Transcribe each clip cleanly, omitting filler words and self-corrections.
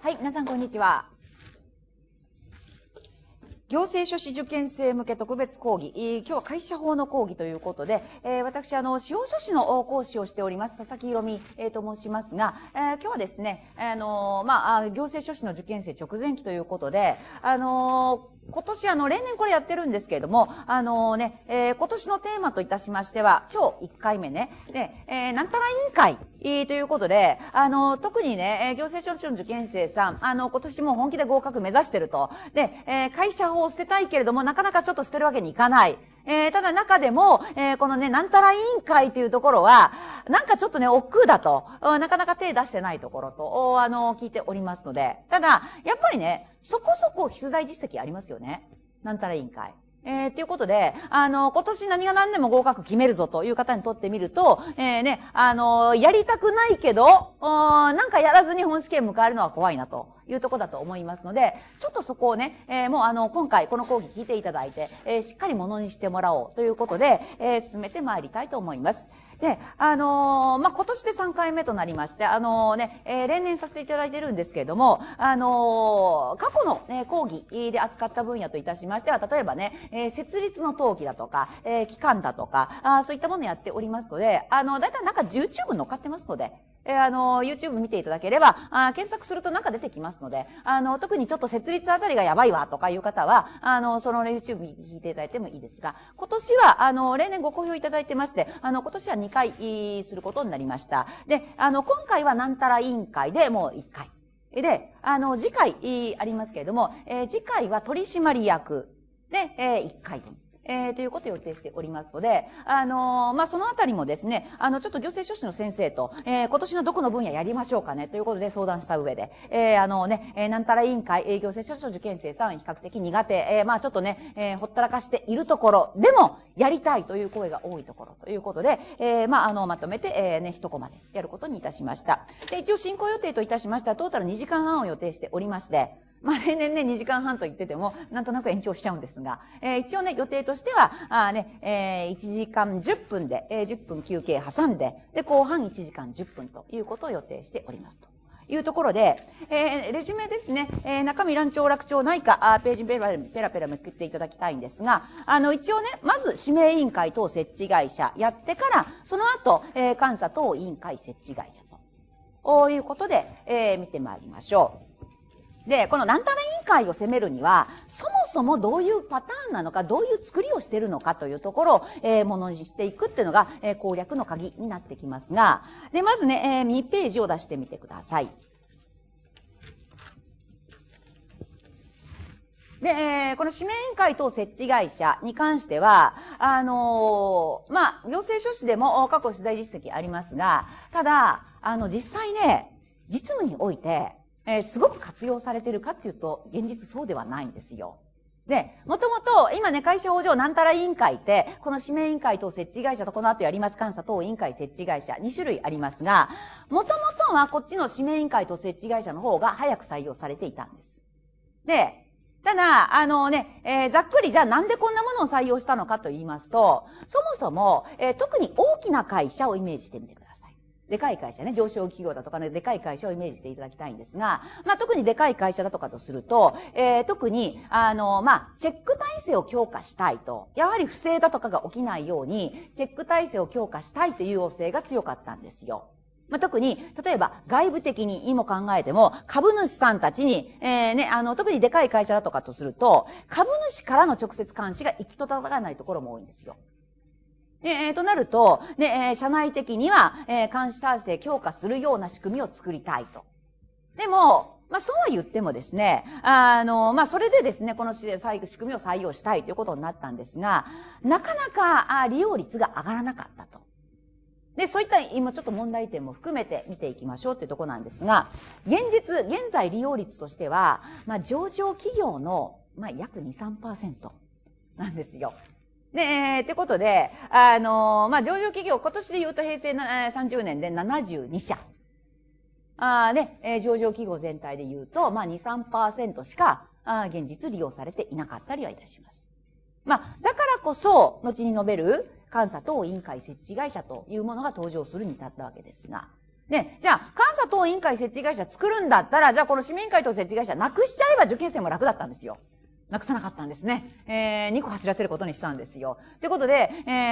はい、皆さんこんにちは。行政書士受験生向け特別講義、今日は会社法の講義ということで、私、司法書士の講師をしております、佐々木ひろみ、と申しますが、今日はですね、行政書士の受験生直前期ということで、今年例年これやってるんですけれども、今年のテーマといたしましては、今日1回目ね、で、なんたら委員会、ということで、特にね、行政書士の受験生さん、今年も本気で合格目指してると。で、会社法を捨てたいけれども、なかなかちょっと捨てるわけにいかない。ただ中でも、このね、なんたら委員会というところは、なんかちょっとね、億劫だと、なかなか手出してないところと、聞いておりますので、ただ、やっぱりね、そこそこ出題実績ありますよね。なんたら委員会。ということで、今年何が何でも合格決めるぞという方にとってみると、やりたくないけど、なんかやらずに本試験迎えるのは怖いなというところだと思いますので、ちょっとそこをね、もう今回この講義聞いていただいて、しっかりものにしてもらおうということで、進めてまいりたいと思います。で、今年で3回目となりまして、例年させていただいてるんですけれども、過去の、講義で扱った分野といたしましては、例えばね、設立の登記だとか、期間だとか、そういったものをやっておりますので、だいたいなんか YouTube 載っかってますので、YouTube 見ていただければ、検索するとなんか出てきますので、特にちょっと設立あたりがやばいわとかいう方は、その YouTube 聞いていただいてもいいですが、今年は、例年ご好評いただいてまして、今年は2回することになりました。で、今回はなんたら委員会でもう1回。で、次回ありますけれども、次回は取締役で、1回分。ということを予定しておりますので、そのあたりもですね、ちょっと行政書士の先生と、今年のどこの分野やりましょうかね、ということで相談した上で、なんたら委員会、行政書士の受験生さん比較的苦手、ちょっとね、ほったらかしているところでも、やりたいという声が多いところということで、まとめて、一コマでやることにいたしました。で、一応進行予定といたしましたら、トータル2時間半を予定しておりまして、例年ね、2時間半と言ってても、なんとなく延長しちゃうんですが、一応ね、予定としては、1時間10分で、10分休憩挟んで、で、後半1時間10分ということを予定しておりますというところで、レジュメですね、中身乱調落調ないか、ページペラペラめくっていただきたいんですが、一応ね、まず指名委員会等設置会社やってから、その後、監査等委員会設置会社ということで、見てまいりましょう。で、このなんたら委員会を責めるには、そもそもどういうパターンなのか、どういう作りをしているのかというところを、ものにしていくっていうのが、攻略の鍵になってきますが、で、まずね、2ページを出してみてください。で、この指名委員会等設置会社に関しては、行政書士でも過去取材実績ありますが、ただ、実際ね、実務において、すごく活用されてるかっていうと、現実そうではないんですよ。で、もともと、今ね、会社法上なんたら委員会って、この指名委員会等設置会社とこの後やります監査等委員会設置会社、2種類ありますが、もともとはこっちの指名委員会等設置会社の方が早く採用されていたんです。で、ただ、ざっくりじゃあなんでこんなものを採用したのかと言いますと、そもそも、特に大きな会社をイメージしてみてください。でかい会社ね、上場企業だとかね、でかい会社をイメージしていただきたいんですが、特にでかい会社だとかとすると、特に、チェック体制を強化したいと、やはり不正だとかが起きないように、チェック体制を強化したいという要請が強かったんですよ。特に、例えば外部的に今考えても、株主さんたちに、特にでかい会社だとかとすると、株主からの直接監視が行き届かないところも多いんですよ。となると、社内的には、監視体制強化するような仕組みを作りたいと。でも、そうは言ってもですね、それでですね、この仕組みを採用したいということになったんですが、なかなか利用率が上がらなかったと。で、そういった今ちょっと問題点も含めて見ていきましょうというところなんですが、現在利用率としては、上場企業の、約2、3% なんですよ。で、ってことで、上場企業、今年で言うと平成30年で72社。上場企業全体で言うと、2、3% しか、現実利用されていなかったりはいたします。だからこそ、後に述べる監査等委員会設置会社というものが登場するに至ったわけですが、 ね、じゃあ、監査等委員会設置会社作るんだったら、じゃあこの指名委員会等設置会社なくしちゃえば受験生も楽だったんですよ。なくさなかったんですね。2個走らせることにしたんですよ。ということで、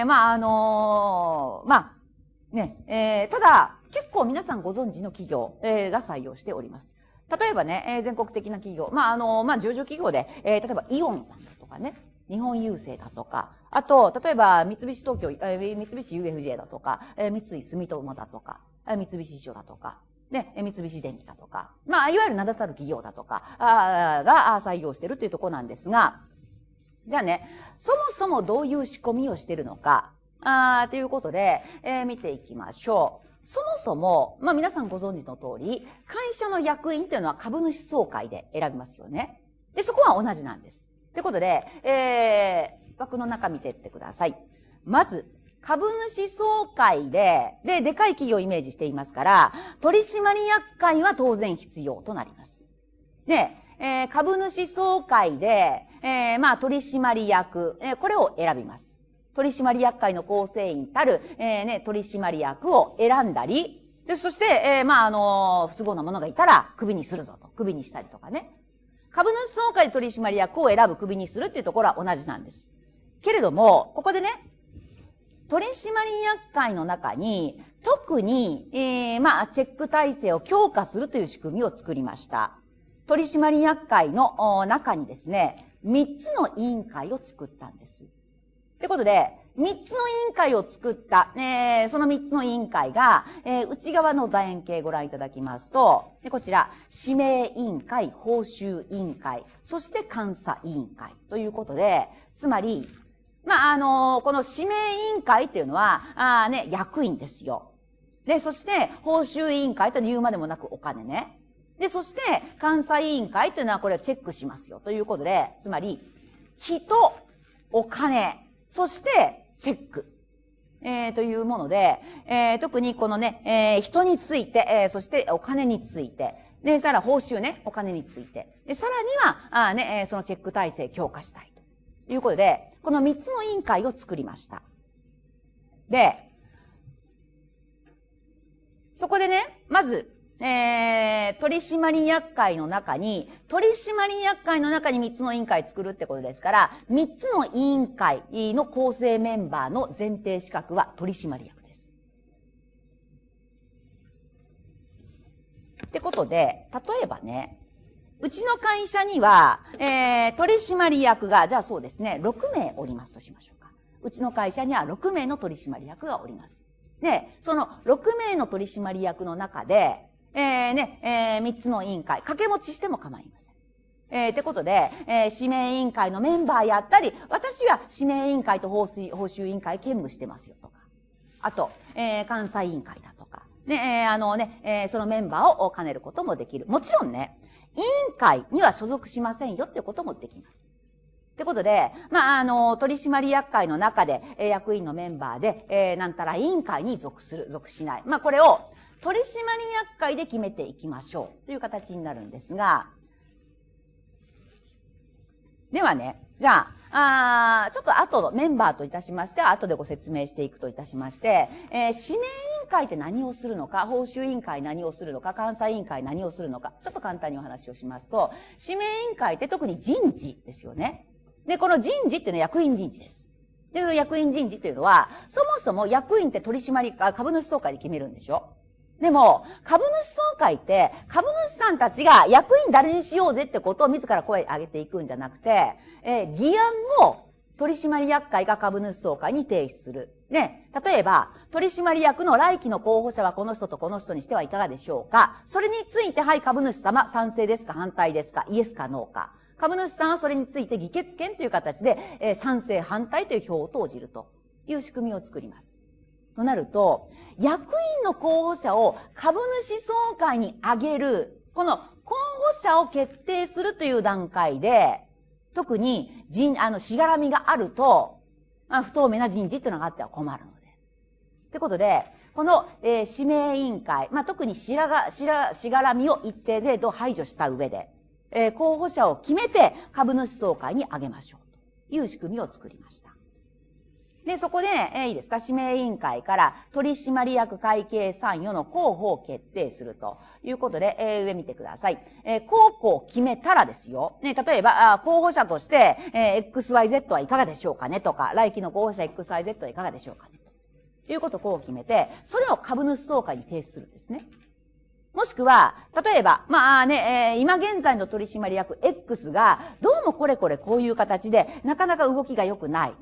ただ、結構皆さんご存知の企業、が採用しております。例えばね、全国的な企業、上場企業で、例えばイオンさんだとかね、日本郵政だとか、あと、例えば三菱東京、三菱 UFJ だとか、三井住友だとか、三菱地所だとか、ね、三菱電機だとか、いわゆる名だたる企業だとか、が採用してるというところなんですが、じゃあね、そもそもどういう仕組みをしてるのか、ということで、見ていきましょう。そもそも、皆さんご存知の通り、会社の役員っていうのは株主総会で選びますよね。で、そこは同じなんです。ということで、枠の中見てってください。まず、株主総会でかい企業をイメージしていますから、取締役会は当然必要となります。で、株主総会で、取締役、これを選びます。取締役会の構成員たる、取締役を選んだり、そして、不都合なものがいたら、クビにするぞと。クビにしたりとかね。株主総会で取締役を選ぶ、クビにするっていうところは同じなんです。けれども、ここでね、取締役会の中に、特に、チェック体制を強化するという仕組みを作りました。取締役会の中にですね、3つの委員会を作ったんです。ということで、3つの委員会を作った、その3つの委員会が、内側の楕円形ご覧いただきますと、こちら、指名委員会、報酬委員会、そして監査委員会ということで、つまり、この指名委員会っていうのは、役員ですよ。で、そして、報酬委員会というのは言うまでもなくお金ね。で、そして、監査委員会というのはこれをチェックしますよ。ということで、つまり、人、お金、そして、チェック。というもので、特にこのね、人について、そしてお金について、で、さら報酬ね、お金について。で、さらには、そのチェック体制強化したいということで、この3つの委員会を作りました。で、そこでね、まず、取締役会の中に、取締役会の中に3つの委員会作るってことですから、3つの委員会の構成メンバーの前提資格は取締役です。ってことで、例えばね、うちの会社には、取締役が、じゃあそうですね、6名おりますとしましょうか。うちの会社には6名の取締役がおります。で、その6名の取締役の中で、3つの委員会、掛け持ちしても構いません。ってことで、指名委員会のメンバーやったり、私は指名委員会と報酬委員会兼務してますよとか。あと、監査委員会だとか。そのメンバーを兼ねることもできる。もちろんね、委員会には所属しませんよってこともできます。ってことで、取締役会の中で、役員のメンバーで、なんたら委員会に属しない。これを、取締役会で決めていきましょうという形になるんですが、ではね、じゃあ、ちょっと後のメンバーといたしましては、後でご説明していくといたしまして、指名委員会って何をするのか、報酬委員会何をするのか、監査委員会何をするのか、ちょっと簡単にお話をしますと、指名委員会って特に人事ですよね。で、この人事っていうのは役員人事です。で、役員人事っていうのは、そもそも役員って株主総会で決めるんでしょ。でも、株主総会って、株主さんたちが役員誰にしようぜってことを自ら声上げていくんじゃなくて、議案を取締役会が株主総会に提出する。ね、例えば、取締役の来期の候補者はこの人とこの人にしてはいかがでしょうか。それについて、はい、株主様、賛成ですか、反対ですか、イエスかノーか。株主さんはそれについて議決権という形で、賛成、反対という票を投じるという仕組みを作ります。となると、役員の候補者を株主総会に挙げる、この候補者を決定するという段階で、特にしがらみがあると、不透明な人事というのがあっては困るので。ってことで、この、指名委員会、特にしがらみを一定程度排除した上で、候補者を決めて株主総会に挙げましょうという仕組みを作りました。 で、そこで、いいですか、指名委員会から取締役会計参与の候補を決定するということで、上見てください。候補を決めたらですよ。ね、例えば、候補者として、XYZ はいかがでしょうかねとか、来期の候補者 XYZ はいかがでしょうかねということをこう決めて、それを株主総会に提出するんですね。もしくは、例えば、今現在の取締役 X が、どうもこういう形で、なかなか動きが良くない、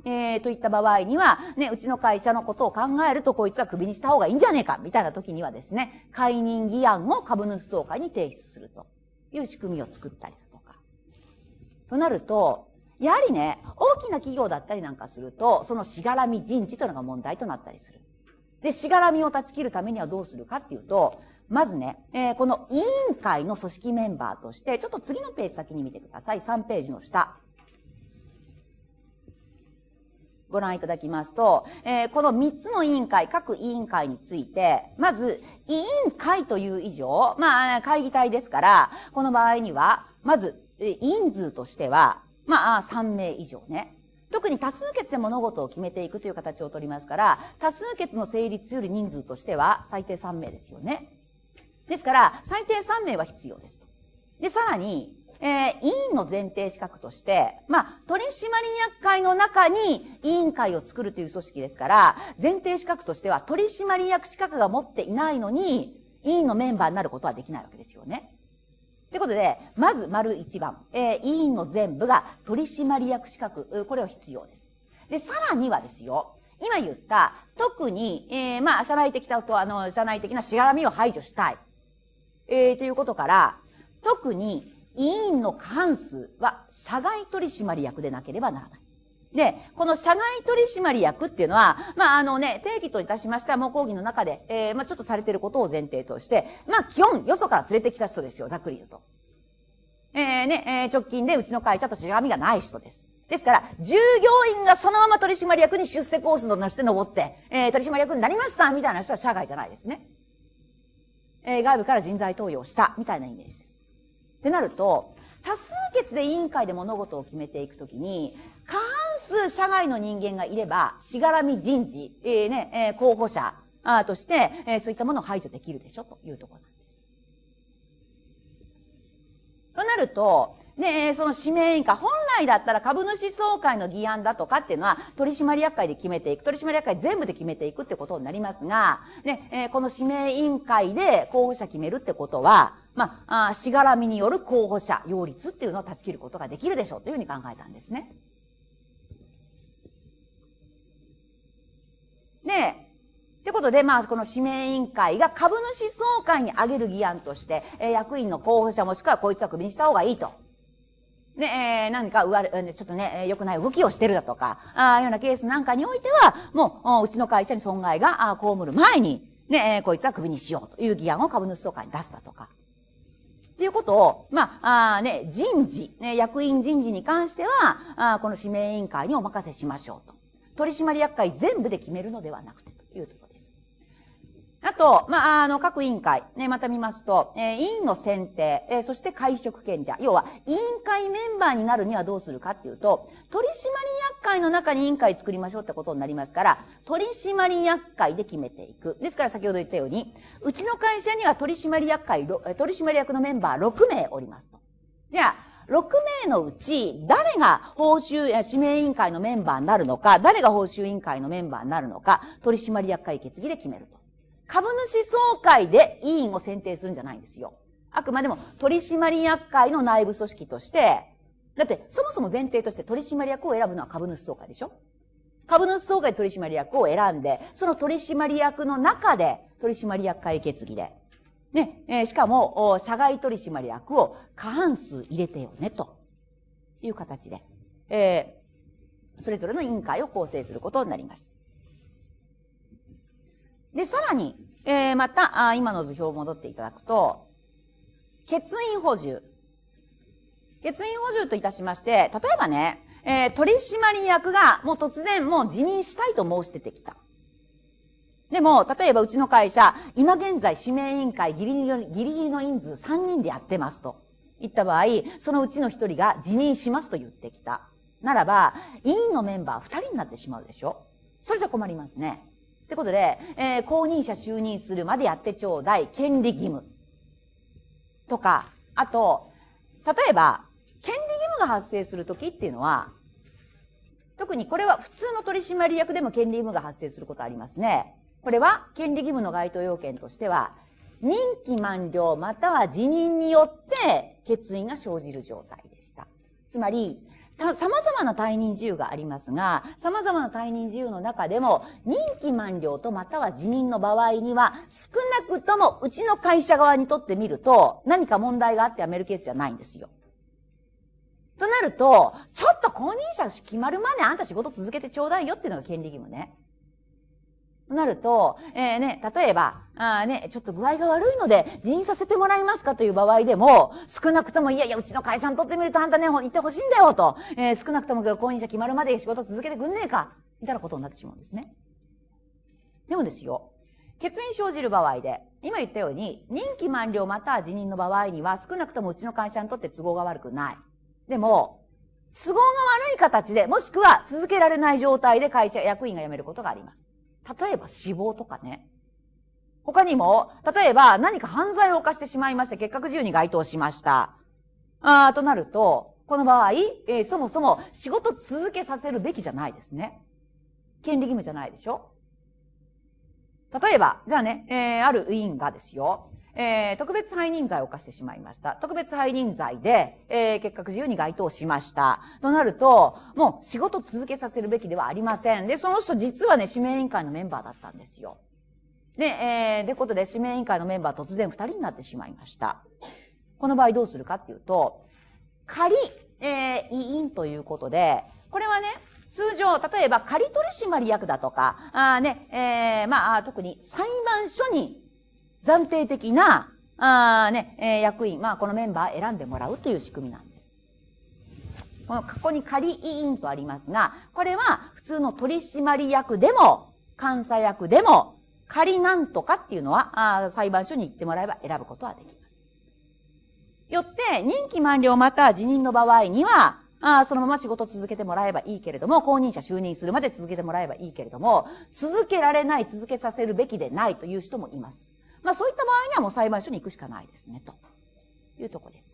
といった場合には、ね、うちの会社のことを考えると、こいつはクビにした方がいいんじゃねえか、みたいな時にはですね、解任議案を株主総会に提出するという仕組みを作ったりだとか。となると、やはりね、大きな企業だったりなんかすると、そのしがらみ人事というのが問題となったりする。で、しがらみを断ち切るためにはどうするかっていうと、まずね、この委員会の組織メンバーとして、ちょっと次のページ先に見てください。3ページの下。ご覧いただきますと、この3つの委員会、各委員会について、まず、委員会という以上、会議体ですから、この場合には、まず、人数としては、3名以上ね。特に多数決で物事を決めていくという形をとりますから、多数決の成立する人数としては最低3名ですよね。ですから、最低3名は必要ですと。で、さらに、委員の前提資格として、取締役会の中に委員会を作るという組織ですから、前提資格としては取締役資格が持っていないのに、委員のメンバーになることはできないわけですよね。ということで、まず丸1番、委員の全部が取締役資格、これは必要です。で、さらにはですよ、今言った、特に、社内的なしがらみを排除したい。ということから、特に委員の過半数は社外取締役でなければならない。で、この社外取締役っていうのは、定義といたしましては、もう講義の中で、ちょっとされていることを前提として、基本、よそから連れてきた人ですよ、ざっくり言うと。直近でうちの会社としがらみがない人です。ですから、従業員がそのまま取締役に出世コースとして登って、取締役になりましたみたいな人は社外じゃないですね。外部から人材登用したみたいなイメージです。ってなると、多数決で委員会で物事を決めていくときに、過半数社外の人間がいれば、しがらみ人事、候補者として、そういったものを排除できるでしょというところなんです。となると、その指名委員会、本来だったら株主総会の議案だとかっていうのは取締役会で決めていく、取締役会全部で決めていくってことになりますが、この指名委員会で候補者決めるってことは、しがらみによる候補者擁立っていうのを断ち切ることができるでしょうというふうに考えたんですね。ということで、この指名委員会が株主総会に挙げる議案として、役員の候補者もしくはこいつはクビにした方がいいと。何かちょっとね、良くない動きをしてるだとか、いうようなケースなんかにおいては、もう、うちの会社に損害が被る前に、こいつはクビにしようという議案を株主総会に出すだとか。っていうことを、人事、役員人事に関しては、この指名委員会にお任せしましょうと。取締役会全部で決めるのではなくてというところです。あと、各委員会、また見ますと、委員の選定、そして会食権者。要は、委員会メンバーになるにはどうするかっていうと、取締役会の中に委員会作りましょうってことになりますから、取締役会で決めていく。ですから先ほど言ったように、うちの会社には取締役のメンバー6名おりますと。じゃあ、6名のうち、誰が指名委員会のメンバーになるのか、誰が報酬委員会のメンバーになるのか、取締役会決議で決めると。株主総会で委員を選定するんじゃないんですよ。あくまでも取締役会の内部組織として、だってそもそも前提として取締役を選ぶのは株主総会でしょ。株主総会取締役を選んで、その取締役の中で取締役会決議で、しかも、社外取締役を過半数入れてよね、という形で、それぞれの委員会を構成することになります。で、さらに、また、今の図表を戻っていただくと、欠員補充。欠員補充といたしまして、例えばね、取締役がもう突然もう辞任したいと申し出てきた。でも、例えばうちの会社、今現在指名委員会ギリギリの人数3人でやってますと言った場合、そのうちの1人が辞任しますと言ってきた。ならば、委員のメンバー2人になってしまうでしょ。 それじゃ困りますね。ってことで、公認者就任するまでやってちょうだい、権利義務。とか、あと、例えば、権利義務が発生するときっていうのは、特にこれは普通の取締役でも権利義務が発生することありますね。これは権利義務の該当要件としては、任期満了または辞任によって欠員が生じる状態でした。つまり、様々な退任自由がありますが、様々な退任自由の中でも、任期満了とまたは辞任の場合には、少なくともうちの会社側にとってみると、何か問題があって辞めるケースじゃないんですよ。となると、ちょっと公認者決まるまであんた仕事続けてちょうだいよっていうのが権利義務ね。となると、例えば、ちょっと具合が悪いので辞任させてもらえますかという場合でも、少なくとも、いやいや、うちの会社にとってみるとあんたね、言ってほしいんだよと、少なくとも公認者決まるまで仕事続けてくんねえか、みたいなことになってしまうんですね。でもですよ、欠員生じる場合で、今言ったように、任期満了または辞任の場合には、少なくともうちの会社にとって都合が悪くない。でも、都合が悪い形で、もしくは続けられない状態で会社、役員が辞めることがあります。例えば死亡とかね。他にも、例えば何か犯罪を犯してしまいまして、結核自由に該当しました。となると、この場合、そもそも仕事続けさせるべきじゃないですね。権利義務じゃないでしょ。例えば、じゃあね、ある委員がですよ、特別背任罪を犯してしまいました。特別背任罪で、結核自由に該当しました。となると、もう仕事続けさせるべきではありません。で、その人実はね、指名委員会のメンバーだったんですよ。で、ことで指名委員会のメンバー突然2人になってしまいました。この場合どうするかっていうと、仮、委員ということで、これはね、通常、例えば仮取締役だとか、特に裁判所に暫定的な、役員、このメンバー選んでもらうという仕組みなんです。この過去に仮委員とありますが、これは普通の取締役でも、監査役でも、仮なんとかっていうのは、裁判所に行ってもらえば選ぶことはできます。よって、任期満了または辞任の場合には、そのまま仕事続けてもらえばいいけれども、公認者就任するまで続けてもらえばいいけれども、続けられない、続けさせるべきでないという人もいます。そういった場合にはもう裁判所に行くしかないですね、というところです。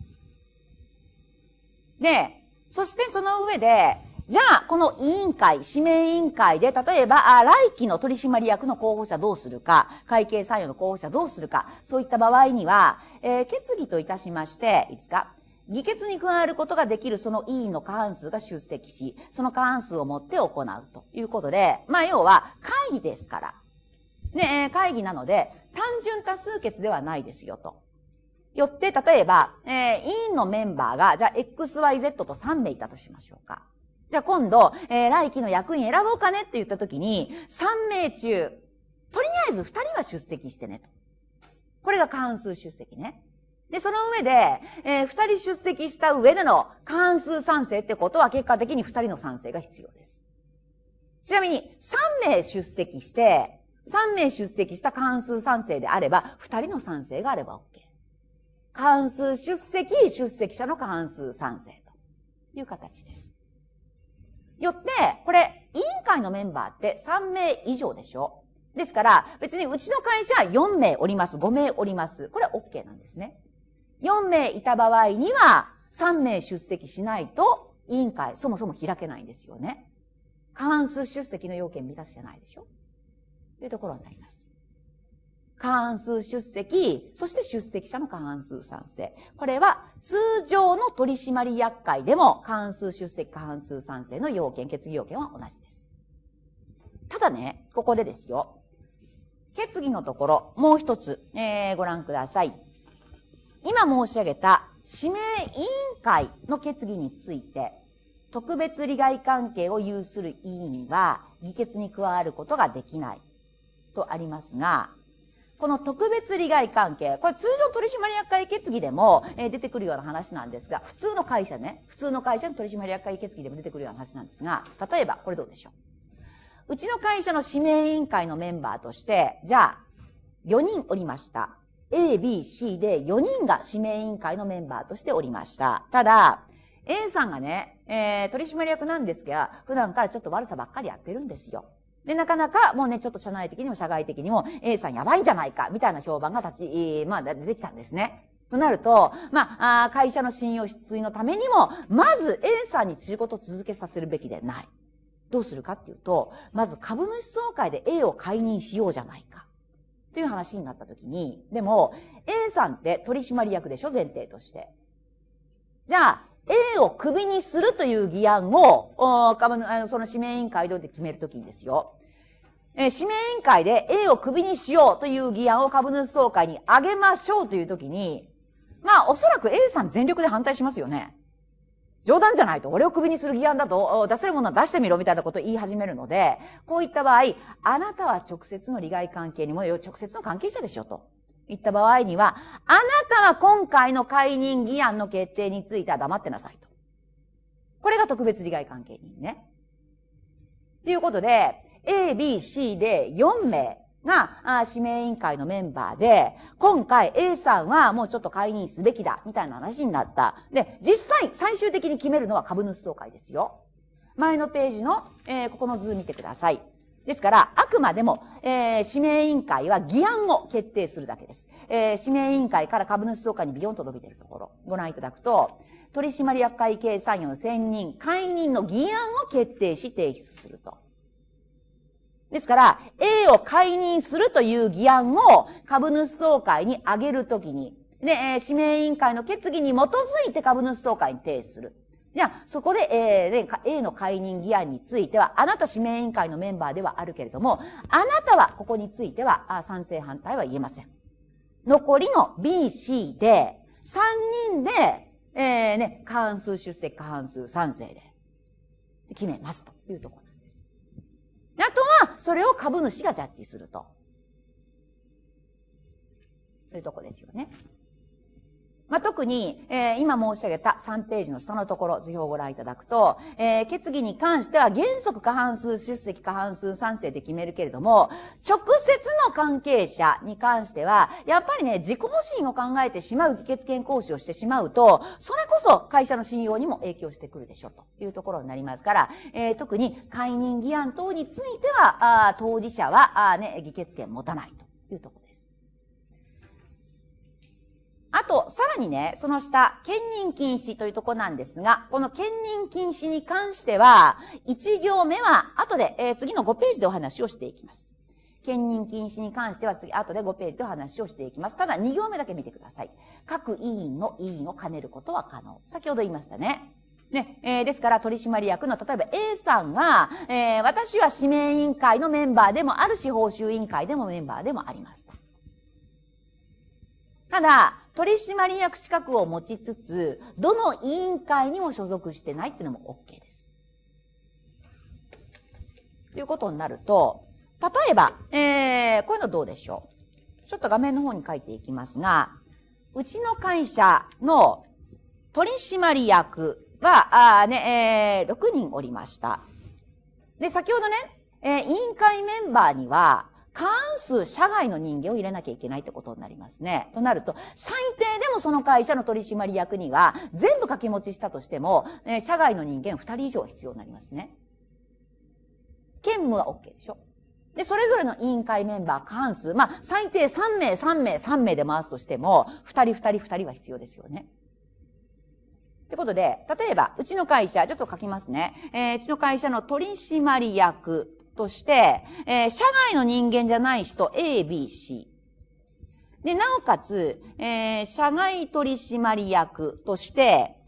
で、そしてその上で、じゃあ、この委員会、指名委員会で、例えば、来期の取締役の候補者どうするか、会計参与の候補者どうするか、そういった場合には、決議といたしまして、いいですか？議決に加わることができるその委員の過半数が出席し、その過半数をもって行うということで、要は会議ですから。で、会議なので、単純多数決ではないですよと。よって、例えば、委員のメンバーが、じゃあ XYZ と3名いたとしましょうか。じゃあ今度、来期の役員選ぼうかねって言ったときに、3名中、とりあえず2人は出席してねと。これが過半数出席ね。で、その上で、2人出席した上での過半数賛成ってことは結果的に2人の賛成が必要です。ちなみに、3名出席して、3名出席した過半数賛成であれば、2人の賛成があれば OK。過半数出席者の過半数賛成という形です。よって、これ、委員会のメンバーって3名以上でしょ。ですから、別にうちの会社は4名おります、5名おります。これは OK なんですね。4名いた場合には、3名出席しないと、委員会そもそも開けないんですよね。過半数出席の要件満たしてないでしょ。というところになります。過半数出席、そして出席者の過半数賛成。これは通常の取締役会でも過半数出席、過半数賛成の要件、決議要件は同じです。ただね、ここでですよ。決議のところ、もう一つ、ご覧ください。今申し上げた指名委員会の決議について、特別利害関係を有する委員は議決に加わることができないとありますが、この特別利害関係、これ通常取締役会決議でも出てくるような話なんですが、普通の会社の取締役会決議でも出てくるような話なんですが、例えばこれどうでしょう。うちの会社の指名委員会のメンバーとして、じゃあ4人おりました。A、B、C で4人が指名委員会のメンバーとしておりました。ただ、A さんがね、取締役なんですが、普段からちょっと悪さばっかりやってるんですよ。 で、なかなかもうね、ちょっと社内的にも社外的にも A さんやばいんじゃないか、みたいな評判が出てきたんですね。となると、会社の信用失墜のためにも、まず A さんに仕事を続けさせるべきでない。どうするかっていうと、まず株主総会で A を解任しようじゃないか。という話になったときに、でも、A さんって取締役でしょ、前提として。じゃあ、A をクビにするという議案を、その指名委員会で決めるときにですよ。指名委員会で A をクビにしようという議案を株主総会に上げましょうというときに、おそらく A さん全力で反対しますよね。冗談じゃないと、俺をクビにする議案だと、出せるものは出してみろみたいなことを言い始めるので、こういった場合、あなたは直接の利害関係にも直接の関係者でしょと。いった場合には、あなたは今回の解任議案の決定については黙ってなさいと。これが特別利害関係人ね。ということで、A、B、C で4名が指名委員会のメンバーで、今回 A さんはもうちょっと解任すべきだ、みたいな話になった。で、実際最終的に決めるのは株主総会ですよ。前のページの、ここの図見てください。ですから、あくまでも、指名委員会は議案を決定するだけです。指名委員会から株主総会にビヨンと伸びているところ、ご覧いただくと、取締役会計参与の選任、解任の議案を決定し提出すると。ですから、A を解任するという議案を株主総会に上げるときに、で、指名委員会の決議に基づいて株主総会に提出する。じゃあ、そこで、A の解任議案については、あなた指名委員会のメンバーではあるけれども、あなたはここについては、賛成反対は言えません。残りの B、C で、3人で、過半数出席、過半数賛成で、決めますというところなんです。あとは、それを株主がジャッジすると。というところですよね。特に、今申し上げた3ページの下のところ、図表をご覧いただくと、決議に関しては原則過半数出席過半数賛成で決めるけれども、直接の関係者に関しては、やっぱりね、自己保身を考えてしまう議決権行使をしてしまうと、それこそ会社の信用にも影響してくるでしょうというところになりますから、特に解任議案等については、当事者は、議決権持たないというところです。あと、さらにね、その下、兼任禁止というところなんですが、この兼任禁止に関しては、1行目は後で、次の5ページでお話をしていきます。兼任禁止に関しては後で5ページでお話をしていきます。ただ、2行目だけ見てください。各委員の委員を兼ねることは可能。先ほど言いましたね。ですから取締役の、例えば A さんが、私は指名委員会のメンバーでもあるし、報酬委員会でもメンバーでもあります。ただ、取締役資格を持ちつつ、どの委員会にも所属してないっていうのも OK です。ということになると、例えば、こういうのどうでしょう。ちょっと画面の方に書いていきますが、うちの会社の取締役は、6人おりました。で、先ほどね、委員会メンバーには、過半数社外の人間を入れなきゃいけないってことになりますね。となると、最低でもその会社の取締役には、全部掛け持ちしたとしても、社外の人間2人以上必要になりますね。兼務は OK でしょ。で、それぞれの委員会メンバー過半数、最低3名で回すとしても、2人は必要ですよね。ってことで、例えば、うちの会社、ちょっと書きますね。うちの会社の取締役として、社外の人間じゃない人 A、B、C。で、なおかつ、社外取締役として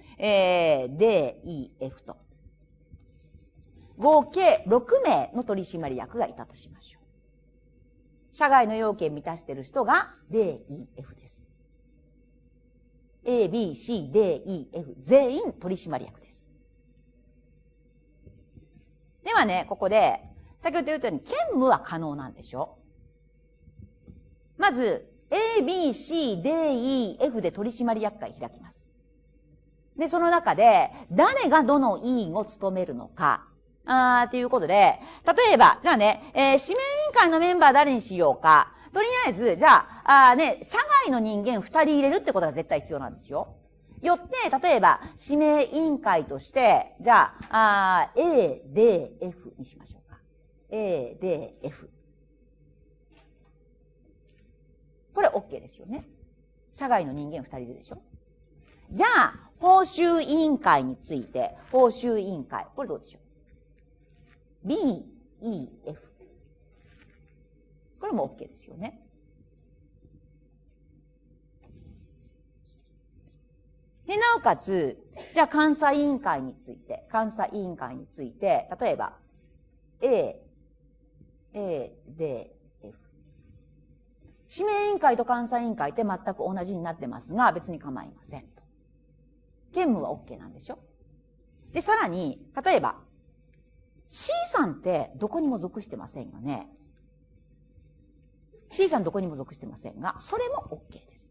、D、E、F と。合計6名の取締役がいたとしましょう。社外の要件満たしている人が D、E、F です。A、B、C、D、E、F 全員取締役です。ではね、ここで、先ほど言ったように、兼務は可能なんでしょ。まず、A、B、C、D、E、F で取締役会開きます。で、その中で、誰がどの委員を務めるのか、ということで、例えば、じゃあね、指名委員会のメンバー誰にしようか。とりあえず、じゃあ、社外の人間2人入れるってことが絶対必要なんですよ。よって、例えば、指名委員会として、じゃあ、A、D、F にしましょうか。 A、D、F。これ OK ですよね。社外の人間2人いるでしょ。じゃあ、報酬委員会について、報酬委員会。これどうでしょう。B、E、F。これも OK ですよね。で、なおかつ、じゃあ監査委員会について、例えば、A、D、F。指名委員会と監査委員会って全く同じになってますが、別に構いませんと。兼務は OK なんでしょ。で、さらに、例えば、C さんってどこにも属してませんよね。C さんどこにも属してませんが、それも OK です。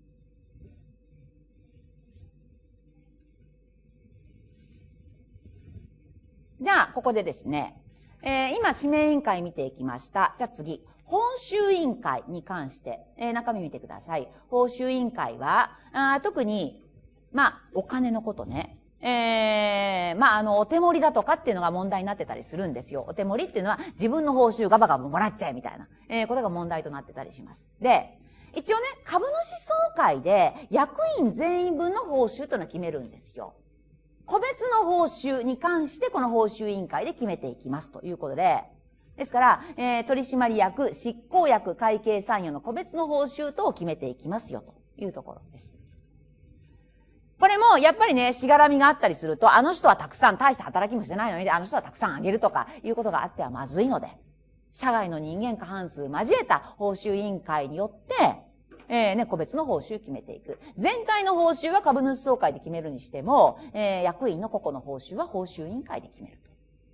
じゃあ、ここでですね、今、指名委員会見ていきました。じゃあ次、報酬委員会に関して、中身見てください。報酬委員会は、特に、お金のことね。お手盛りだとかっていうのが問題になってたりするんですよ。お手盛りっていうのは自分の報酬ガバガバもらっちゃえみたいな、ことが問題となってたりします。で、一応ね、株主総会で役員全員分の報酬というのを決めるんですよ。個別の報酬に関してこの報酬委員会で決めていきますということで、ですから、取締役、執行役、会計参与の個別の報酬等を決めていきますよというところです。これも、やっぱりね、しがらみがあったりすると、あの人はたくさん大した働きもしてないのに、あの人はたくさんあげるとか、いうことがあってはまずいので、社外の人間過半数交えた報酬委員会によって、個別の報酬決めていく。全体の報酬は株主総会で決めるにしても、役員の個々の報酬は報酬委員会で決めると。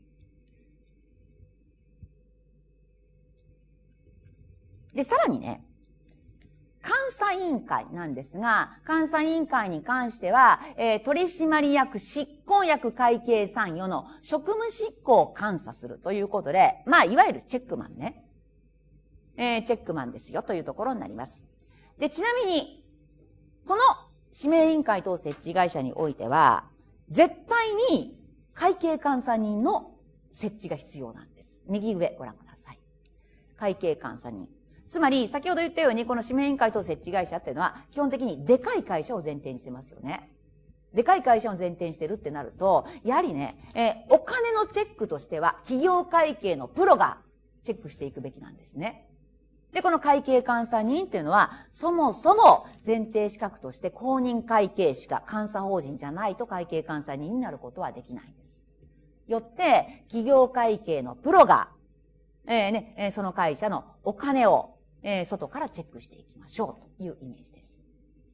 で、さらにね、監査委員会なんですが、監査委員会に関しては、取締役、執行役、会計参与の職務執行を監査するということで、いわゆるチェックマンね。チェックマンですよというところになります。で、ちなみに、この指名委員会等設置会社においては、絶対に会計監査人の設置が必要なんです。右上ご覧ください。会計監査人。つまり、先ほど言ったように、この指名委員会等設置会社っていうのは、基本的にでかい会社を前提にしてますよね。でかい会社を前提にしてるってなると、やはりね、お金のチェックとしては、企業会計のプロがチェックしていくべきなんですね。で、この会計監査人っていうのは、そもそも前提資格として公認会計士か監査法人じゃないと会計監査人になることはできないんです。よって、企業会計のプロが、その会社のお金を、外からチェックしていきましょうというイメージです。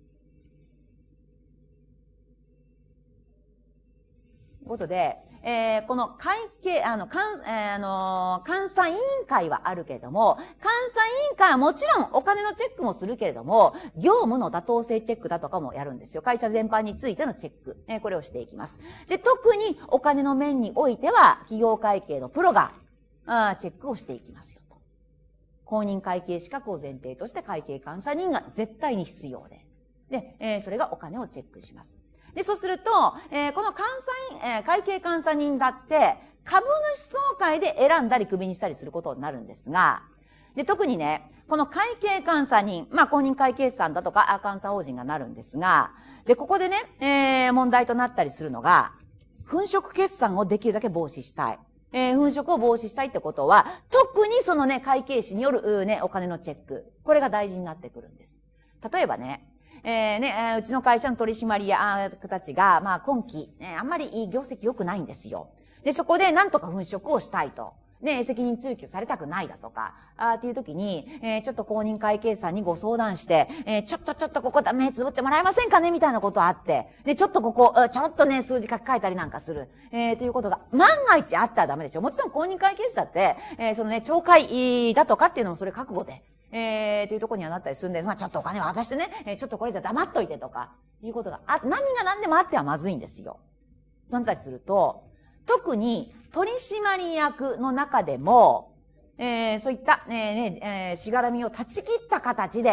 ということで、この会計、監査委員会はあるけれども、監査委員会はもちろんお金のチェックもするけれども、業務の妥当性チェックだとかもやるんですよ。会社全般についてのチェック、これをしていきます。で、特にお金の面においては、企業会計のプロが、チェックをしていきますよと。公認会計資格を前提として会計監査人が絶対に必要で。で、それがお金をチェックします。で、そうすると、この会計監査人だって、株主総会で選んだりクビにしたりすることになるんですが、で、特にね、この会計監査人、公認会計士さんだとか、監査法人がなるんですが、で、ここでね、問題となったりするのが、粉飾決算をできるだけ防止したい。粉飾を防止したいってことは、特にそのね、会計士によるお金のチェック。これが大事になってくるんです。例えばね、うちの会社の取締役たちが、今期、あんまり業績良くないんですよ。で、そこでなんとか粉飾をしたいと。ね、責任追及されたくないだとか、っていう時に、ちょっと公認会計士さんにご相談して、ちょっとここ目つぶってもらえませんかねみたいなことあって、で、ちょっとここ、ちょっとね、数字書き換えたりなんかする、ということが万が一あったらダメでしょ。もちろん公認会計士だって、そのね、懲戒だとかっていうのもそれ覚悟で、というところにはなったりするんで、ちょっとお金渡してね、ちょっとこれで黙っといてとか、いうことが何が何でもあってはまずいんですよ。なったりすると、特に取締役の中でも、そういった、しがらみを断ち切った形で、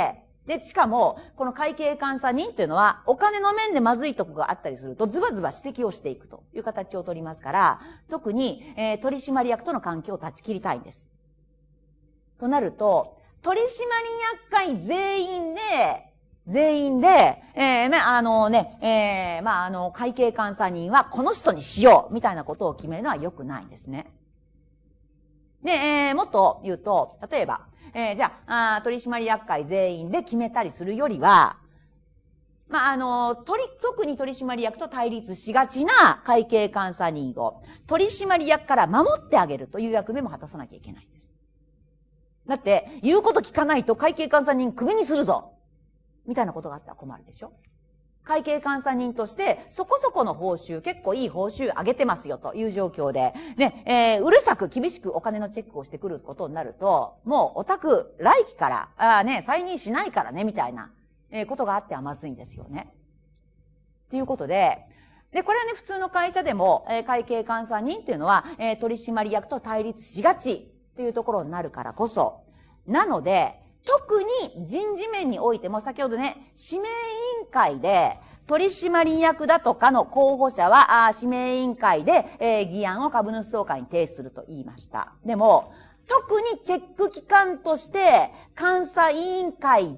で、しかも、この会計監査人というのは、お金の面でまずいとこがあったりすると、ズバズバ指摘をしていくという形を取りますから、特に、取締役との関係を断ち切りたいんです。となると、取締役会全員で、会計監査人はこの人にしようみたいなことを決めるのは良くないんですね。で、もっと言うと、例えば、じゃあ、取締役会全員で決めたりするよりは、特に取締役と対立しがちな会計監査人を取締役から守ってあげるという役目も果たさなきゃいけないんです。だって、言うこと聞かないと会計監査人クビにするぞみたいなことがあったら困るでしょ。会計監査人としてそこそこの報酬、結構いい報酬上げてますよという状況で、ね、うるさく厳しくお金のチェックをしてくることになると、もうお宅来期から再任しないからねみたいなことがあってはまずいんですよね。ということで、これはね、普通の会社でも会計監査人っていうのは取締役と対立しがちというところになるからこそ、なので特に人事面においても先ほどね、指名委員会で取締役だとかの候補者は指名委員会で議案を株主総会に提出すると言いました。でも特にチェック機関として監査委員会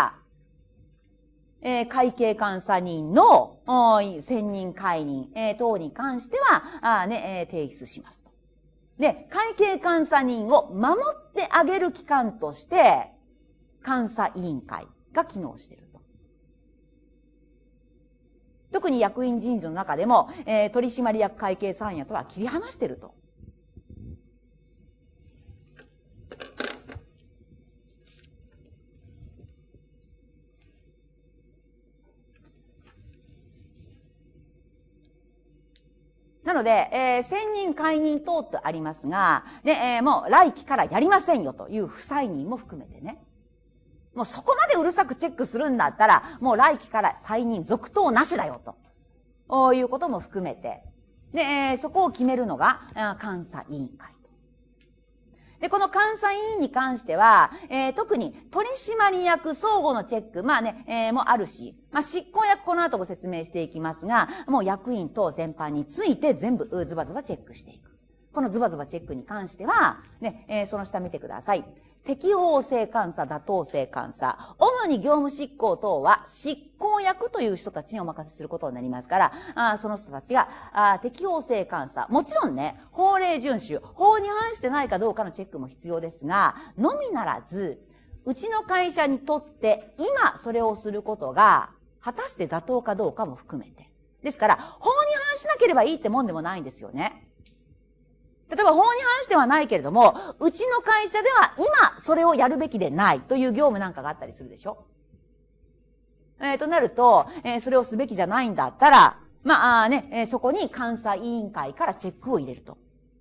から会計監査人の選任解任等に関しては提出しますと。で、会計監査人を守ってあげる機関として監査委員会が機能していると。特に役員人事の中でも、取締役会計三役とは切り離していると。なので、選任解任等ってありますが、で、もう来期からやりませんよという不再任も含めてね。もうそこまでうるさくチェックするんだったら、もう来期から再任続投なしだよと。いうことも含めて。で、そこを決めるのが、監査委員会と。で、この監査委員に関しては、特に取締役相互のチェック、もあるし、執行役この後ご説明していきますが、もう役員等全般について全部ズバズバチェックしていく。このズバズバチェックに関しては、その下見てください。適法性監査、妥当性監査。主に業務執行等は執行役という人たちにお任せすることになりますから、その人たちが適法性監査。もちろんね、法令遵守、法に反してないかどうかのチェックも必要ですが、のみならず、うちの会社にとって今それをすることが果たして妥当かどうかも含めて。ですから、法に反しなければいいってもんでもないんですよね。例えば法に反してはないけれども、うちの会社では今それをやるべきでないという業務なんかがあったりするでしょ。となると、それをすべきじゃないんだったら、そこに監査委員会からチェックを入れると。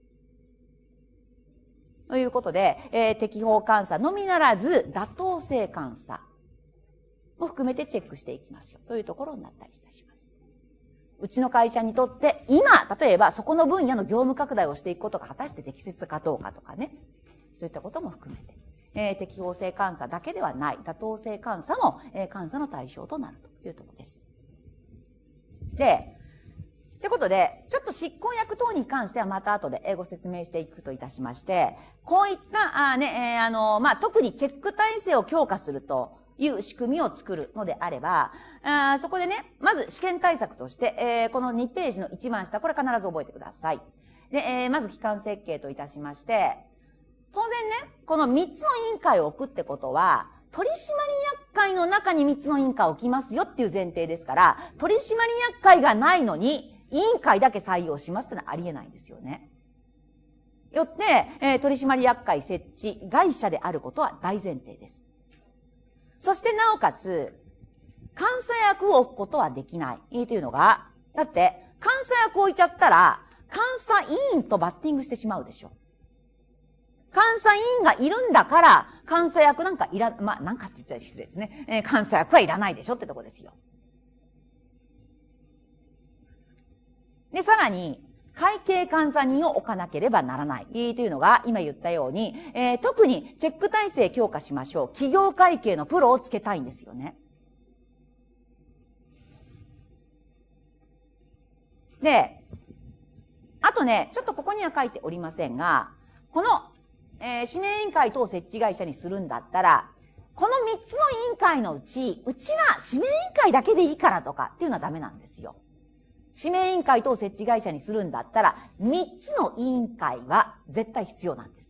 ということで、適法監査のみならず妥当性監査も含めてチェックしていきますよというところになったりいたします。うちの会社にとって今、例えばそこの分野の業務拡大をしていくことが果たして適切かどうかとかね、そういったことも含めて、適法性監査だけではない妥当性監査も、監査の対象となるというところです。で、ということで、ちょっと執行役等に関してはまた後でご説明していくといたしまして、こういった特にチェック体制を強化するという仕組みを作るのであれば、そこでね、まず試験対策として、この2ページの一番下、これ必ず覚えてください。で、まず機関設計といたしまして、当然ね、この3つの委員会を置くってことは、取締役会の中に3つの委員会を置きますよっていう前提ですから、取締役会がないのに委員会だけ採用しますってのはありえないんですよね。よって、取締役会設置会社であることは大前提です。そしてなおかつ、監査役を置くことはできないというのが、だって監査役を置いちゃったら、監査委員とバッティングしてしまうでしょ。監査委員がいるんだから、監査役なんかなんかって言っちゃ失礼ですね。監査役はいらないでしょってとこですよ。で、さらに、 会計監査人を置かなければならないというのが、今言ったように、特にチェック体制強化しましょう。企業会計のプロをつけたいんですよね。で、あとね、ちょっとここには書いておりませんが、この、指名委員会等設置会社にするんだったら、この3つの委員会のうちは指名委員会だけでいいからとかっていうのはダメなんですよ。指名委員会等設置会社にするんだったら、3つの委員会は絶対必要なんです。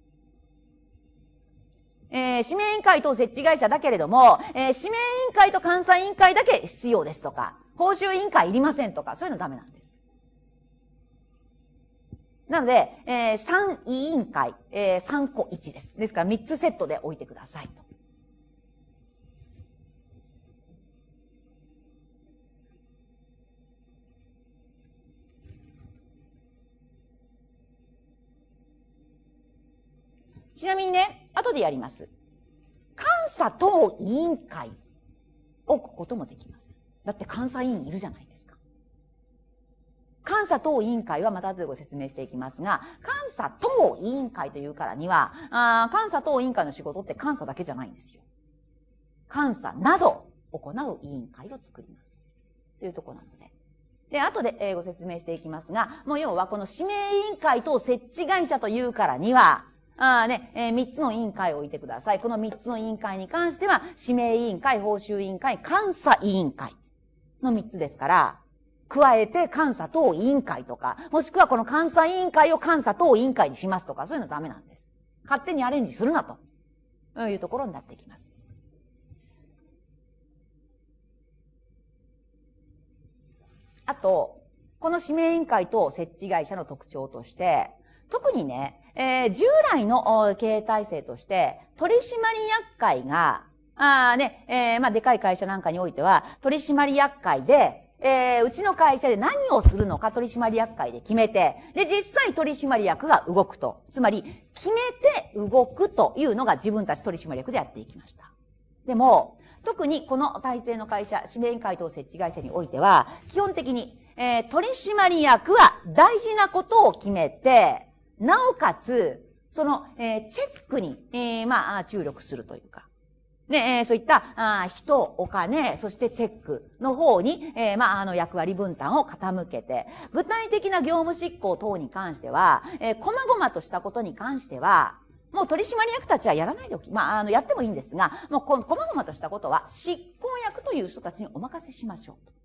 指名委員会等設置会社だけれども、指名委員会と監査委員会だけ必要ですとか、報酬委員会いりませんとか、そういうのダメなんです。なので、3委員会、3個1です。ですから3つセットで置いてくださいと。ちなみにね、後でやります。監査等委員会を置くこともできます。だって監査委員いるじゃないですか。監査等委員会はまた後でご説明していきますが、監査等委員会というからには、監査等委員会の仕事って監査だけじゃないんですよ。監査など行う委員会を作ります。というところなので。で、後でご説明していきますが、もう要はこの指名委員会等設置会社というからには、3つの委員会を置いてください。この3つの委員会に関しては、指名委員会、報酬委員会、監査委員会の3つですから、加えて監査等委員会とか、もしくはこの監査委員会を監査等委員会にしますとか、そういうのダメなんです。勝手にアレンジするなというところになってきます。あと、この指名委員会と設置会社の特徴として、特にね、従来の経営体制として、取締役会が、でかい会社なんかにおいては、取締役会で、うちの会社で何をするのか取締役会で決めて、で、実際取締役が動くと。つまり、決めて動くというのが自分たち取締役でやっていきました。でも、特にこの体制の会社、指名委員会等設置会社においては、基本的に、取締役は大事なことを決めて、なおかつ、その、チェックに、注力するというか。ね、そういった、人、お金、そしてチェックの方に、役割分担を傾けて、具体的な業務執行等に関しては、細々としたことに関しては、もう取締役たちはやらないでおき、やってもいいんですが、もう細々としたことは執行役という人たちにお任せしましょうと。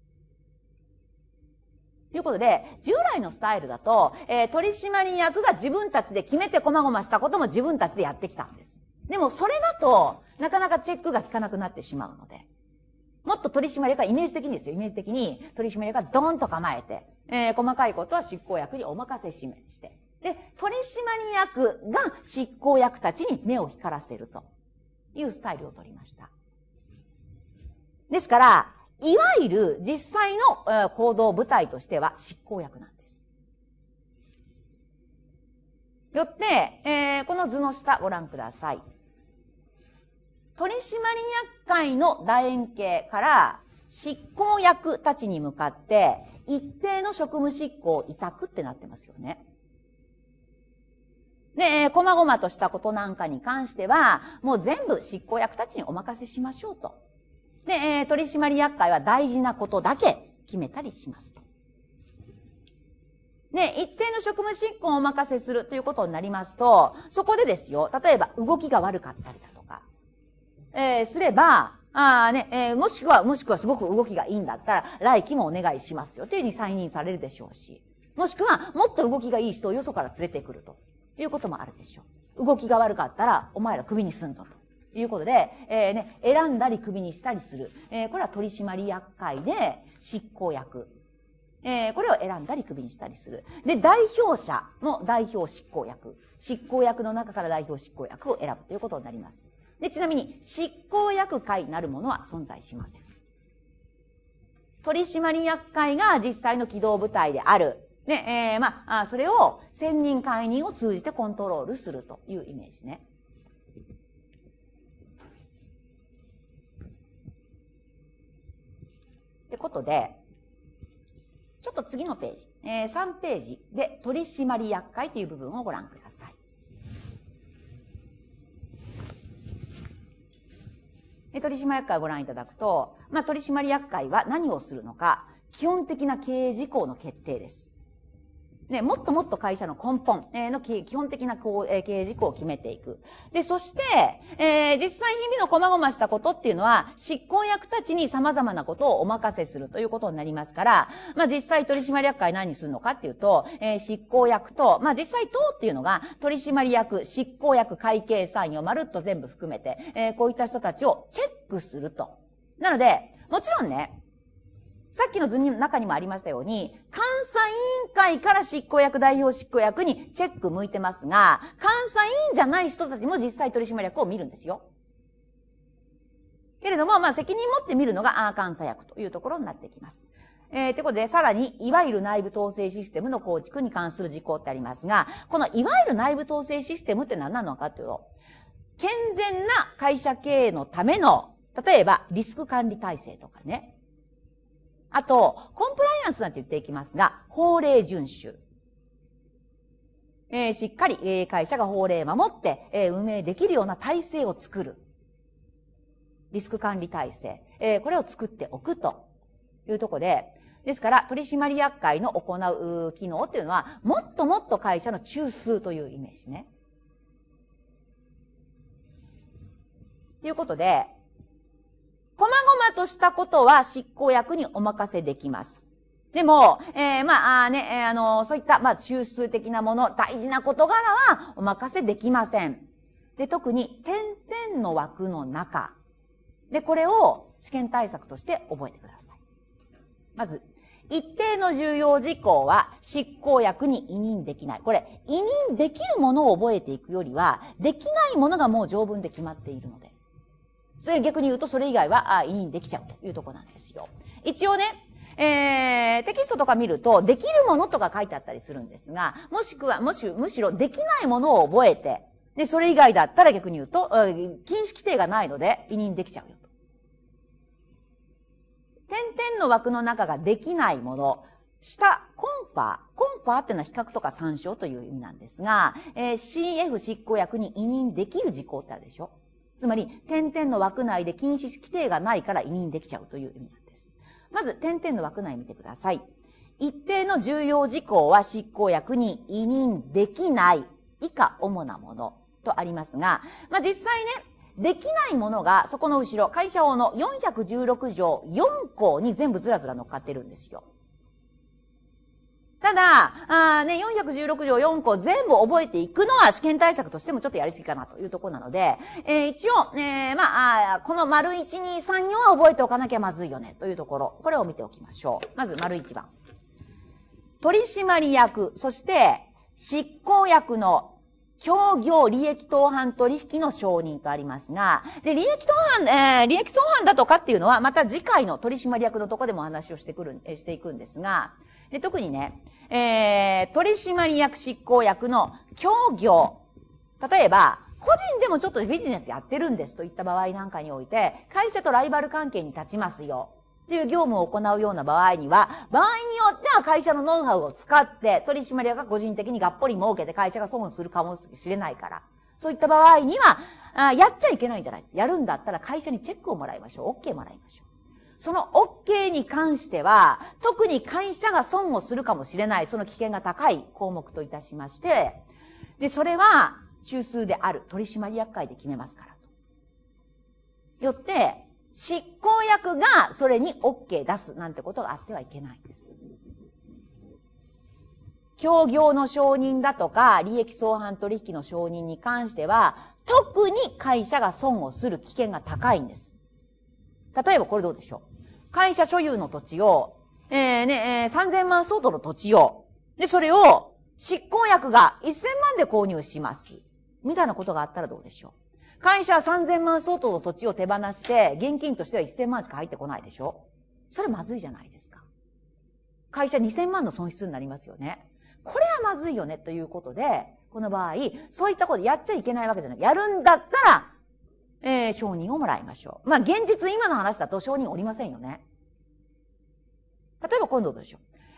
ということで、従来のスタイルだと、取締役が自分たちで決めて細々したことも自分たちでやってきたんです。でもそれだと、なかなかチェックが効かなくなってしまうので、もっと取締役がイメージ的にですよ、イメージ的に取締役がドーンと構えて、細かいことは執行役にお任せして、で、取締役が執行役たちに目を光らせるというスタイルを取りました。ですから、いわゆる実際の行動部隊としては執行役なんです。よって、この図の下ご覧ください。取締役会の楕円形から執行役たちに向かって一定の職務執行を委託ってなってますよね。で、細々としたことなんかに関しては、もう全部執行役たちにお任せしましょうと。で、取締役会は大事なことだけ決めたりしますと。で、一定の職務執行をお任せするということになりますと、そこでですよ、例えば動きが悪かったりだとか、すれば、もしくはすごく動きがいいんだったら、来期もお願いしますよというふうに再任されるでしょうし、もしくはもっと動きがいい人をよそから連れてくるということもあるでしょう。動きが悪かったら、お前らクビにすんぞと。いうことで、選んだりクビにしたりする。これは取締役会で執行役。これを選んだりクビにしたりする。で、代表者の代表執行役。執行役の中から代表執行役を選ぶということになります。で、ちなみに執行役会なるものは存在しません。取締役会が実際の機動部隊である。で、それを選任解任を通じてコントロールするというイメージね。ってことで、 ちょっと次のページ、3ページで取締役会という部分をご覧ください。取締役会をご覧いただくと、取締役会は何をするのか、基本的な経営事項の決定です。もっともっと会社の根本の基本的な経営事項を決めていく。で、そして、実際日々の細々したことっていうのは、執行役たちに様々なことをお任せするということになりますから、実際取締役会何するのかっていうと、執行役と、実際党っていうのが取締役、執行役、会計参与、まるっと全部含めて、こういった人たちをチェックすると。なので、もちろんね、さっきの図の中にもありましたように、監査委員会から執行役、代表執行役にチェック向いてますが、監査委員じゃない人たちも実際取締役を見るんですよ。けれども、責任持って見るのが監査役というところになってきます。ということで、さらに、いわゆる内部統制システムの構築に関する事項ってありますが、このいわゆる内部統制システムって何なのかというと、健全な会社経営のための、例えばリスク管理体制とかね、あと、コンプライアンスなんて言っていきますが、法令遵守。しっかり、会社が法令を守って、運営できるような体制を作る。リスク管理体制。これを作っておくというところで、ですから、取締役会の行う機能っていうのは、もっともっと会社の中枢というイメージね。ということで、細々としたことは執行役にお任せできます。でも、そういった、中枢的なもの、大事な事柄はお任せできません。で、特に、点々の枠の中。で、これを試験対策として覚えてください。まず、一定の重要事項は執行役に委任できない。これ、委任できるものを覚えていくよりは、できないものがもう条文で決まっているので。それ逆に言うと、それ以外は委任できちゃうというところなんですよ。一応ね、テキストとか見ると、できるものとか書いてあったりするんですが、むしろできないものを覚えて、で、それ以外だったら逆に言うと、禁止規定がないので委任できちゃうよと。点々の枠の中ができないもの、下、コンファーっていうのは比較とか参照という意味なんですが、CF 執行役に委任できる事項ってあるでしょ。つまり、点々の枠内で禁止規定がないから委任できちゃうという意味なんです。まず、点々の枠内見てください。一定の重要事項は執行役に委任できない以下主なものとありますが、実際ね、できないものがそこの後ろ、会社法の416条4項に全部ずらずら乗っかってるんですよ。ただ、416条4項全部覚えていくのは試験対策としてもちょっとやりすぎかなというところなので、一応、この丸1、2、3、4は覚えておかなきゃまずいよねというところ、これを見ておきましょう。まず丸1番。取締役、そして執行役の協業利益当伴取引の承認とありますが、で、利益相反だとかっていうのはまた次回の取締役のところでもお話をしていくんですが、で、特にね、取締役執行役の協業。例えば、個人でもちょっとビジネスやってるんですといった場合なんかにおいて、会社とライバル関係に立ちますよ。という業務を行うような場合には、場合によっては会社のノウハウを使って、取締役が個人的にがっぽり儲けて会社が損するかもしれないから。そういった場合には、やっちゃいけないんじゃないです。やるんだったら会社にチェックをもらいましょう。OK もらいましょう。その OK に関しては、特に会社が損をするかもしれない、その危険が高い項目といたしまして、で、それは中枢である取締役会で決めますからと。よって、執行役がそれに OK 出すなんてことがあってはいけないんです。協業の承認だとか、利益相反取引の承認に関しては、特に会社が損をする危険が高いんです。例えばこれどうでしょう。会社所有の土地を、3000万相当の土地を、で、それを執行役が1000万で購入します。みたいなことがあったらどうでしょう。会社は3000万相当の土地を手放して、現金としては1000万しか入ってこないでしょ。それまずいじゃないですか。会社2000万の損失になりますよね。これはまずいよねということで、この場合、そういったことやっちゃいけないわけじゃない。やるんだったら、承認をもらいましょう。現実今の話だと承認おりませんよね。例えば今度どうでしょう。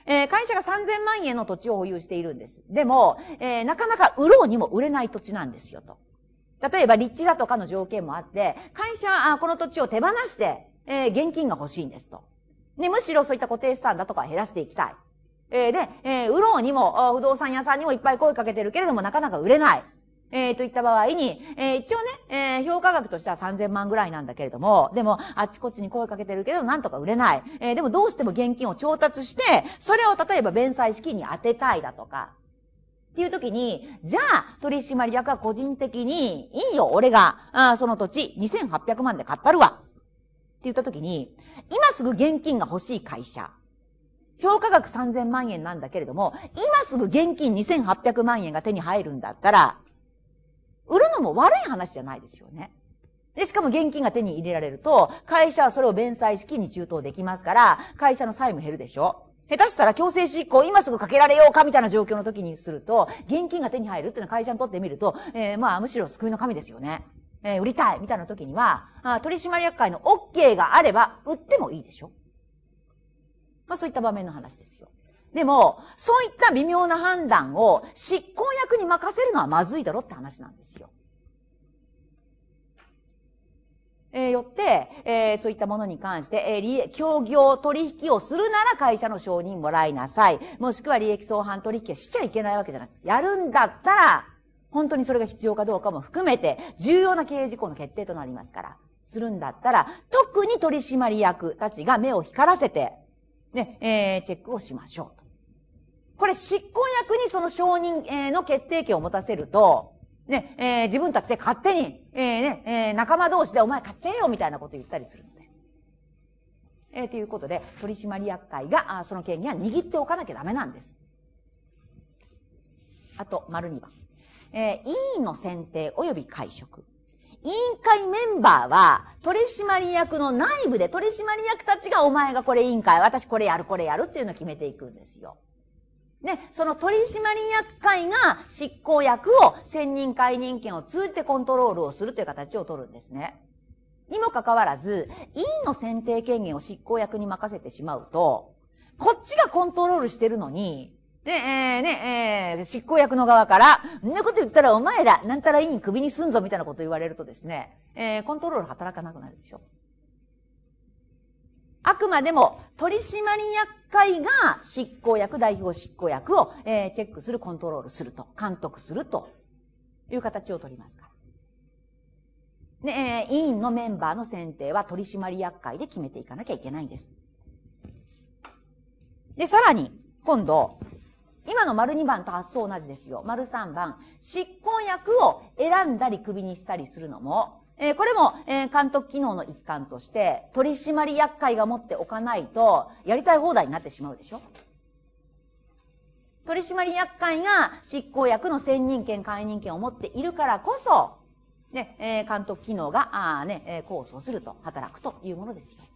会社が3000万円の土地を保有しているんです。でも、なかなか売ろうにも売れない土地なんですよと。例えば立地だとかの条件もあって、会社はこの土地を手放して、現金が欲しいんですと。で、むしろそういった固定資産だとか減らしていきたい。で、売ろうにも、不動産屋さんにもいっぱい声かけてるけれども、なかなか売れない。といった場合に、一応ね、評価額としては3000万ぐらいなんだけれども、でも、あっちこっちに声かけてるけど、なんとか売れない。でもどうしても現金を調達して、それを例えば弁済資金に当てたいだとか、っていう時に、じゃあ、取締役は個人的に、いいよ、俺が、その土地2800万で買ったるわ。って言った時に、今すぐ現金が欲しい会社。評価額3000万円なんだけれども、今すぐ現金2800万円が手に入るんだったら、売るのも悪い話じゃないですよね。で、しかも現金が手に入れられると、会社はそれを弁済資金に充当できますから、会社の債務減るでしょ。下手したら強制執行今すぐかけられようかみたいな状況の時にすると、現金が手に入るっていうのは会社にとってみると、むしろ救いの神ですよね。売りたいみたいな時には、取締役会の OK があれば、売ってもいいでしょ。そういった場面の話ですよ。でも、そういった微妙な判断を執行役に任せるのはまずいだろって話なんですよ。よって、そういったものに関して、協業取引をするなら会社の承認もらいなさい。もしくは利益相反取引はしちゃいけないわけじゃないです。やるんだったら、本当にそれが必要かどうかも含めて、重要な経営事項の決定となりますから、するんだったら、特に取締役たちが目を光らせて、ね、チェックをしましょうと。これ執行役にその承認の決定権を持たせると、ね、自分たちで勝手に、仲間同士でお前買っちゃえよみたいなこと言ったりするので。ということで、取締役会がその権限は握っておかなきゃダメなんです。あと、丸2番。委員の選定及び会食。委員会メンバーは、取締役の内部で取締役たちがお前がこれ委員会、私これやるっていうのを決めていくんですよ。ね、その取締役会が執行役を選任解任権を通じてコントロールをするという形を取るんですね。にもかかわらず、委員の選定権限を執行役に任せてしまうと、こっちがコントロールしてるのに、執行役の側から、んなこと言ったらお前ら、なんたら委員首にすんぞみたいなこと言われるとですね、コントロール働かなくなるでしょ。あくまでも取締役会が執行役、代表執行役を、チェックする、コントロールすると、監督するという形を取りますから。で、委員のメンバーの選定は取締役会で決めていかなきゃいけないんです。で、さらに、今度、今の丸2番と発想同じですよ。丸3番、執行役を選んだり首にしたりするのも、これも、監督機能の一環として、取締役会が持っておかないと、やりたい放題になってしまうでしょ。取締役会が執行役の選任権、解任権を持っているからこそ、ね、監督機能が、控訴すると、働くというものですよ。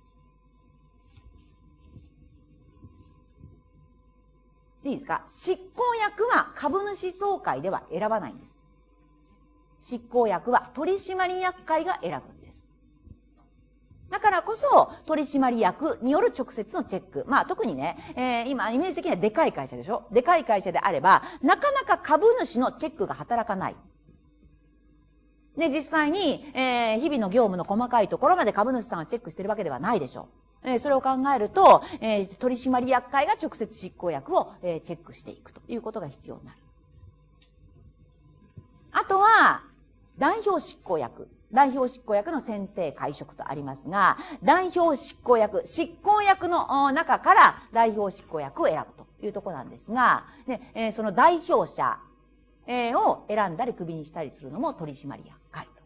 いいですか？執行役は株主総会では選ばないんです。執行役は取締役会が選ぶんです。だからこそ、取締役による直接のチェック。特にね、今、イメージ的にはでかい会社でしょ？でかい会社であれば、なかなか株主のチェックが働かない。で、実際に、日々の業務の細かいところまで株主さんはチェックしてるわけではないでしょう。それを考えると、取締役会が直接執行役を、チェックしていくということが必要になる。あとは、代表執行役の選定会食とありますが、代表執行役の中から代表執行役を選ぶというところなんですが、その代表者を選んだりクビにしたりするのも取締役会と。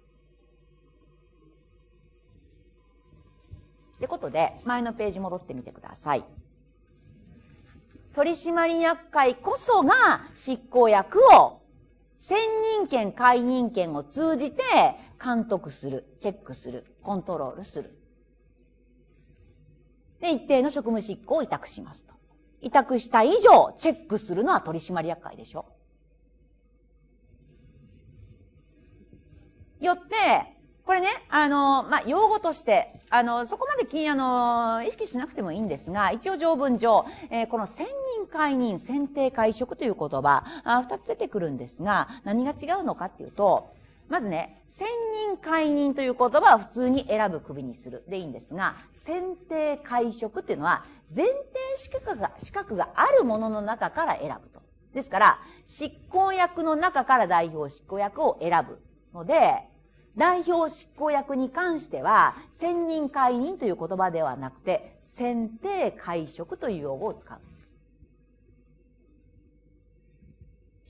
ってことで、前のページ戻ってみてください。取締役会こそが執行役を選任権、解任権を通じて監督する、チェックする、コントロールする。で、一定の職務執行を委託しますと。委託した以上、チェックするのは取締役会でしょ。よって、 これね、用語として、そこまで意識しなくてもいいんですが、一応条文上、この選任解任、選定解職という言葉、二つ出てくるんですが、何が違うのかっていうと、まずね、選任解任という言葉は普通に選ぶ、クビにするでいいんですが、選定解職っていうのは、前提資格があるものの中から選ぶと。ですから、執行役の中から代表執行役を選ぶので、代表執行役に関しては、選任解任という言葉ではなくて、選定解職という用語を使うんです。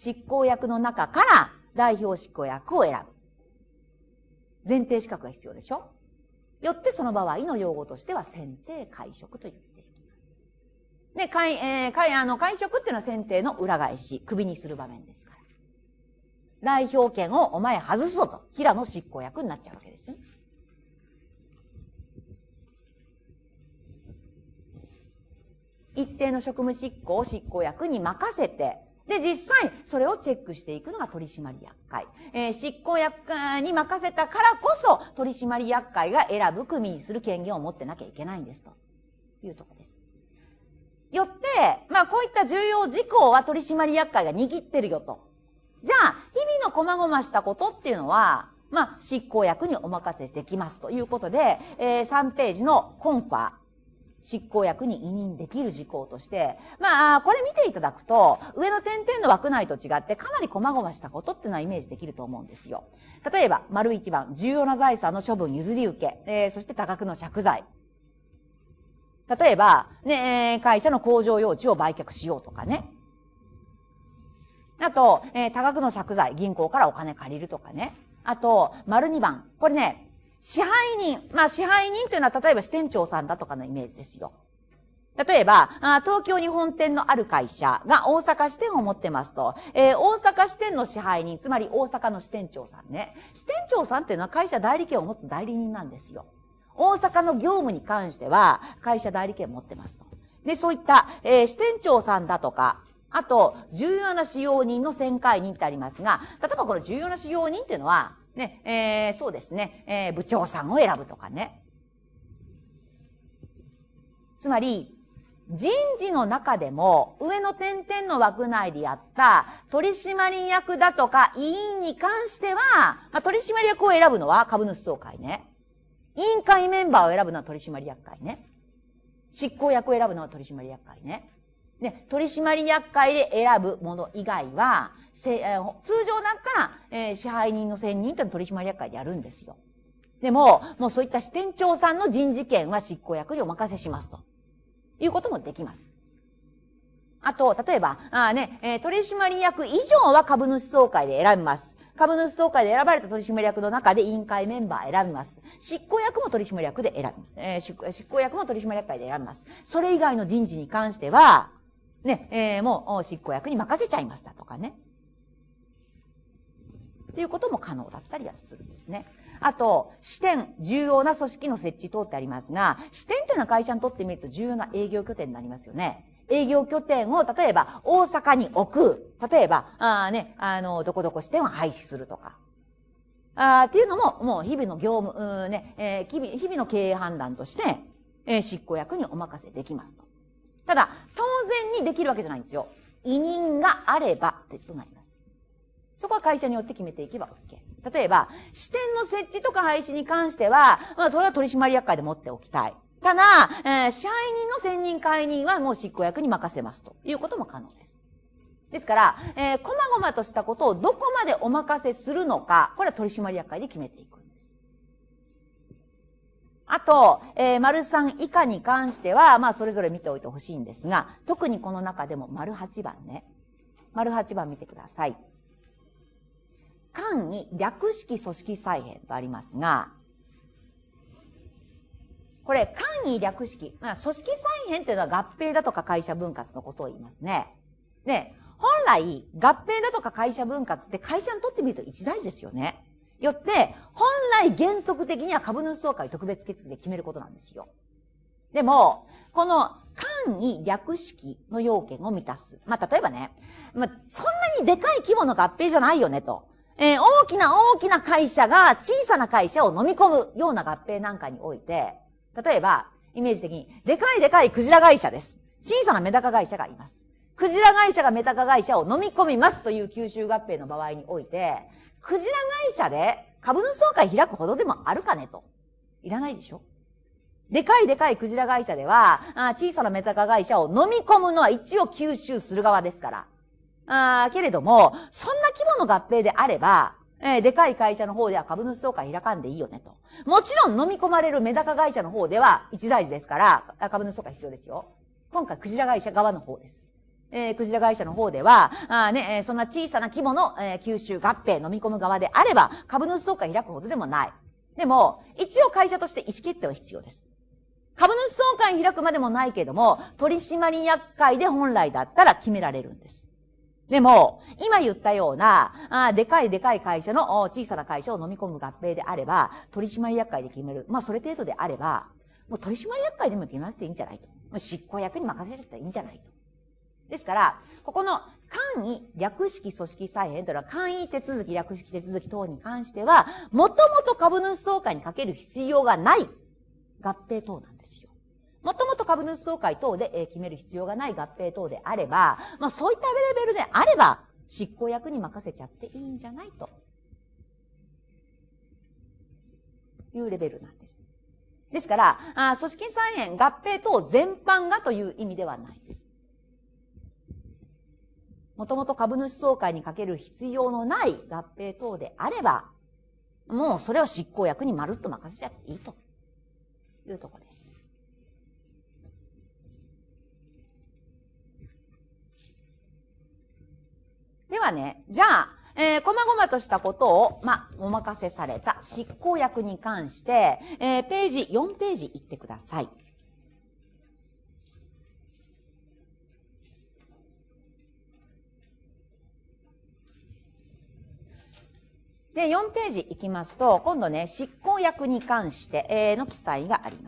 執行役の中から代表執行役を選ぶ。前提資格が必要でしょ？よってその場合の用語としては選定解職と言っていきます。で、解職っていうのは選定の裏返し、クビにする場面ですから。代表権をお前外すぞと、平野執行役になっちゃうわけですよ。一定の職務執行を執行役に任せて、で、実際、それをチェックしていくのが取締役会。執行役に任せたからこそ、取締役会が選ぶ、クビにする権限を持ってなきゃいけないんです、というところです。よって、こういった重要事項は取締役会が握ってるよと。じゃあ、日々の細々したことっていうのは、執行役にお任せできますということで、3ページのコンファ、執行役に委任できる事項として、これ見ていただくと、上の点々の枠内と違ってかなり細々したことっていうのはイメージできると思うんですよ。例えば、丸1番、重要な財産の処分譲り受け、そして多額の借財。例えば、会社の工場用地を売却しようとかね。あと、多額の借財、銀行からお金借りるとかね。あと、丸2番。これね、支配人。支配人というのは例えば支店長さんだとかのイメージですよ。例えば、東京に本店のある会社が大阪支店を持ってますと、大阪支店の支配人、つまり大阪の支店長さんね。支店長さんっていうのは会社代理権を持つ代理人なんですよ。大阪の業務に関しては会社代理権を持ってますと。で、そういった、支店長さんだとか、あと、重要な使用人の選解人ってありますが、例えばこの重要な使用人っていうのは、そうですね、部長さんを選ぶとかね。つまり、人事の中でも、上の点々の枠内でやった取締役だとか委員に関しては、取締役を選ぶのは株主総会ね。委員会メンバーを選ぶのは取締役会ね。執行役を選ぶのは取締役会ね。で、取締役会で選ぶもの以外は、通常だったら、支配人の選任というのは取締役会でやるんですよ。でも、もうそういった支店長さんの人事権は執行役にお任せしますということもできます。あと、例えば、取締役以上は株主総会で選びます。株主総会で選ばれた取締役の中で委員会メンバー選びます。執行役も取締役で選び、執行役も取締役会で選びます。それ以外の人事に関しては、もう執行役に任せちゃいましたとかね。っていうことも可能だったりはするんですね。あと、支店、重要な組織の設置等ってありますが、支店というのは会社にとってみると重要な営業拠点になりますよね。営業拠点を、例えば、大阪に置く。例えば、どこどこ支店を廃止するとか。っていうのも、もう日々の業務、日々の経営判断として、執行役にお任せできますと。ただ、当然にできるわけじゃないんですよ。委任があれば、ってとなります。そこは会社によって決めていけば OK。例えば、支店の設置とか廃止に関しては、それは取締役会で持っておきたい。ただ、支配人の選任解任はもう執行役に任せますということも可能です。ですから、細々としたことをどこまでお任せするのか、これは取締役会で決めていくんです。あと、丸3以下に関しては、それぞれ見ておいてほしいんですが、特にこの中でも丸8番ね。丸8番見てください。間に略式組織再編とありますが、これ、間に略式、組織再編というのは合併だとか会社分割のことを言いますね。で、本来、合併だとか会社分割って会社にとってみると一大事ですよね。よって、本来原則的には株主総会特別決議で決めることなんですよ。でも、この間に略式の要件を満たす。例えばね、そんなにでかい規模の合併じゃないよねと。 大きな大きな会社が小さな会社を飲み込むような合併なんかにおいて、例えば、イメージ的に、でかいでかいクジラ会社です。小さなメダカ会社がいます。クジラ会社がメダカ会社を飲み込みますという吸収合併の場合において、クジラ会社で株主総会開くほどでもあるかねと。いらないでしょ。でかいでかいクジラ会社では、小さなメダカ会社を飲み込むのは一応吸収する側ですから。けれども、そんな規模の合併であれば、でかい会社の方では株主総会開かんでいいよねと。もちろん飲み込まれるメダカ会社の方では一大事ですから、株主総会必要ですよ。今回クジラ会社側の方です。クジラ会社の方では、そんな小さな規模の、吸収合併飲み込む側であれば、株主総会開くほどでもない。でも、一応会社として意思決定は必要です。株主総会開くまでもないけれども、取締役会で本来だったら決められるんです。でも、今言ったような、でかいでかい会社の小さな会社を飲み込む合併であれば、取締役会で決める。それ程度であれば、もう取締役会でも決めなくていいんじゃないと。もう執行役に任せちゃったらいいんじゃないと。ですから、ここの簡易略式組織再編というのは簡易手続き、略式手続き等に関しては、もともと株主総会にかける必要がない合併等なんですよ。もともと株主総会等で決める必要がない合併等であれば、そういったレベルであれば、執行役に任せちゃっていいんじゃないというレベルなんです。ですから、組織再編、合併等全般がという意味ではないです。もともと株主総会にかける必要のない合併等であれば、もうそれを執行役にまるっと任せちゃっていいというところです。ではね、じゃあ、細々としたことを、お任せされた執行役に関して、4ページ行ってください。で、4ページ行きますと、今度ね、執行役に関して、の記載があります。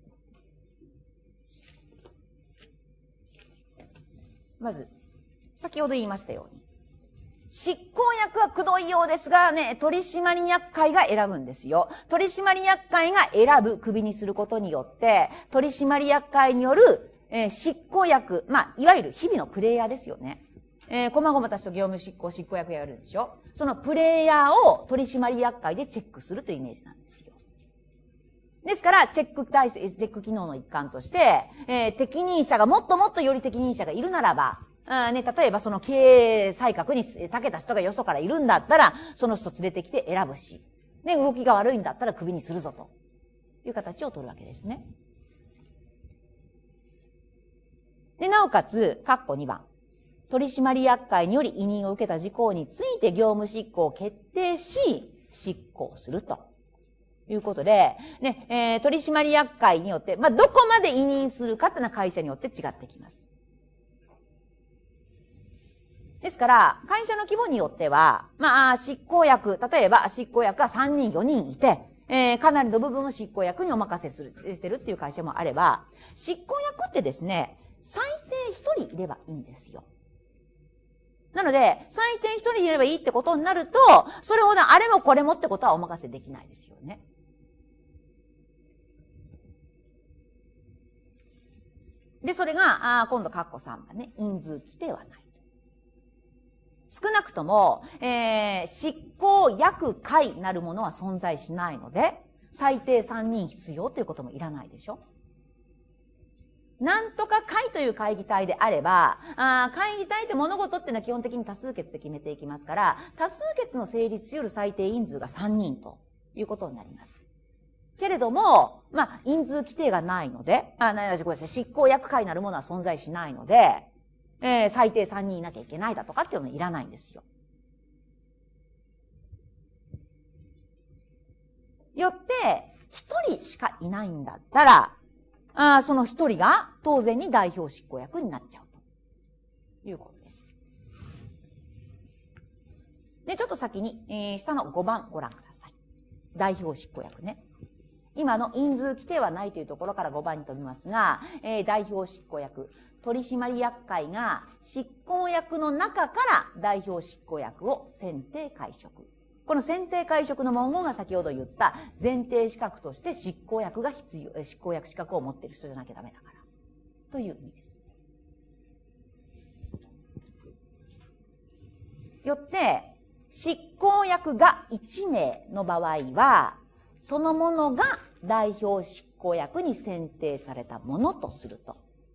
まず、先ほど言いましたように、執行役はくどいようですがね、取締役会が選ぶんですよ。取締役会が選ぶ、クビにすることによって、取締役会による、執行役、いわゆる日々のプレイヤーですよね。細々たちと業務執行役がやるんでしょ。そのプレイヤーを取締役会でチェックするというイメージなんですよ。ですから、チェック機能の一環として、適任者がもっともっとより適任者がいるならば、例えばその経営才覚に長けた人がよそからいるんだったら、その人連れてきて選ぶし、で、動きが悪いんだったらクビにするぞという形を取るわけですね。で、なおかつ、括弧2番。取締役会により委任を受けた事項について業務執行を決定し、執行するということで、ね、取締役会によって、どこまで委任するかっていうのは会社によって違ってきます。ですから、会社の規模によっては、執行役、例えば執行役が3人、4人いて、かなりの部分を執行役にお任せしてるっていう会社もあれば、執行役ってですね、最低1人いればいいんですよ。なので、最低1人いればいいってことになると、それほどあれもこれもってことはお任せできないですよね。で、それが、今度、括弧3番ね、人数規定はない。少なくとも、執行役会なるものは存在しないので、最低3人必要ということもいらないでしょ。なんとか会という会議体であれば、会議体って物事っていうのは基本的に多数決で決めていきますから、多数決の成立し得る最低人数が3人ということになります。けれども、人数規定がないので、ごめんなさい、執行役会なるものは存在しないので、最低3人いなきゃいけないだとかっていうのもいらないんですよ。よって、1人しかいないんだったら、その1人が当然に代表執行役になっちゃうということです。で、ちょっと先に、下の5番ご覧ください。代表執行役ね。 今の因数規定はないというところから5番に飛びますが、代表執行役、取締役会が執行役の中から代表執行役を選定解職。この選定解職の文言が先ほど言った前提資格として執行役が必要、執行役資格を持っている人じゃなきゃダメだから。という意味です。よって、執行役が1名の場合は、そのものが代表執行役に選定されたものとすると。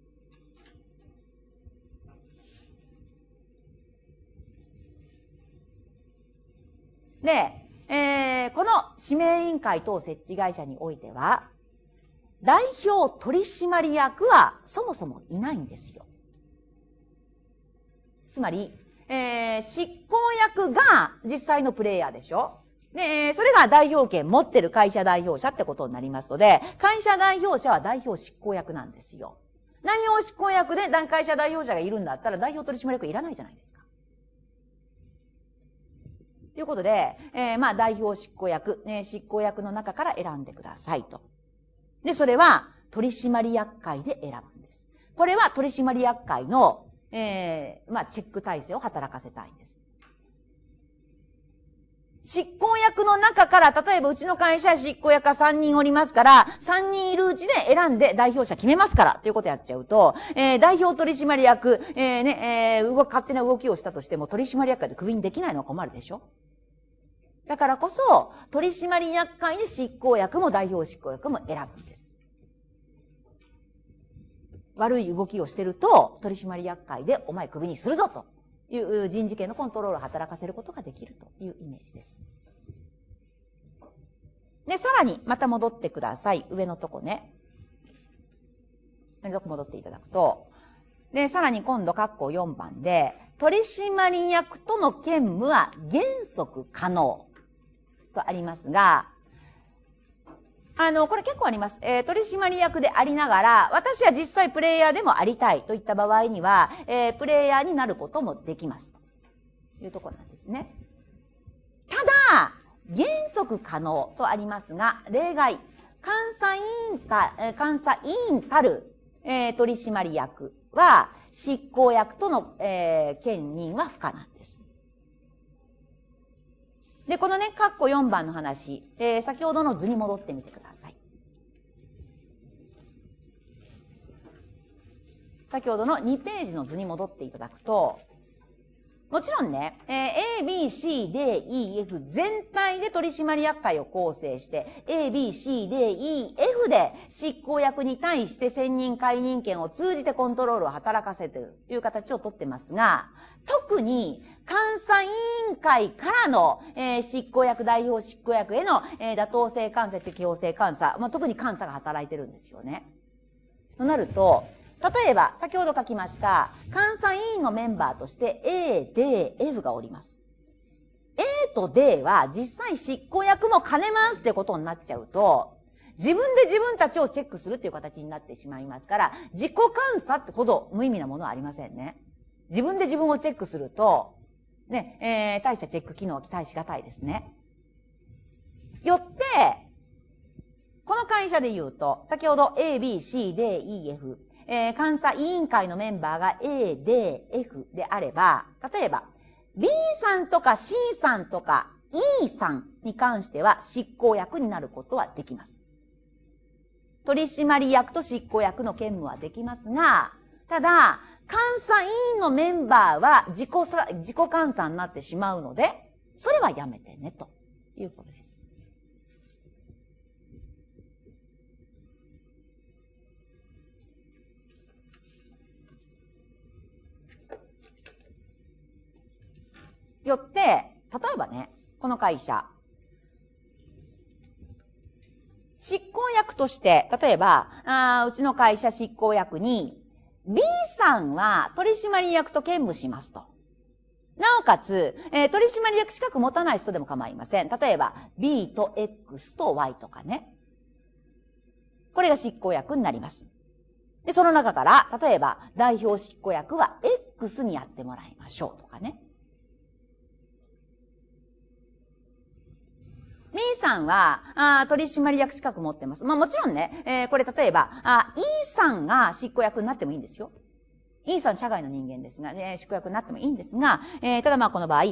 で、この指名委員会等設置会社においては、代表取締役はそもそもいないんですよ。つまり、執行役が実際のプレイヤーでしょ。で、それが代表権持ってる会社代表者ってことになりますので、会社代表者は代表執行役なんですよ。代表執行役で会社代表者がいるんだったら代表取締役いらないじゃないですか。ということで、代表執行役、執行役の中から選んでくださいと。で、それは取締役会で選ぶんです。これは取締役会のチェック体制を働かせたいんです。執行役の中から、例えばうちの会社執行役が3人おりますから、3人いるうちで選んで代表者決めますから、ということやっちゃうと、代表取締役、勝手な動きをしたとしても取締役会でクビにできないのは困るでしょ。だからこそ、取締役会で執行役も代表執行役も選ぶんです。悪い動きをしてると、取締役会でお前クビにするぞという人事権のコントロールを働かせることができるというイメージです。で、さらに、また戻ってください。上のとこね。上のとこ戻っていただくと、で、さらに今度、括弧4番で、取締役との兼務は原則可能とありますが、これ結構あります。取締役でありながら、私は実際プレイヤーでもありたいといった場合には、プレイヤーになることもできます。というところなんですね。ただ、原則可能とありますが、例外、監査委員たる、取締役は、執行役との、兼任は不可なんです。で、このね、括弧4番の話、先ほどの図に戻ってみてください。先ほどの2ページの図に戻っていただくと、もちろんね、A, B, C, D, E, F 全体で取締役会を構成して、A, B, C, D, E, F で執行役に対して選任解任権を通じてコントロールを働かせているという形をとってますが、特に監査委員会からの、執行役、代表執行役への、妥当性監査、適法性監査、特に監査が働いてるんですよね。となると、例えば、先ほど書きました、監査委員のメンバーとして A、D、F がおります。A と D は実際執行役も兼ねますってことになっちゃうと、自分で自分たちをチェックするっていう形になってしまいますから、自己監査ってほど無意味なものはありませんね。自分で自分をチェックすると、ね、大したチェック機能は期待しがたいですね。よって、この会社で言うと、先ほど A, B, C, D, E, F、監査委員会のメンバーが A、D、F であれば、例えば B さんとか C さんとか E さんに関しては執行役になることはできます。取締役と執行役の兼務はできますが、ただ、監査委員のメンバーは自己監査になってしまうので、それはやめてね、ということです。よって、例えばね、この会社、執行役として、例えば、うちの会社執行役に、B さんは取締役と兼務しますと。なおかつ、取締役資格持たない人でも構いません。例えば、B と X と Y とかね。これが執行役になります。で、その中から、例えば、代表執行役は X にやってもらいましょうとかね。 B さんは、取締役資格持ってます。まあもちろんね、これ例えば、E さんが執行役になってもいいんですよ。E さん社外の人間ですが、執行役になってもいいんですが、ただまあこの場合、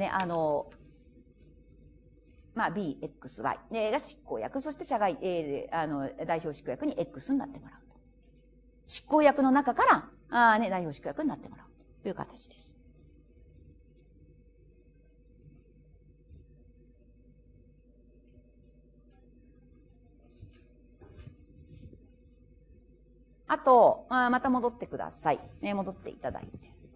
まあ B、X、Y が執行役、そして社外、代表執行役に X になってもらうと。執行役の中から、代表執行役になってもらうという形です。あと、また戻ってください。戻っていただいて。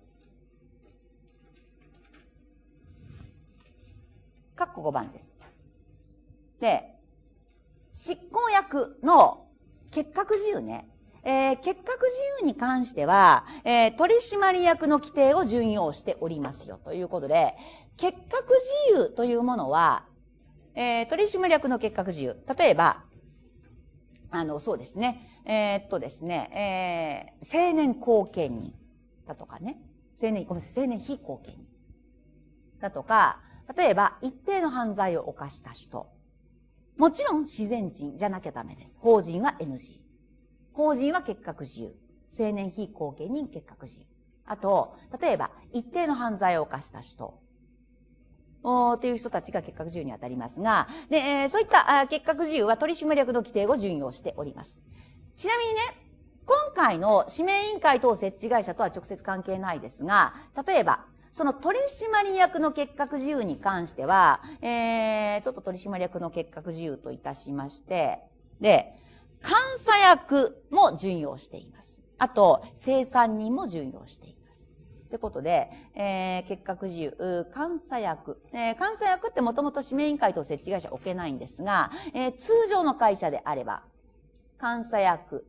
括弧5番です。で、執行役の結核自由ね。結核自由に関しては、取締役の規定を準用しておりますよということで、結核自由というものは、取締役の結核自由。例えば、そうですね。ですね、青年後見人だとかね。青年非後見人だとか、例えば、一定の犯罪を犯した人。もちろん自然人じゃなきゃダメです。法人は NG。法人は結核自由。青年非後見人結核自由。あと、例えば、一定の犯罪を犯した人。という人たちが結核自由に当たりますが、で、そういった結核自由は取締役の規定を準用しております。ちなみにね、今回の指名委員会等設置会社とは直接関係ないですが、例えば、その取締役の結核自由に関しては、ちょっと取締役の結核自由といたしまして、で、監査役も準用しています。あと、清算人も準用しています。ということで、結核自由、監査役。監査役ってもともと指名委員会と設置会社置けないんですが、通常の会社であれば、監査役。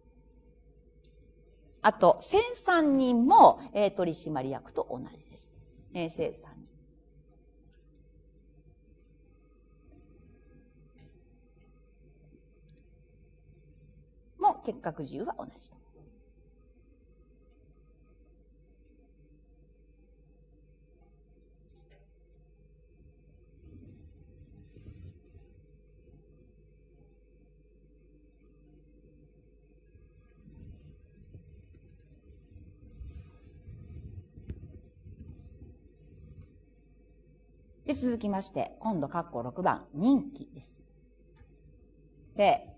あと、清算人も、取締役と同じです。清算人。も結核自由は同じと。で、続きまして、今度、括弧6番、任期です。で、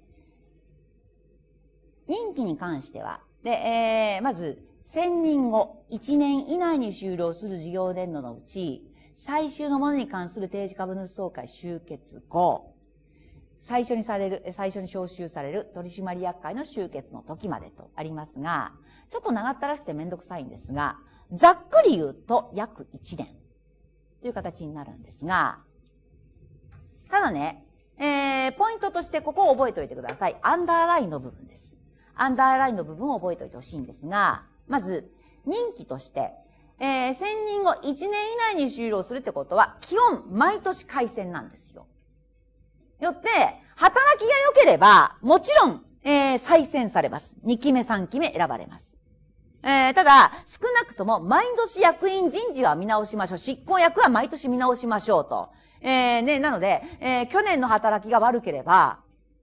任期に関しては、で、まず、選任後、1年以内に終了する事業年度のうち、最終のものに関する定時株主総会終結後、最初に招集される取締役会の終結の時までとありますが、ちょっと長ったらしくてめんどくさいんですが、ざっくり言うと約1年。という形になるんですが、ただね、ポイントとしてここを覚えておいてください。アンダーラインの部分です。アンダーラインの部分を覚えておいてほしいんですが、まず、任期として、選任後1年以内に終了するってことは、基本、毎年改選なんですよ。よって、働きが良ければ、もちろん、再選されます。2期目、3期目選ばれます。ただ、少なくとも、毎年役員人事は見直しましょう。執行役は毎年見直しましょうと。なので、去年の働きが悪ければ、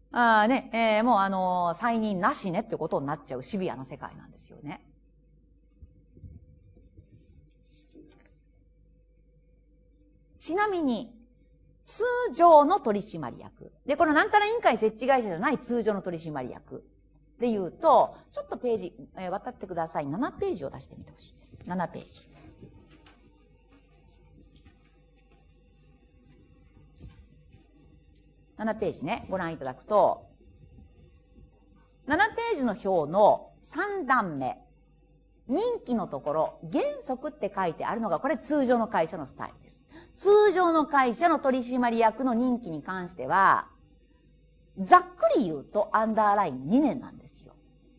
もう再任なしねってことになっちゃうシビアな世界なんですよね。ちなみに、通常の取締役。で、このなんたら委員会設置会社じゃない通常の取締役。で言うと、ちょっとページ、渡ってください。7ページを出してみてほしいです。7ページ。7ページね、ご覧いただくと、7ページの表の3段目、任期のところ、原則って書いてあるのが、これ通常の会社のスタイルです。通常の会社の取締役の任期に関しては、ざっくり言うとアンダーライン2年なんですよ。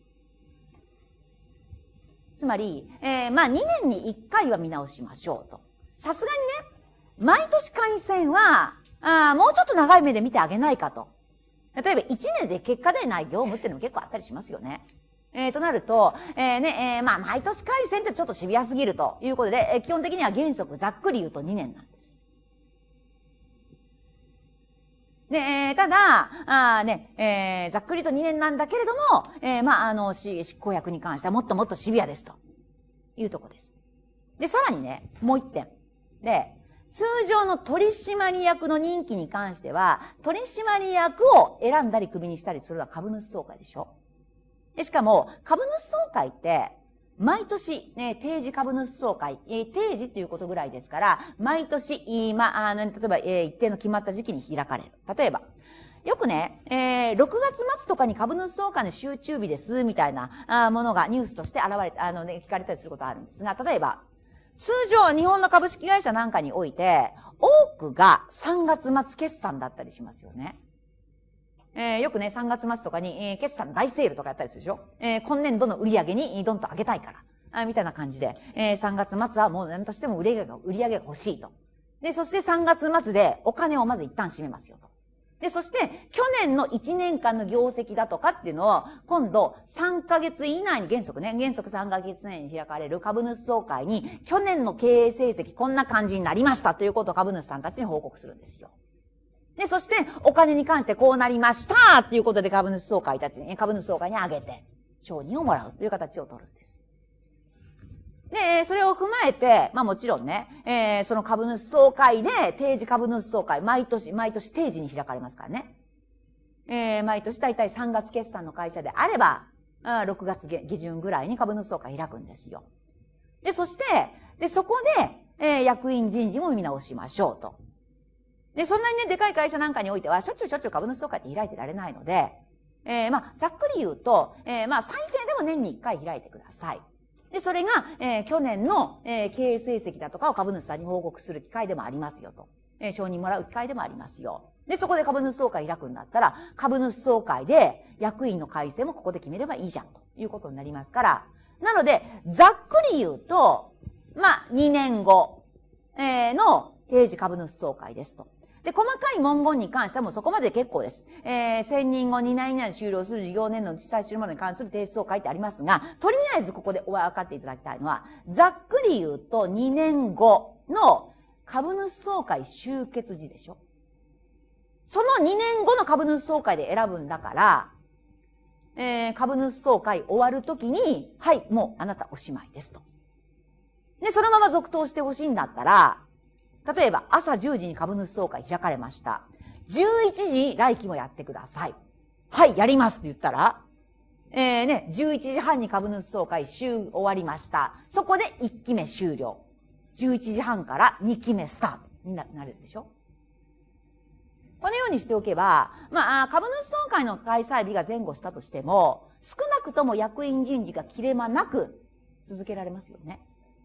つまり、2年に1回は見直しましょうと。さすがにね、毎年改選は、もうちょっと長い目で見てあげないかと。例えば1年で結果でない業務っていうのも結構あったりしますよね。となると、毎年改選ってちょっとシビアすぎるということで、基本的には原則ざっくり言うと2年なんです。 で、ただ、ざっくりと2年なんだけれども、執行役に関してはもっともっとシビアですというとこです。で、さらにね、もう一点。で、通常の取締役の任期に関しては、取締役を選んだりクビにしたりするのは株主総会でしょ。で、しかも、株主総会って、毎年、定時株主総会、定時っていうことぐらいですから、毎年、例えば、一定の決まった時期に開かれる。例えば、よくね、6月末とかに株主総会の集中日です、みたいなものがニュースとして現れて、聞かれたりすることがあるんですが、例えば、通常、日本の株式会社なんかにおいて、多くが3月末決算だったりしますよね。よくね、3月末とかに、決算大セールとかやったりするでしょ。今年度の売り上げにどんと上げたいから。みたいな感じで、3月末はもう何としても売り上げが欲しいと。で、そして3月末でお金をまず一旦締めますよと。で、そして、去年の1年間の業績だとかっていうのを、今度3ヶ月以内に原則3ヶ月以内に開かれる株主総会に、去年の経営成績こんな感じになりましたということを株主さんたちに報告するんですよ。で、そして、お金に関してこうなりましたっていうことで株主総会にあげて、承認をもらうという形を取るんです。で、それを踏まえて、もちろんね、その株主総会で、定時株主総会、毎年定時に開かれますからね。毎年だいたい3月決算の会社であれば、6月下旬ぐらいに株主総会開くんですよ。で、そして、そこで、役員人事も見直しましょうと。で、そんなにね、でかい会社なんかにおいては、しょっちゅう株主総会って開いてられないので、ざっくり言うと、最低でも年に1回開いてください。で、それが、去年の、経営成績だとかを株主さんに報告する機会でもありますよと。承認もらう機会でもありますよ。で、そこで株主総会開くんだったら、株主総会で役員の改正もここで決めればいいじゃんということになりますから。なので、ざっくり言うと、2年後、の定時株主総会ですと。で、細かい文言に関してはもうそこまで結構です。選任後2年以内に終了する事業年度の記載するものに関する定時総会ってありますが、とりあえずここで分かっていただきたいのは、ざっくり言うと2年後の株主総会終結時でしょ。その2年後の株主総会で選ぶんだから、株主総会終わるときに、はい、もうあなたおしまいですと。で、そのまま続投してほしいんだったら、例えば朝10時に株主総会開かれました。11時に来期もやってください。はい、やりますって言ったら、11時半に株主総会終わりました。そこで1期目終了。11時半から2期目スタートになるでしょ。このようにしておけば、株主総会の開催日が前後したとしても、少なくとも役員人事が切れ間なく続けられますよね。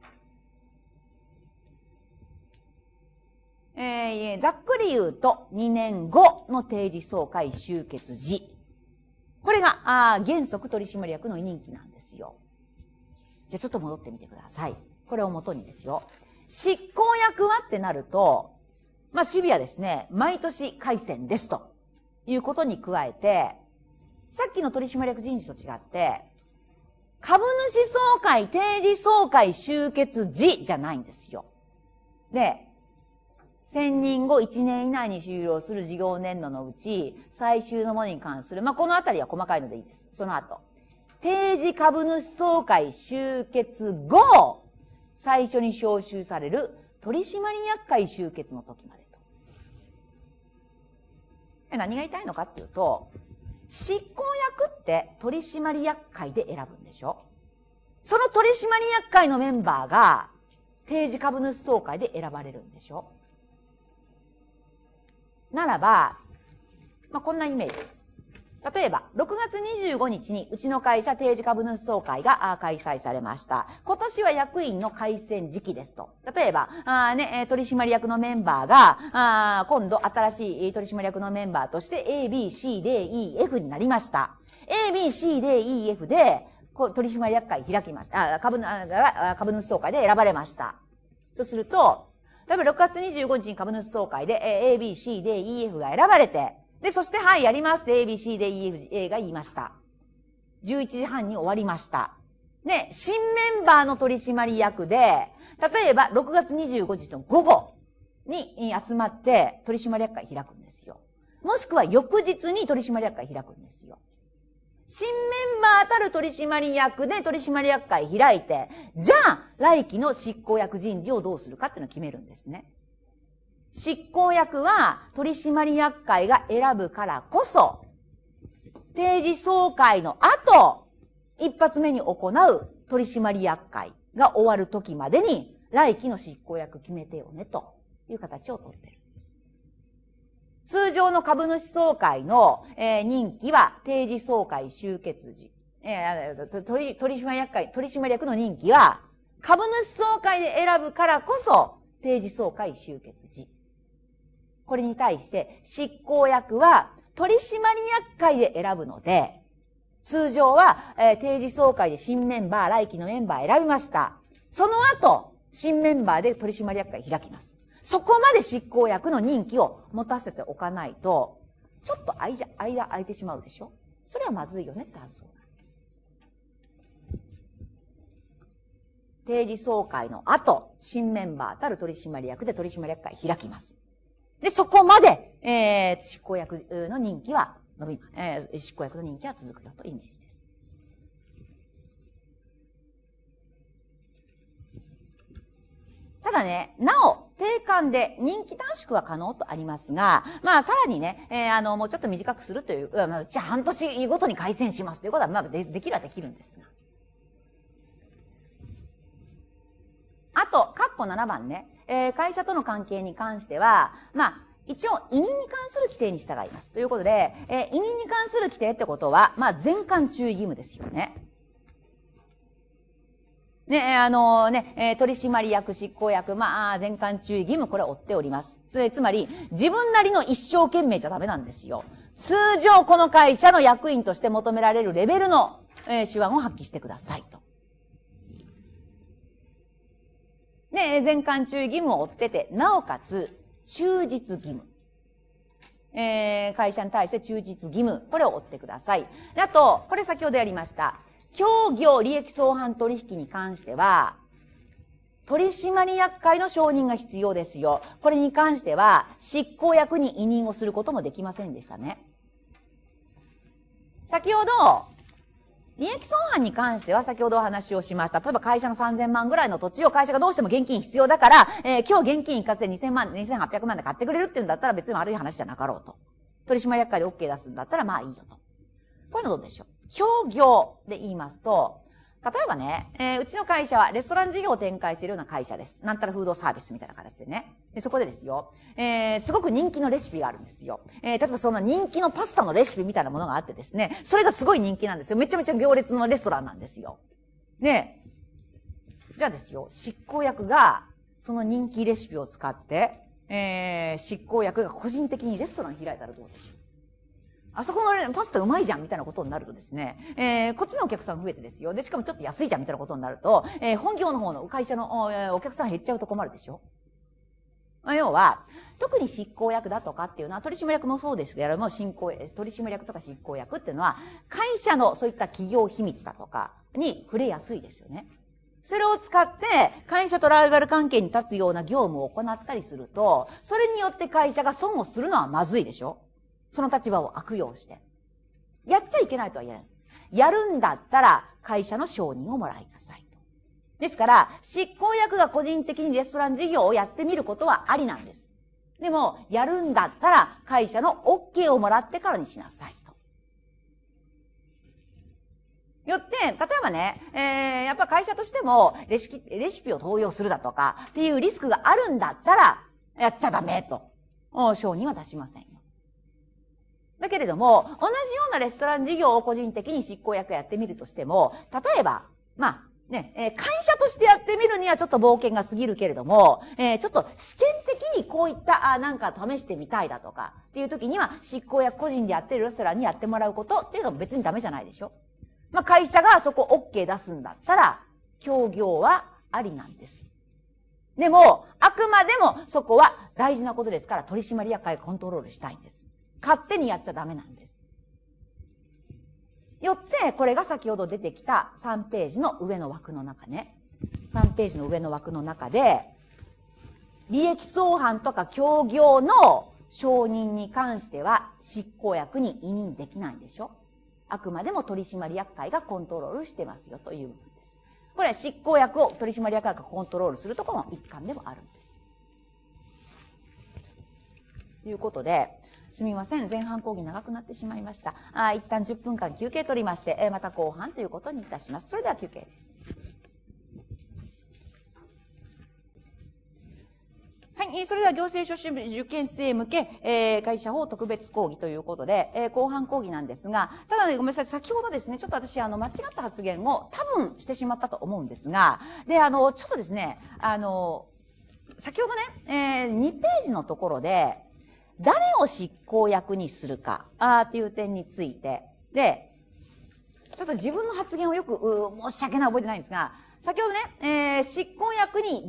ざっくり言うと2年後の定時総会終結時。これが原則取締役の任期なんですよ。じゃあちょっと戻ってみてください。これを元にですよ。執行役はってなると、シビアですね。毎年改選ですということに加えて、さっきの取締役人事と違って、株主総会、定時総会終結時じゃないんですよ。で、選任後1年以内に終了する事業年度のうち、最終のものに関する、このあたりは細かいのでいいです。その後。定時株主総会終結後、最初に招集される取締役会終結の時までと。何が言いたいのかっていうと、執行役って取締役会で選ぶんでしょ。その取締役会のメンバーが定時株主総会で選ばれるんでしょ。ならば、こんなイメージです。例えば、6月25日にうちの会社定時株主総会が開催されました。今年は役員の改選時期ですと。例えば、取締役のメンバーが、今度新しい取締役のメンバーとして A, B, C, D, E, F になりました。A, B, C, D, E, F で取締役会開きました。株主総会で選ばれました。そうすると、例えば6月25日に株主総会で A, B, C, D, E, F が選ばれて、で、そして、はい、やりますって A, B, C, D, E, F, A が言いました。11時半に終わりました。で、新メンバーの取締役で、例えば6月25日の午後に集まって取締役会開くんですよ。 もしくは翌日に取締役会開くんですよ。新メンバーたる取締役で取締役会開いて、じゃあ、来期の執行役人事をどうするかっていうのを決めるんですね。執行役は取締役会が選ぶからこそ、定時総会の後、一発目に行う取締役会が終わる時までに、来期の執行役決めてよね、という形をとっているんです。通常の株主総会の、任期は定時総会終結時。取締役の任期は株主総会で選ぶからこそ定時総会終結時。これに対して執行役は取締役会で選ぶので、通常は、定時総会で新メンバー、来期のメンバー選びました。その後、新メンバーで取締役会開きます。そこまで執行役の任期を持たせておかないと、ちょっと間空いてしまうでしょ。それはまずいよねって発想なんです。定時総会の後、新メンバーたる取締役で取締役会開きます。で、そこまで、執行役の任期は執行役の任期は続くよというイメージです。ただね、なお、定款で任期短縮は可能とありますが、まあ、さらにね、もうちょっと短くするという、うちは半年ごとに改選しますということは、まあ、できるはできるんですが。あと、括弧7番ね、会社との関係に関しては、まあ、一応、委任に関する規定に従います。ということで、委任に関する規定ってことは、まあ、全館注意義務ですよね。ね、取締役、執行役、まあ、全館注意義務、これを負っております。つまり、自分なりの一生懸命じゃダメなんですよ。通常、この会社の役員として求められるレベルの、手腕を発揮してくださいと。ね、全館注意義務を負ってて、なおかつ、忠実義務。会社に対して忠実義務。これを負ってください。で、あと、これ先ほどやりました。協業利益相反取引に関しては、取締役会の承認が必要ですよ。これに関しては、執行役に委任をすることもできませんでしたね。先ほど、利益相反に関しては先ほどお話をしました。例えば会社の3000万ぐらいの土地を会社がどうしても現金必要だから、今日現金一括で2000万、2800万で買ってくれるっていうんだったら別に悪い話じゃなかろうと。取締役会で OK 出すんだったらまあいいよと。こういうのどうでしょう。協業で言いますと、例えばね、うちの会社はレストラン事業を展開しているような会社です。なんたらフードサービスみたいな形でね。でそこでですよ、すごく人気のレシピがあるんですよ。例えばその人気のパスタのレシピみたいなものがあってですね、それがすごい人気なんですよ。めちゃめちゃ行列のレストランなんですよ。ね。じゃあですよ、執行役がその人気レシピを使って、執行役が個人的にレストラン開いたらどうでしょう。あそこのパスタうまいじゃんみたいなことになるとですね、こっちのお客さん増えてですよ。で、しかもちょっと安いじゃんみたいなことになると、本業の方の会社のお客さん減っちゃうと困るでしょ。要は、特に執行役だとかっていうのは、取締役もそうですけれども、取締役とか執行役っていうのは、会社のそういった企業秘密だとかに触れやすいですよね。それを使って、会社とライバル関係に立つような業務を行ったりすると、それによって会社が損をするのはまずいでしょ。その立場を悪用して。やっちゃいけないとは言えないんです。やるんだったら会社の承認をもらいなさいと。ですから、執行役が個人的にレストラン事業をやってみることはありなんです。でも、やるんだったら会社の OK をもらってからにしなさいと。よって、例えばね、やっぱ会社としてもレシピを盗用するだとかっていうリスクがあるんだったら、やっちゃダメと。承認は出しませんよ。だけれども、同じようなレストラン事業を個人的に執行役やってみるとしても、例えば、まあ、ね、会社としてやってみるにはちょっと冒険が過ぎるけれども、ちょっと試験的にこういった、なんか試してみたいだとか、っていう時には、執行役個人でやってるレストランにやってもらうことっていうのも別にダメじゃないでしょ。まあ、会社がそこ OK 出すんだったら、協業はありなんです。でも、あくまでもそこは大事なことですから取締役会がコントロールしたいんです。勝手にやっちゃダメなんです。よって、これが先ほど出てきた3ページの上の枠の中ね。3ページの上の枠の中で、利益相反とか協業の承認に関しては、 執行役に委任できないんでしょ。あくまでも取締役会がコントロールしてますよという部分です。これは執行役を取締役会がコントロールするところの一環でもあるんです。ということで、すみません。前半講義長くなってしまいました。一旦10分間休憩取りまして、また後半ということにいたします。それでは休憩です。はい。それでは行政書士受験生向け、会社法特別講義ということで、後半講義なんですが、ただね、ごめんなさい。先ほどですね、ちょっと私、間違った発言を多分してしまったと思うんですが、で、ちょっとですね、先ほどね、2ページのところで、誰を執行役にするか、っていう点について、で、ちょっと自分の発言をよく、申し訳ない覚えてないんですが、先ほどね、執行役に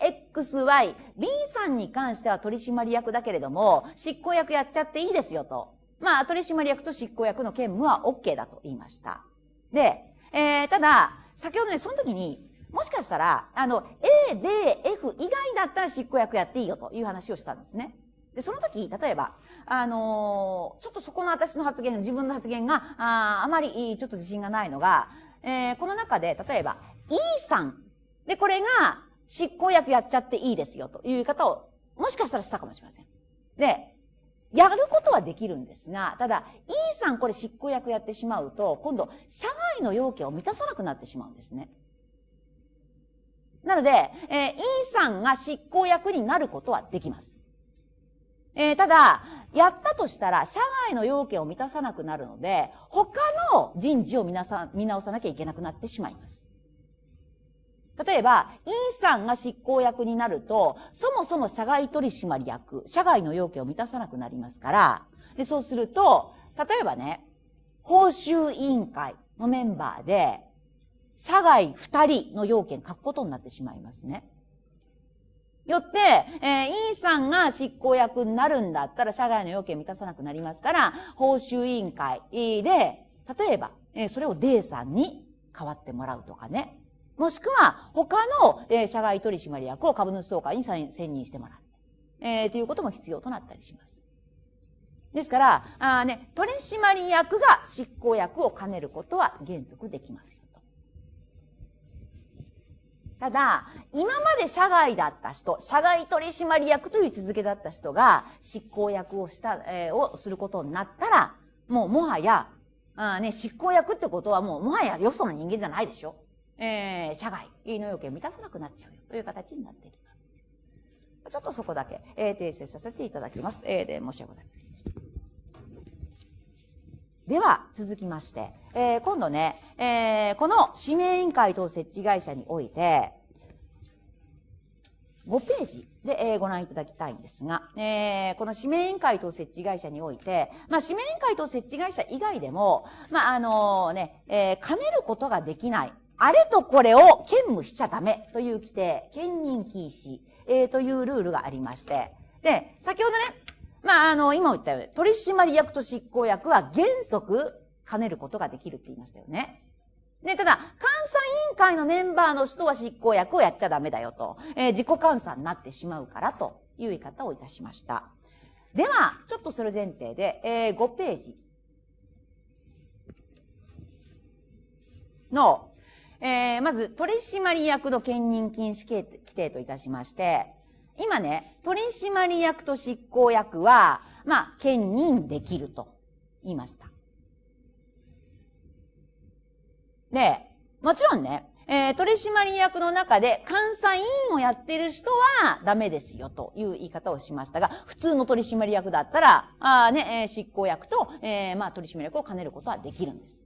BXY、B さんに関しては取締役だけれども、執行役やっちゃっていいですよと。まあ、取締役と執行役の兼務は OK だと言いました。で、ただ、先ほどね、その時に、もしかしたら、A、B、F 以外だったら執行役やっていいよという話をしたんですね。で、その時、例えば、ちょっとそこの私の発言、自分の発言が、あまりちょっと自信がないのが、この中で、例えば、E さん。で、これが執行役やっちゃっていいですよという言い方を、もしかしたらしたかもしれません。で、やることはできるんですが、ただ、E さんこれ執行役やってしまうと、今度、社外の要件を満たさなくなってしまうんですね。なので、E さんが執行役になることはできます。ただ、やったとしたら、社外の要件を満たさなくなるので、他の人事を見直さなきゃいけなくなってしまいます。例えば、E さんが執行役になると、そもそも社外取締役、社外の要件を満たさなくなりますから、で、そうすると、例えばね、報酬委員会のメンバーで、社外2人の要件書くことになってしまいますね。よって、E さんが執行役になるんだったら、社外の要件を満たさなくなりますから、報酬委員会で、例えば、それを D さんに代わってもらうとかね。もしくは、他の、社外取締役を株主総会に選任してもらう。ということも必要となったりします。ですから、取締役が執行役を兼ねることは原則できますよと。ただ、今まで社外だった人、社外取締役という位置づけだった人が執行役をすることになったら、もはや、執行役ってことはもはやよその人間じゃないでしょ。社外の要件を満たさなくなっちゃうよという形になっていきます。ちょっとそこだけ、訂正させていただきます。で、申し訳ございませんでした。では、続きまして、今度ね、この指名委員会等設置会社において、5ページで、ご覧いただきたいんですが、この指名委員会等設置会社において、指名委員会等設置会社以外でも、兼ねることができない、あれとこれを兼務しちゃダメという規定、兼任禁止、というルールがありまして、で、先ほどね、今言ったように、取締役と執行役は原則兼ねることができるって言いましたよね。で、ただ、監査委員会のメンバーの人は執行役をやっちゃダメだよと、自己監査になってしまうからという言い方をいたしました。では、ちょっとそれ前提で、5ページの、まず、取締役の兼任禁止規定といたしまして、今ね、取締役と執行役は、兼任できると言いました。で、もちろんね、取締役の中で監査委員をやってる人はダメですよという言い方をしましたが、普通の取締役だったら、執行役と、取締役を兼ねることはできるんです。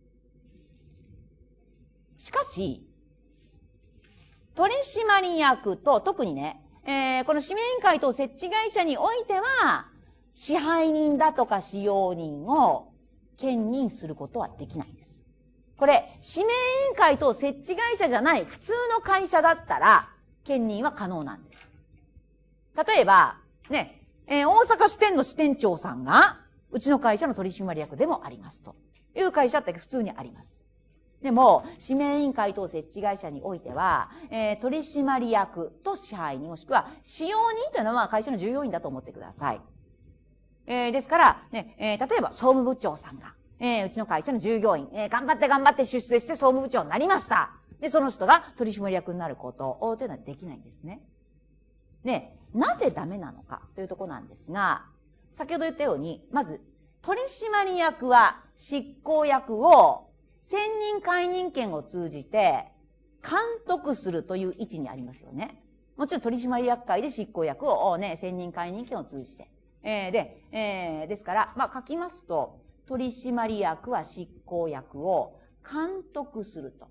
しかし、取締役と特にね、この指名委員会等設置会社においては、支配人だとか使用人を兼任することはできないんです。これ、指名委員会等設置会社じゃない普通の会社だったら、兼任は可能なんです。例えば、ね、大阪支店の支店長さんが、うちの会社の取締役でもありますという会社って普通にあります。でも、指名委員会等設置会社においては、取締役と支配人もしくは使用人というのは会社の従業員だと思ってください。 ですから、ね、例えば総務部長さんが、うちの会社の従業員、頑張って出世して総務部長になりました。で、その人が取締役になることというのはできないんですね。で、なぜダメなのかというところなんですが、先ほど言ったように、まず、取締役は執行役を選任解任権を通じて監督するという位置にありますよね。もちろん取締役会で執行役をね、選任解任権を通じて。ですから、書きますと、取締役は執行役を監督すると。